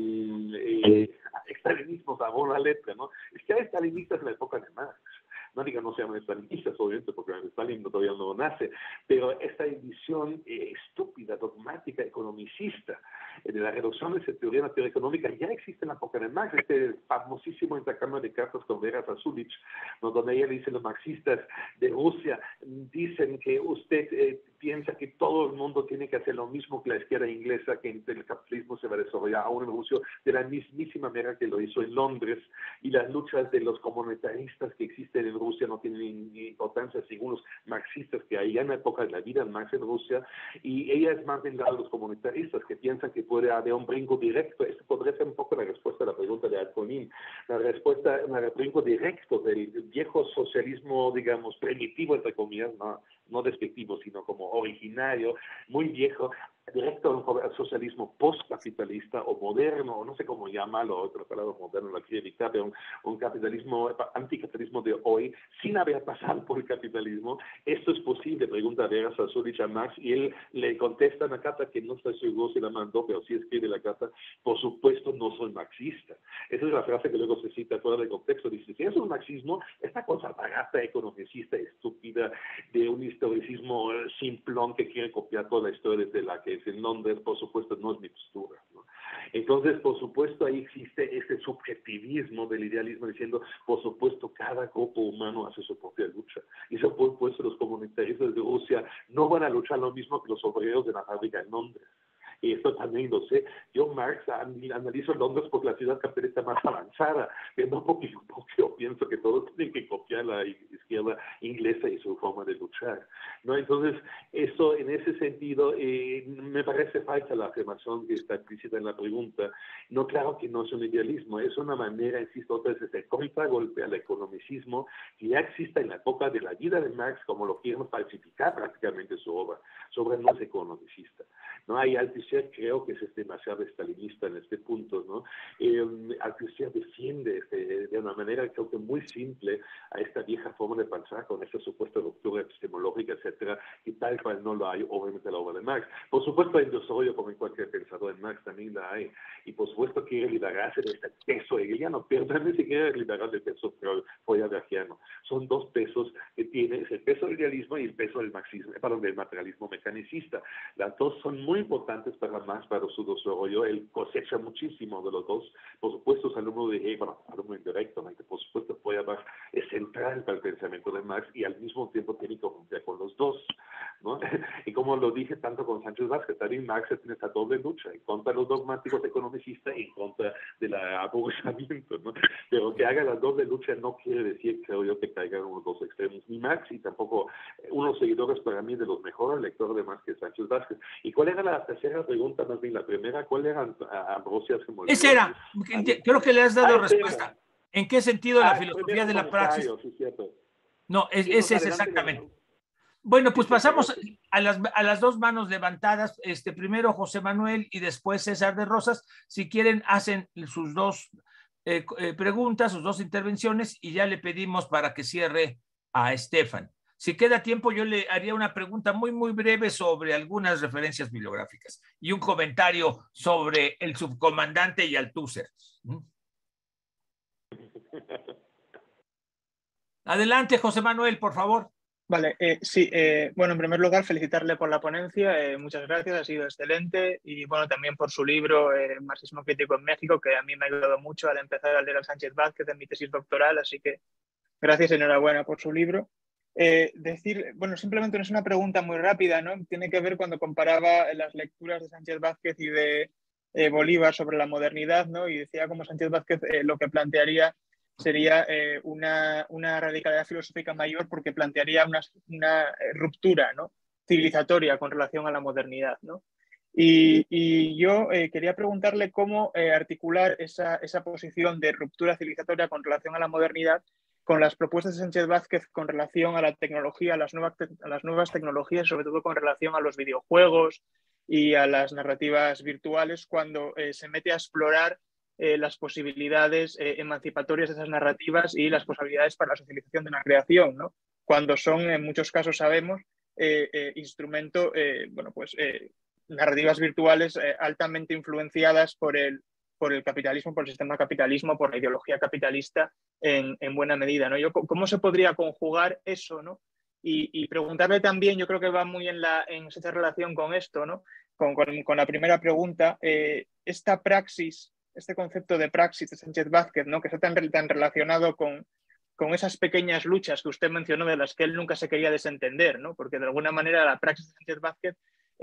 eh, estalinismos a bola letra, ¿no? Es que hay estalinistas en la época de Marx. No digan no se llaman estalinistas, obviamente, porque Stalin todavía no nace, pero esta visión eh, estúpida, dogmática, economicista eh, de la reducción de esa teoría en la teoría económica ya existe en la época de Marx. Este famosísimo intercambio de cartas con Vera Zasulich, ¿no? Donde ella dice, los marxistas de Rusia dicen que usted eh, piensa que todo el mundo tiene que hacer lo mismo que la izquierda inglesa, que el capitalismo se va a desarrollar aún en Rusia de la mismísima manera que lo hizo en Londres, y las luchas de los comunitaristas que existen en Rusia no tienen importancia según los marxistas que hay en la época de la vida en Marx en Rusia, y ella es más del lado de los comunitaristas que piensan que puede haber un brinco directo. Esto podría ser un poco la respuesta a la pregunta de Alconín, la respuesta, un brinco directo del viejo socialismo, digamos, primitivo, entre comillas, no, no despectivo, sino como originario, muy viejo, directo al socialismo postcapitalista o moderno, o no sé cómo llamarlo, otra palabra moderno la quiere evitar, pero un, un capitalismo, anticapitalismo de hoy, sin haber pasado por el capitalismo. Esto es posible, pregunta Vera Zasulich a Marx, y él le contesta en la carta, que no estoy seguro si la mandó, pero sí escribe la carta, por supuesto no soy marxista. Esa es la frase que luego se cita fuera de contexto. Dice, si es un marxismo, esta cosa barata, economicista, estúpida, de un historicismo simplón que quiere copiar toda la historia desde la que es en Londres, por supuesto no es mi postura, ¿no? Entonces, por supuesto, ahí existe ese subjetivismo del idealismo diciendo, por supuesto, cada grupo humano hace su propia lucha. Y por supuesto, los comunitaristas de Rusia no van a luchar lo mismo que los obreros de la fábrica en Londres. Y esto también lo sé. Yo, Marx, analizo Londres por la ciudad capitalista más avanzada, pero no porque, porque yo pienso que todos tienen que copiar la izquierda inglesa y su forma de luchar, ¿no? Entonces, eso, en ese sentido, eh, me parece falsa la afirmación que está explícita en la pregunta. No, claro que no es un idealismo, es una manera, insisto, otra vez, de contragolpe al economicismo que ya existe en la época de la vida de Marx, como lo quieren falsificar prácticamente su obra. Su obra no es economicista, ¿no? Hay Althusser, creo que es demasiado estalinista en este punto, ¿no? Eh, Althusser defiende este, de una manera, creo que muy simple, a esta vieja forma de pensar con esta supuesta ruptura epistemológica, etcétera, y tal cual no lo hay, obviamente, en la obra de Marx. Por supuesto, hay desarrollo como en cualquier pensador, en Marx también la hay, y por supuesto quiere liberarse de este peso hegeliano, pero también se quiere liberar del peso freudiano. Son dos pesos que tiene, es el peso del idealismo y el peso del marxismo, perdón, del materialismo mecanicista. Las dos son muy importantes para Marx, para su desarrollo. Él cosecha muchísimo de los dos. Por supuesto, es alumno de Hegel, bueno, alumno indirectamente, por supuesto, Feuerbach es central para el pensamiento de Marx y al mismo tiempo tiene que juntar con los dos, ¿no? Y como lo dije tanto con Sánchez Vázquez, también Marx tiene esta doble lucha en contra de los dogmáticos economicistas y en contra del aburrimiento, ¿no? Pero que haga la doble lucha no quiere decir, creo yo, que caigan unos dos extremos, ni Marx y tampoco unos seguidores para mí de los mejores lectores de Marx que Sánchez Vázquez. ¿Y cuál era la tercera pregunta, más bien la primera? ¿Cuál era Ambrosia? Esa era, creo que le has dado ah, respuesta. ¿En qué sentido ah, la filosofía de la praxis? Sí, cierto. No, es, sí, ese es exactamente. Bueno, pues pasamos a las, a las dos manos levantadas. Este, primero José Manuel y después César de Rosas. Si quieren, hacen sus dos eh, eh, preguntas, sus dos intervenciones, y ya le pedimos para que cierre a Estefan. Si queda tiempo, yo le haría una pregunta muy, muy breve sobre algunas referencias bibliográficas y un comentario sobre el subcomandante y Althusser. ¿Mm? Adelante, José Manuel, por favor. Vale, eh, sí, eh, bueno, en primer lugar, felicitarle por la ponencia, eh, muchas gracias, ha sido excelente, y bueno, también por su libro, eh, Marxismo Crítico en México, que a mí me ha ayudado mucho al empezar a leer a Sánchez Vázquez en mi tesis doctoral, así que gracias y enhorabuena por su libro. Eh, decir, bueno, simplemente no es una pregunta muy rápida, ¿no? Tiene que ver cuando comparaba las lecturas de Sánchez Vázquez y de eh, Bolívar sobre la modernidad, ¿no? Y decía como Sánchez Vázquez eh, lo que plantearía sería eh, una, una radicalidad filosófica mayor porque plantearía una, una ruptura, ¿no?, civilizatoria con relación a la modernidad, ¿no? Y, y yo eh, quería preguntarle cómo eh, articular esa, esa posición de ruptura civilizatoria con relación a la modernidad con las propuestas de Sánchez Vázquez con relación a la tecnología, a las nuevas, a las nuevas tecnologías, sobre todo con relación a los videojuegos y a las narrativas virtuales, cuando eh, se mete a explorar eh, las posibilidades eh, emancipatorias de esas narrativas y las posibilidades para la socialización de la creación, ¿no? Cuando son, en muchos casos sabemos, eh, eh, instrumento, eh, bueno, pues eh, narrativas virtuales eh, altamente influenciadas por el, por el capitalismo, por el sistema capitalismo, por la ideología capitalista en, en buena medida, ¿no? Yo, ¿cómo se podría conjugar eso, ¿no? Y, y preguntarle también, yo creo que va muy en, la, en esa relación con esto, ¿no? Con, con, con la primera pregunta, eh, esta praxis, este concepto de praxis de Sánchez Vázquez, ¿no?, que está tan, tan relacionado con, con esas pequeñas luchas que usted mencionó de las que él nunca se quería desentender, ¿no? Porque de alguna manera la praxis de Sánchez Vázquez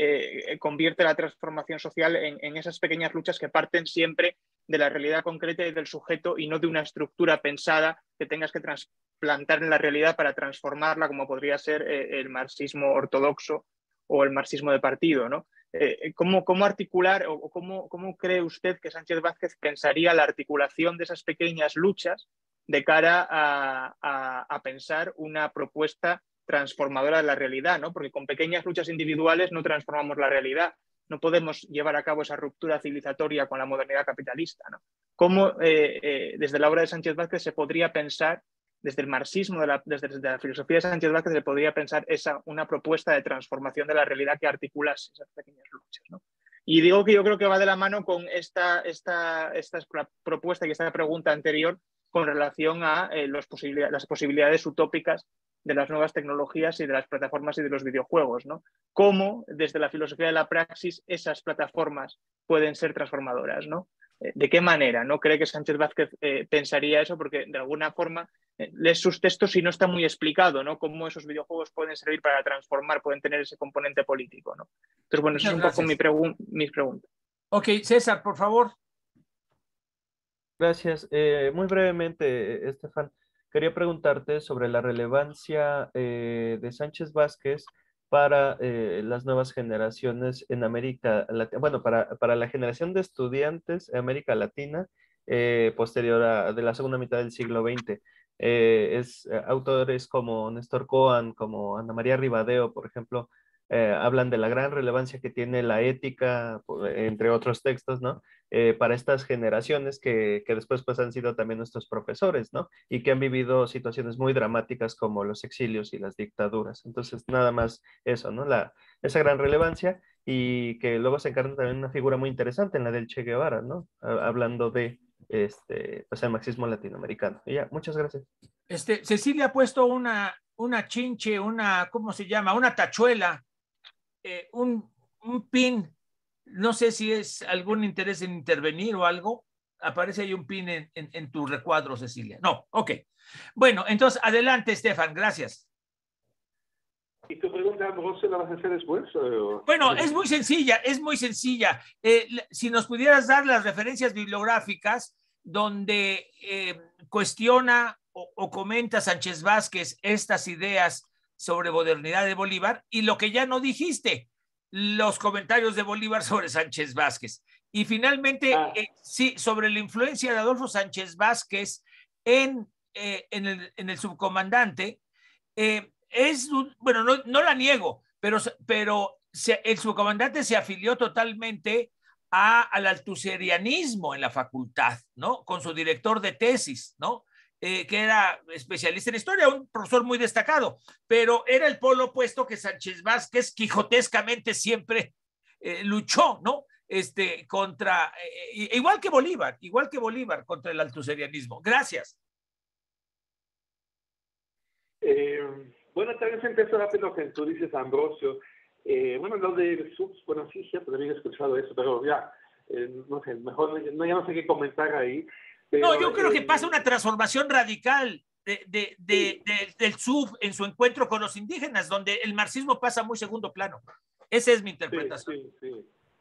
eh, convierte la transformación social en, en esas pequeñas luchas que parten siempre de la realidad concreta y del sujeto y no de una estructura pensada que tengas que trasplantar en la realidad para transformarla, como podría ser eh, el marxismo ortodoxo o el marxismo de partido, ¿no? Eh, ¿cómo, ¿Cómo articular o cómo, cómo cree usted que Sánchez Vázquez pensaría la articulación de esas pequeñas luchas de cara a, a, a pensar una propuesta transformadora de la realidad, ¿no? Porque con pequeñas luchas individuales no transformamos la realidad. No podemos llevar a cabo esa ruptura civilizatoria con la modernidad capitalista, ¿no? ¿Cómo eh, eh, desde la obra de Sánchez Vázquez se podría pensar, desde el marxismo, de la, desde, desde la filosofía de Sánchez Vázquez, se podría pensar esa, una propuesta de transformación de la realidad que articulase esas pequeñas luchas, ¿no? Y digo que yo creo que va de la mano con esta, esta, esta propuesta y esta pregunta anterior con relación a eh, los posibilidades, las posibilidades utópicas de las nuevas tecnologías y de las plataformas y de los videojuegos, ¿no? Cómo, desde la filosofía de la praxis, esas plataformas pueden ser transformadoras, ¿no? ¿De qué manera? ¿No cree que Sánchez Vázquez eh, pensaría eso? Porque de alguna forma eh, lees sus textos y no está muy explicado, ¿no?, cómo esos videojuegos pueden servir para transformar, pueden tener ese componente político, ¿no? Entonces, bueno, esa es un poco mi pregun mis preguntas. Ok, César, por favor. Gracias. Eh, muy brevemente, Estefan, quería preguntarte sobre la relevancia eh, de Sánchez Vázquez para eh, las nuevas generaciones en América Latina, bueno, para, para la generación de estudiantes en América Latina eh, posterior a de la segunda mitad del siglo veinte. Eh, es eh, autores como Néstor Cohen, como Ana María Ribadeo, por ejemplo, eh, hablan de la gran relevancia que tiene la ética, entre otros textos, ¿no? Eh, para estas generaciones que, que después pues han sido también nuestros profesores, ¿no? Y que han vivido situaciones muy dramáticas como los exilios y las dictaduras. Entonces, nada más eso, ¿no? La, esa gran relevancia y que luego se encarna también una figura muy interesante en la del Che Guevara, ¿no? Hablando de este, pues el marxismo latinoamericano. Y ya, muchas gracias. Este, Cecilia ha puesto una, una chinche, una, ¿cómo se llama? Una tachuela, eh, un, un pin. No sé si es algún interés en intervenir o algo. Aparece ahí un pin en, en, en tu recuadro, Cecilia. No, ok. Bueno, entonces adelante, Estefan, gracias. ¿Y tu pregunta, Ambrosio, la vas a hacer después? O... Bueno, es muy sencilla, es muy sencilla. Eh, si nos pudieras dar las referencias bibliográficas donde eh, cuestiona o, o comenta Sánchez Vázquez estas ideas sobre modernidad de Bolívar y lo que ya no dijiste, los comentarios de Bolívar sobre Sánchez Vázquez. Y finalmente, ah. eh, sí, sobre la influencia de Adolfo Sánchez Vázquez en, eh, en, el, en el subcomandante, eh, es, bueno, no, no la niego, pero, pero se, el subcomandante se afilió totalmente a, al altuserianismo en la facultad, ¿no? Con su director de tesis, ¿no? Eh, que era especialista en historia, un profesor muy destacado, pero era el polo opuesto que Sánchez Vázquez quijotescamente siempre eh, luchó, ¿no? Este, contra, eh, igual que Bolívar, igual que Bolívar, contra el altuserianismo. Gracias. Eh, bueno, tal vez empiezo rápido lo que tú dices, Ambrosio. Eh, bueno, lo del subs, bueno, sí, cierto, había escuchado eso, pero ya, eh, no sé, mejor no, ya no sé qué comentar ahí. Pero, no, yo creo eh, que pasa una transformación radical de, de, de, de, del sub en su encuentro con los indígenas, donde el marxismo pasa a muy segundo plano. Esa es mi interpretación. Sí, sí, sí.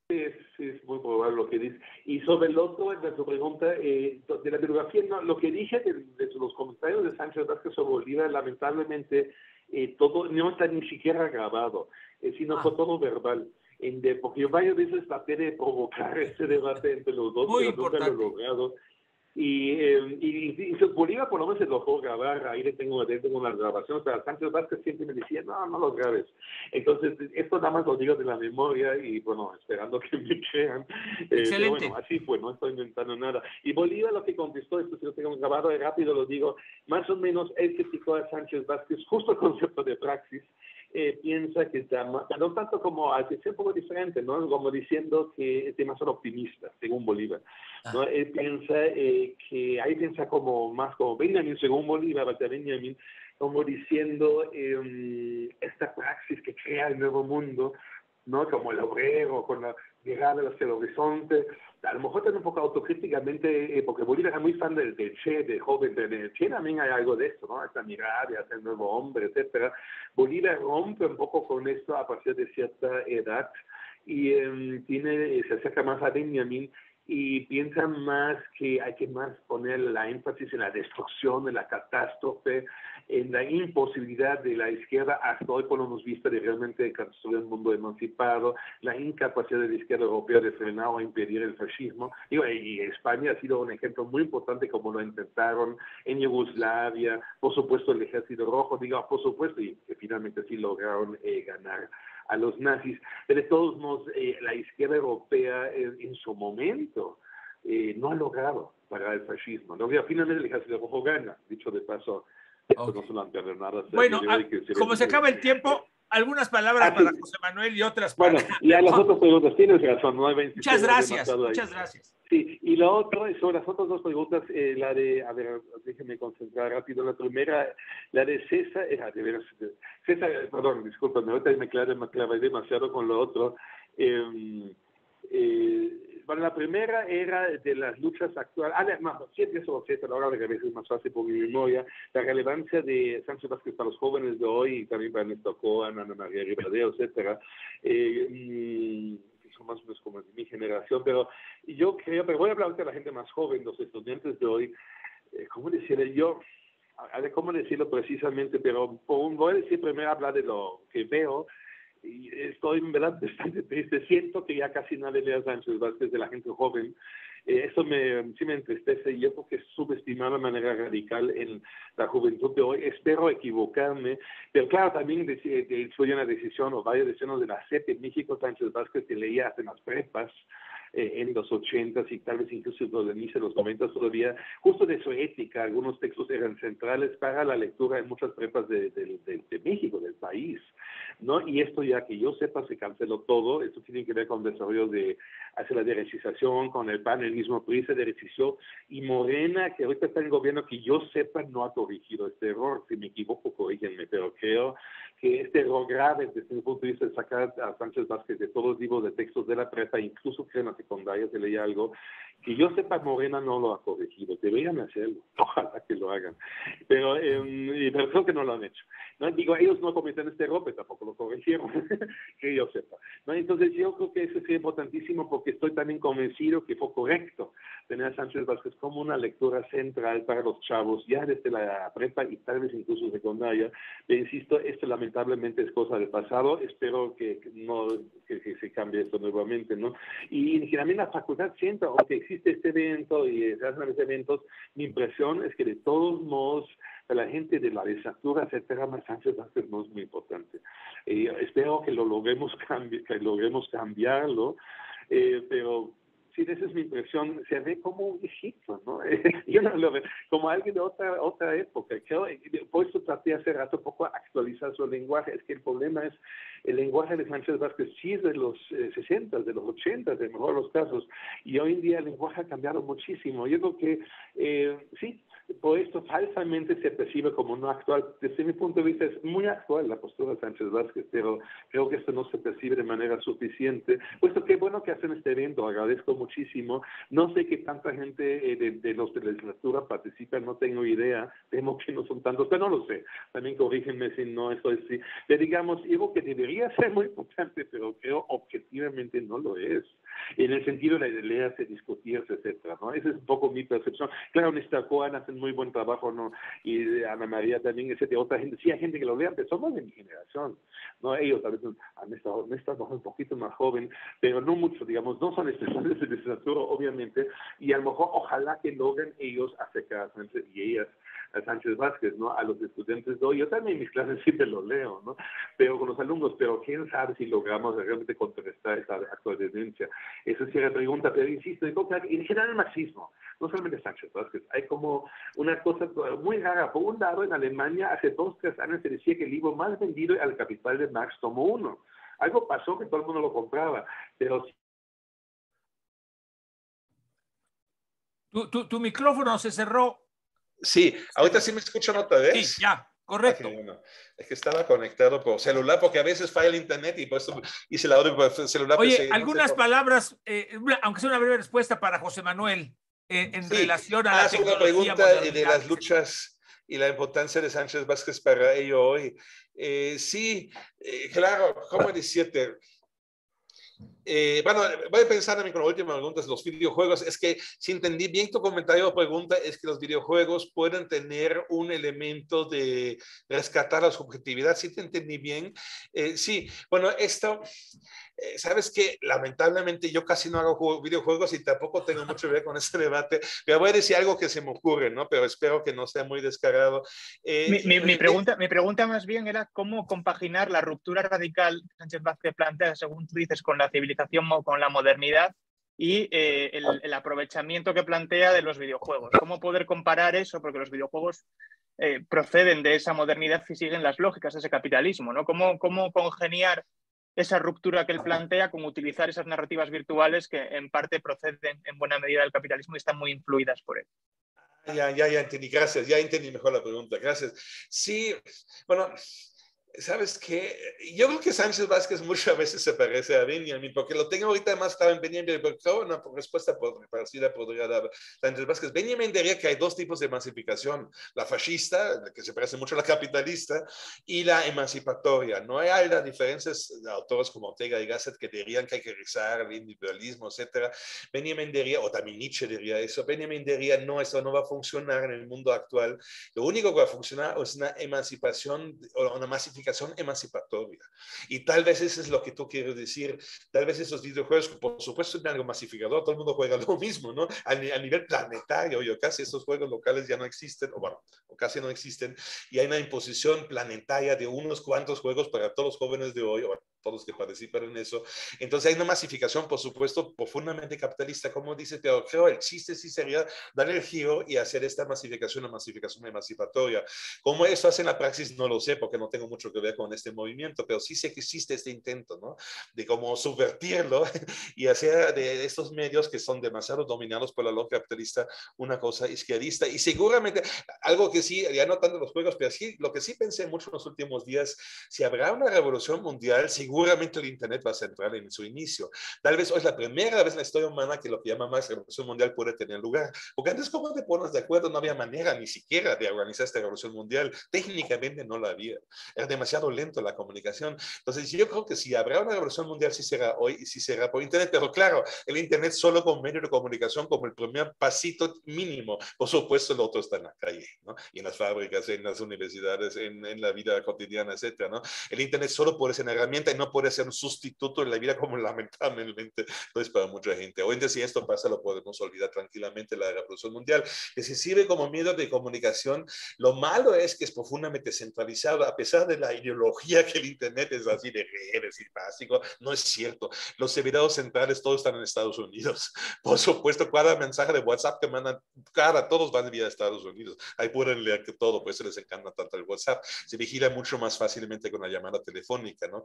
Sí, es, sí, es muy probable lo que dice. Y sobre el otro, de su pregunta, eh, de la bibliografía, no, lo que dije de, de los comentarios de Sánchez Vázquez sobre Bolívar, lamentablemente, eh, todo no está ni siquiera grabado, eh, sino Ah. fue todo verbal. En de, porque yo varias veces traté de provocar este debate entre los dos, Muy pero nunca lo he importante. logrado. Y, eh, y, y Bolívar por lo menos se dejó grabar, ahí le tengo, le tengo una grabación, pero Sánchez Vázquez siempre me decía, no, no los grabes. Entonces, esto nada más lo digo de la memoria y bueno, esperando que me crean. Eh, pero bueno, así fue, no estoy inventando nada. Y Bolívar lo que contestó, esto si lo tengo grabado de rápido, lo digo, más o menos él criticó a Sánchez Vázquez justo el concepto de praxis. Eh, piensa que está, no tanto como, que sea un poco diferente, ¿no? Como diciendo que es demasiado optimista, según Bolívar, ¿no? Ah. Él piensa eh, que, ahí piensa como, más como Benjamin, según Bolívar, hasta Benjamin, como diciendo eh, esta praxis que crea el nuevo mundo, ¿no? Como el obrero, con la llegada hacia el horizonte. A lo mejor también un poco autocríticamente, eh, porque Bolívar era muy fan del, del Che, de joven, del Che también hay algo de esto, ¿no? Esta mirada de hacer el nuevo hombre, etcétera. Bolívar rompe un poco con esto a partir de cierta edad y eh, tiene, se acerca más a Benjamin y piensa más que hay que más poner la énfasis en la destrucción, en la catástrofe, en la imposibilidad de la izquierda, hasta hoy por lo hemos visto, de realmente construir un mundo emancipado, la incapacidad de la izquierda europea de frenar o impedir el fascismo. Digo, y España ha sido un ejemplo muy importante como lo intentaron en Yugoslavia, por supuesto el Ejército Rojo, digo, por supuesto, y que finalmente sí lograron eh, ganar a los nazis, pero de todos modos eh, la izquierda europea eh, en su momento eh, no ha logrado parar el fascismo, ¿no? Finalmente el Ejército Rojo gana, dicho de paso, esto okay. No son las nada. Bueno, a, como se acaba el tiempo, algunas palabras ah, para sí. José Manuel y otras para... Bueno, y a las otras preguntas, tienes razón, no hay Muchas gracias, muchas gracias. Sí, y la otra, sobre las otras dos preguntas, eh, la de, a ver, déjenme concentrar rápido, la primera, la de César, era de veras, César, perdón, discúlpame, ahorita me clavé, me clavé demasiado con lo otro. Eh, eh, bueno, la primera era de las luchas actuales, ah, no, sí, eso, César, ahora de regreso es más fácil por mi memoria, la relevancia de Sánchez Vázquez para los jóvenes de hoy y también para Néstor Cohen, Ana María Ribadeo, etcétera. Eh, y, son más o menos como de mi generación, pero yo creo, pero voy a hablar de la gente más joven, los estudiantes de hoy, eh, ¿cómo decirle yo? A ver, ¿cómo decirlo precisamente? Pero voy a decir primero hablar de lo que veo, y estoy en verdad bastante triste, siento que ya casi nadie lee a Sánchez Vázquez de la gente joven, eh, eso me, sí me entristece y yo creo que es subestimar de manera radical en la juventud de hoy, espero equivocarme, pero claro, también de, de, de, fue una decisión o varias decisiones de la C E P en México, Sánchez Vázquez que leía hasta en las prepas, eh, en los ochentas y tal vez incluso en los inicio de los noventas todavía, justo de su ética, algunos textos eran centrales para la lectura en muchas prepas de, de, de, de México, del país, ¿no? Y esto ya que yo sepa se canceló todo, esto tiene que ver con el desarrollo de hacia la derechización, con el P A N, el mismo P R I se derechició, y Morena, que ahorita está en el gobierno, que yo sepa no ha corregido este error, si me equivoco corrígenme, pero creo que este error grave desde mi punto de vista de sacar a Sánchez Vázquez de todos los libros de textos de la prepa, incluso creo en la secundaria se leía algo, que yo sepa Morena no lo ha corregido, deberían hacerlo, ojalá que lo hagan, pero, eh, pero creo que no lo han hecho. No digo, ellos no cometen este error, pero tampoco lo corrigieron, que yo sepa. ¿No? Entonces yo creo que eso es importantísimo porque estoy también convencido que fue correcto tener a Sánchez Vázquez como una lectura central para los chavos, ya desde la prepa y tal vez incluso secundaria. Le insisto, esto lamentablemente es cosa del pasado, espero que, que no que, que se cambie esto nuevamente, ¿no? Y también la facultad sienta, aunque existe este evento y se hacen los eventos, mi impresión es que de todos modos a la gente de la licenciatura, etcétera, más Sánchez Vázquez no es muy importante. Eh, espero que lo logremos, cambi que logremos cambiarlo, eh, pero sí, esa es mi impresión, se ve como un viejito, ¿no? Yo no lo veo como alguien de otra otra época. Creo, por eso traté hace rato un poco actualizar su lenguaje, es que el problema es el lenguaje de Sánchez Vázquez sí es de los eh, sesenta, de los ochenta, de mejor los casos, y hoy en día el lenguaje ha cambiado muchísimo. Yo creo que eh, sí, por esto falsamente se percibe como no actual. Desde mi punto de vista es muy actual la postura de Sánchez Vázquez, pero creo que esto no se percibe de manera suficiente. Puesto que bueno que hacen este evento, agradezco muchísimo. No sé qué tanta gente eh, de, de los de la legislatura participa, no tengo idea, temo que no son tantos, pero no lo sé. También corrígenme si no estoy así. Pero digamos, digo que debería ser muy importante, pero creo objetivamente no lo es. En el sentido de leerse, discutirse, etcétera, ¿no? Esa es un poco mi percepción. Claro, Mister Cohen hace muy buen trabajo, ¿no? Y Ana María también, etcétera. Otra gente, sí hay gente que lo lea, pero somos de mi generación, ¿no? Ellos tal vez han estado, han estado un poquito más joven, pero no mucho, digamos, no son estudiantes de literatura, obviamente, y a lo mejor ojalá que logren ellos acercar a Sánchez y ellas a Sánchez Vázquez, ¿no? A los estudiantes de hoy. Yo también en mis clases siempre lo leo, ¿no? Pero con los alumnos, pero quién sabe si logramos realmente contrarrestar esta actual tendencia. Eso sí era pregunta, pero insisto, en general el marxismo, no solamente Sánchez Vázquez, hay como una cosa muy rara. Por un lado, en Alemania, hace dos, tres años se decía que el libro más vendido al Capital de Marx tomó uno. Algo pasó que todo el mundo lo compraba, pero... Tu, tu, tu micrófono se cerró. Sí, ahorita sí me escuchan otra vez. Sí, ya, correcto. Okay, bueno. Es que estaba conectado por celular, porque a veces falla el internet y por eso hice la audio por celular. Oye, pensé, algunas no sé, palabras, eh, aunque sea una breve respuesta para José Manuel, eh, en sí, relación a la hace una pregunta de las luchas y la importancia de Sánchez Vázquez para ello hoy. Eh, sí, eh, claro, ¿cómo decirte? Eh, bueno, voy a pensar también con la última pregunta, los videojuegos. Es que si entendí bien tu comentario o pregunta, es que los videojuegos pueden tener un elemento de rescatar la subjetividad. Si te entendí bien. Eh, sí, bueno, esto... Eh, sabes que lamentablemente yo casi no hago videojuegos y tampoco tengo mucho que ver con este debate, pero voy a decir algo que se me ocurre, ¿no? Pero espero que no sea muy descarado. Eh, mi, mi, mi, pregunta, mi pregunta más bien era cómo compaginar la ruptura radical que Sánchez Vázquez plantea, según tú dices, con la civilización o con la modernidad y eh, el, el aprovechamiento que plantea de los videojuegos. ¿Cómo poder comparar eso? Porque los videojuegos eh, proceden de esa modernidad y siguen las lógicas de ese capitalismo, ¿no? ¿Cómo, cómo congeniar esa ruptura que él plantea con utilizar esas narrativas virtuales que en parte proceden en buena medida del capitalismo y están muy influidas por él? Ya, ya, ya entendí, gracias, ya entendí mejor la pregunta, gracias. Sí, bueno, ¿sabes qué? Yo creo que Sánchez Vázquez muchas veces se parece a Benjamin, porque lo tengo ahorita más claro en Benjamin, pero creo una respuesta parecida podría dar Sánchez Vázquez. Benjamin diría que hay dos tipos de emancipación, la fascista, que se parece mucho a la capitalista, y la emancipatoria. No hay las diferencias de autores como Ortega y Gasset que dirían que hay que rezar el individualismo, etcétera. Benjamin diría, o también Nietzsche diría eso, Benjamin diría, no, eso no va a funcionar en el mundo actual. Lo único que va a funcionar es una emancipación o una masificación emancipatoria. Y tal vez eso es lo que tú quieres decir. Tal vez esos videojuegos, por supuesto, son algo masificador. Todo el mundo juega lo mismo, ¿no? A, a nivel planetario, yo casi esos juegos locales ya no existen, o bueno, o casi no existen, y hay una imposición planetaria de unos cuantos juegos para todos los jóvenes de hoy, o bueno, todos los que participan en eso. Entonces hay una masificación, por supuesto, profundamente capitalista, como dices, pero creo el chiste sí sería darle el giro y hacer esta masificación, una masificación emancipatoria. ¿Cómo eso hace en la praxis? No lo sé, porque no tengo mucho que ver con este movimiento, pero sí sé que existe este intento, ¿no? De cómo subvertirlo y hacer de estos medios que son demasiado dominados por la lógica capitalista una cosa izquierdista. Y seguramente, algo que sí, ya no tanto los juegos, pero sí, lo que sí pensé mucho en los últimos días, si habrá una revolución mundial, seguramente el Internet va a centrar en su inicio. Tal vez hoy es la primera vez en la historia humana que lo que llama más revolución mundial puede tener lugar. Porque antes, ¿cómo te pones de acuerdo? No había manera ni siquiera de organizar esta revolución mundial. Técnicamente no la había. Era demasiado lento la comunicación. Entonces, yo creo que si habrá una revolución mundial, sí será hoy y sí será por Internet. Pero claro, el Internet solo como medio de comunicación, como el primer pasito mínimo. Por supuesto, el otro está en la calle, ¿no? Y en las fábricas, en las universidades, en, en la vida cotidiana, etcétera, ¿no? El Internet solo puede ser una herramienta y no puede ser un sustituto en la vida, como lamentablemente no es para mucha gente. Hoy en día, si esto pasa, lo podemos olvidar tranquilamente, la revolución mundial, que se sirve como medio de comunicación. Lo malo es que es profundamente centralizado, a pesar de la ideología que el Internet es así de redes y básico, no es cierto. Los servidores centrales todos están en Estados Unidos. Por supuesto, cada mensaje de WhatsApp que mandan, cada, todos van vía Estados Unidos. Ahí pueden leer que todo, por eso les encanta tanto el WhatsApp. Se vigila mucho más fácilmente con la llamada telefónica, ¿no? Que van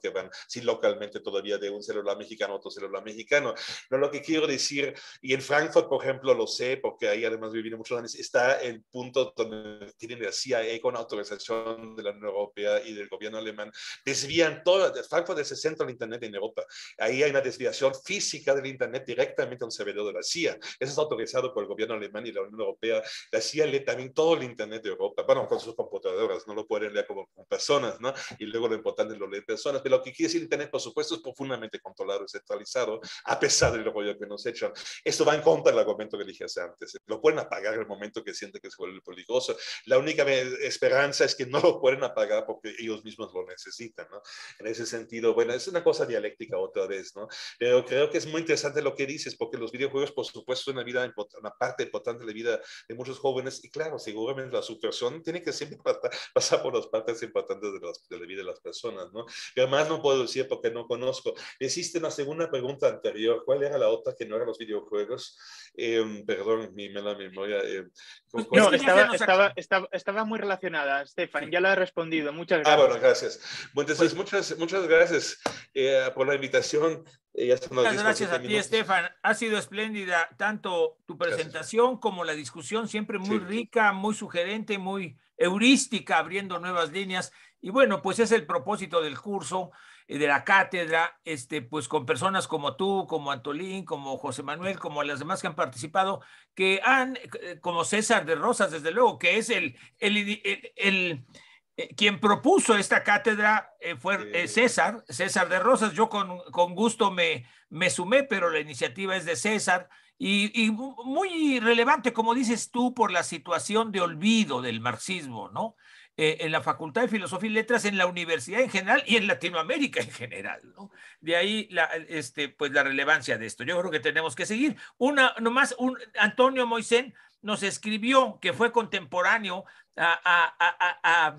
si localmente todavía de un celular mexicano a otro celular mexicano. No, lo que quiero decir, y en Frankfurt, por ejemplo, lo sé, porque ahí además viví muchos años, está el punto donde tienen la C I A con autorización de la Unión Europea y del gobierno alemán, desvían todo, Frankfurt es el centro del Internet en Europa. Ahí hay una desviación física del Internet directamente al servidor de la C I A. Eso es autorizado por el gobierno alemán y la Unión Europea. La C I A lee también todo el Internet de Europa, bueno, con sus computadoras, no lo pueden leer como, como personas, ¿no? Y luego lo importante es lo leen personas. Pero lo que quiere decir Internet, por supuesto, es profundamente controlado y centralizado, a pesar del rollo que nos echan. Esto va en contra del argumento que dije antes. Lo pueden apagar en el momento que sienten que se vuelve peligroso. La única esperanza es que no lo pueden apagar porque ellos mismos lo necesitan, ¿no? En ese sentido, bueno, es una cosa dialéctica otra vez, ¿no? Pero creo que es muy interesante lo que dices, porque los videojuegos, por supuesto, son una, vida, una parte importante de la vida de muchos jóvenes, y claro, seguramente la subversión tiene que siempre pasar por las partes importantes de, las, de la vida de las personas, ¿no? Pero más no puedo decir porque no conozco. Hiciste una segunda pregunta anterior, ¿cuál era la otra que no eran los videojuegos? Eh, perdón, mi mala memoria. Eh, no, estaba, estaba, estaba, estaba muy relacionada, Stefan, sí. Ya la he respondido, muchas gracias. Ah, bueno, gracias. Bueno, entonces, pues, muchas, muchas gracias eh, por la invitación. Eh, muchas gracias a ti, Estefan. Ha sido espléndida tanto tu presentación gracias. Como la discusión, siempre muy sí. rica, muy sugerente, muy heurística, abriendo nuevas líneas. Y bueno, pues es el propósito del curso, eh, de la cátedra, este, pues con personas como tú, como Antolín, como José Manuel, como las demás que han participado, que han, eh, como César de Rosas, desde luego, que es el, el, el, el, el eh, quien propuso esta cátedra, eh, fue eh, César, César de Rosas. Yo con, con gusto me, me sumé, pero la iniciativa es de César. Y, y muy relevante, como dices tú, por la situación de olvido del marxismo, ¿no? Eh, en la Facultad de Filosofía y Letras, en la universidad en general y en Latinoamérica en general, ¿no? De ahí la, este, pues la relevancia de esto. Yo creo que tenemos que seguir. Una, nomás, un, Antonio Moisén nos escribió que fue contemporáneo a, a, a, a,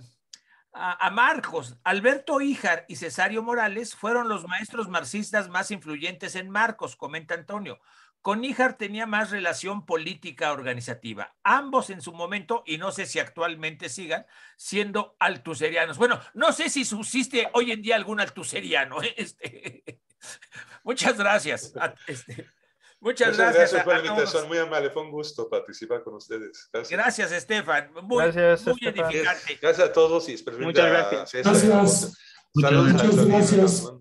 a, a Marcos. Alberto Híjar y Cesario Morales fueron los maestros marxistas más influyentes en Marcos, comenta Antonio. Con Híjar tenía más relación política organizativa. Ambos en su momento, y no sé si actualmente sigan, siendo altuserianos. Bueno, no sé si subsiste hoy en día algún altuseriano. Este, muchas gracias. Este, muchas, muchas gracias. Gracias por la invitación, muy amable. Fue un gusto participar con ustedes. Gracias, gracias Estefan. Muy, gracias, muy Estefan. edificante. Gracias a todos y espero muchas gracias. Gracias. Saludos. Muchas gracias.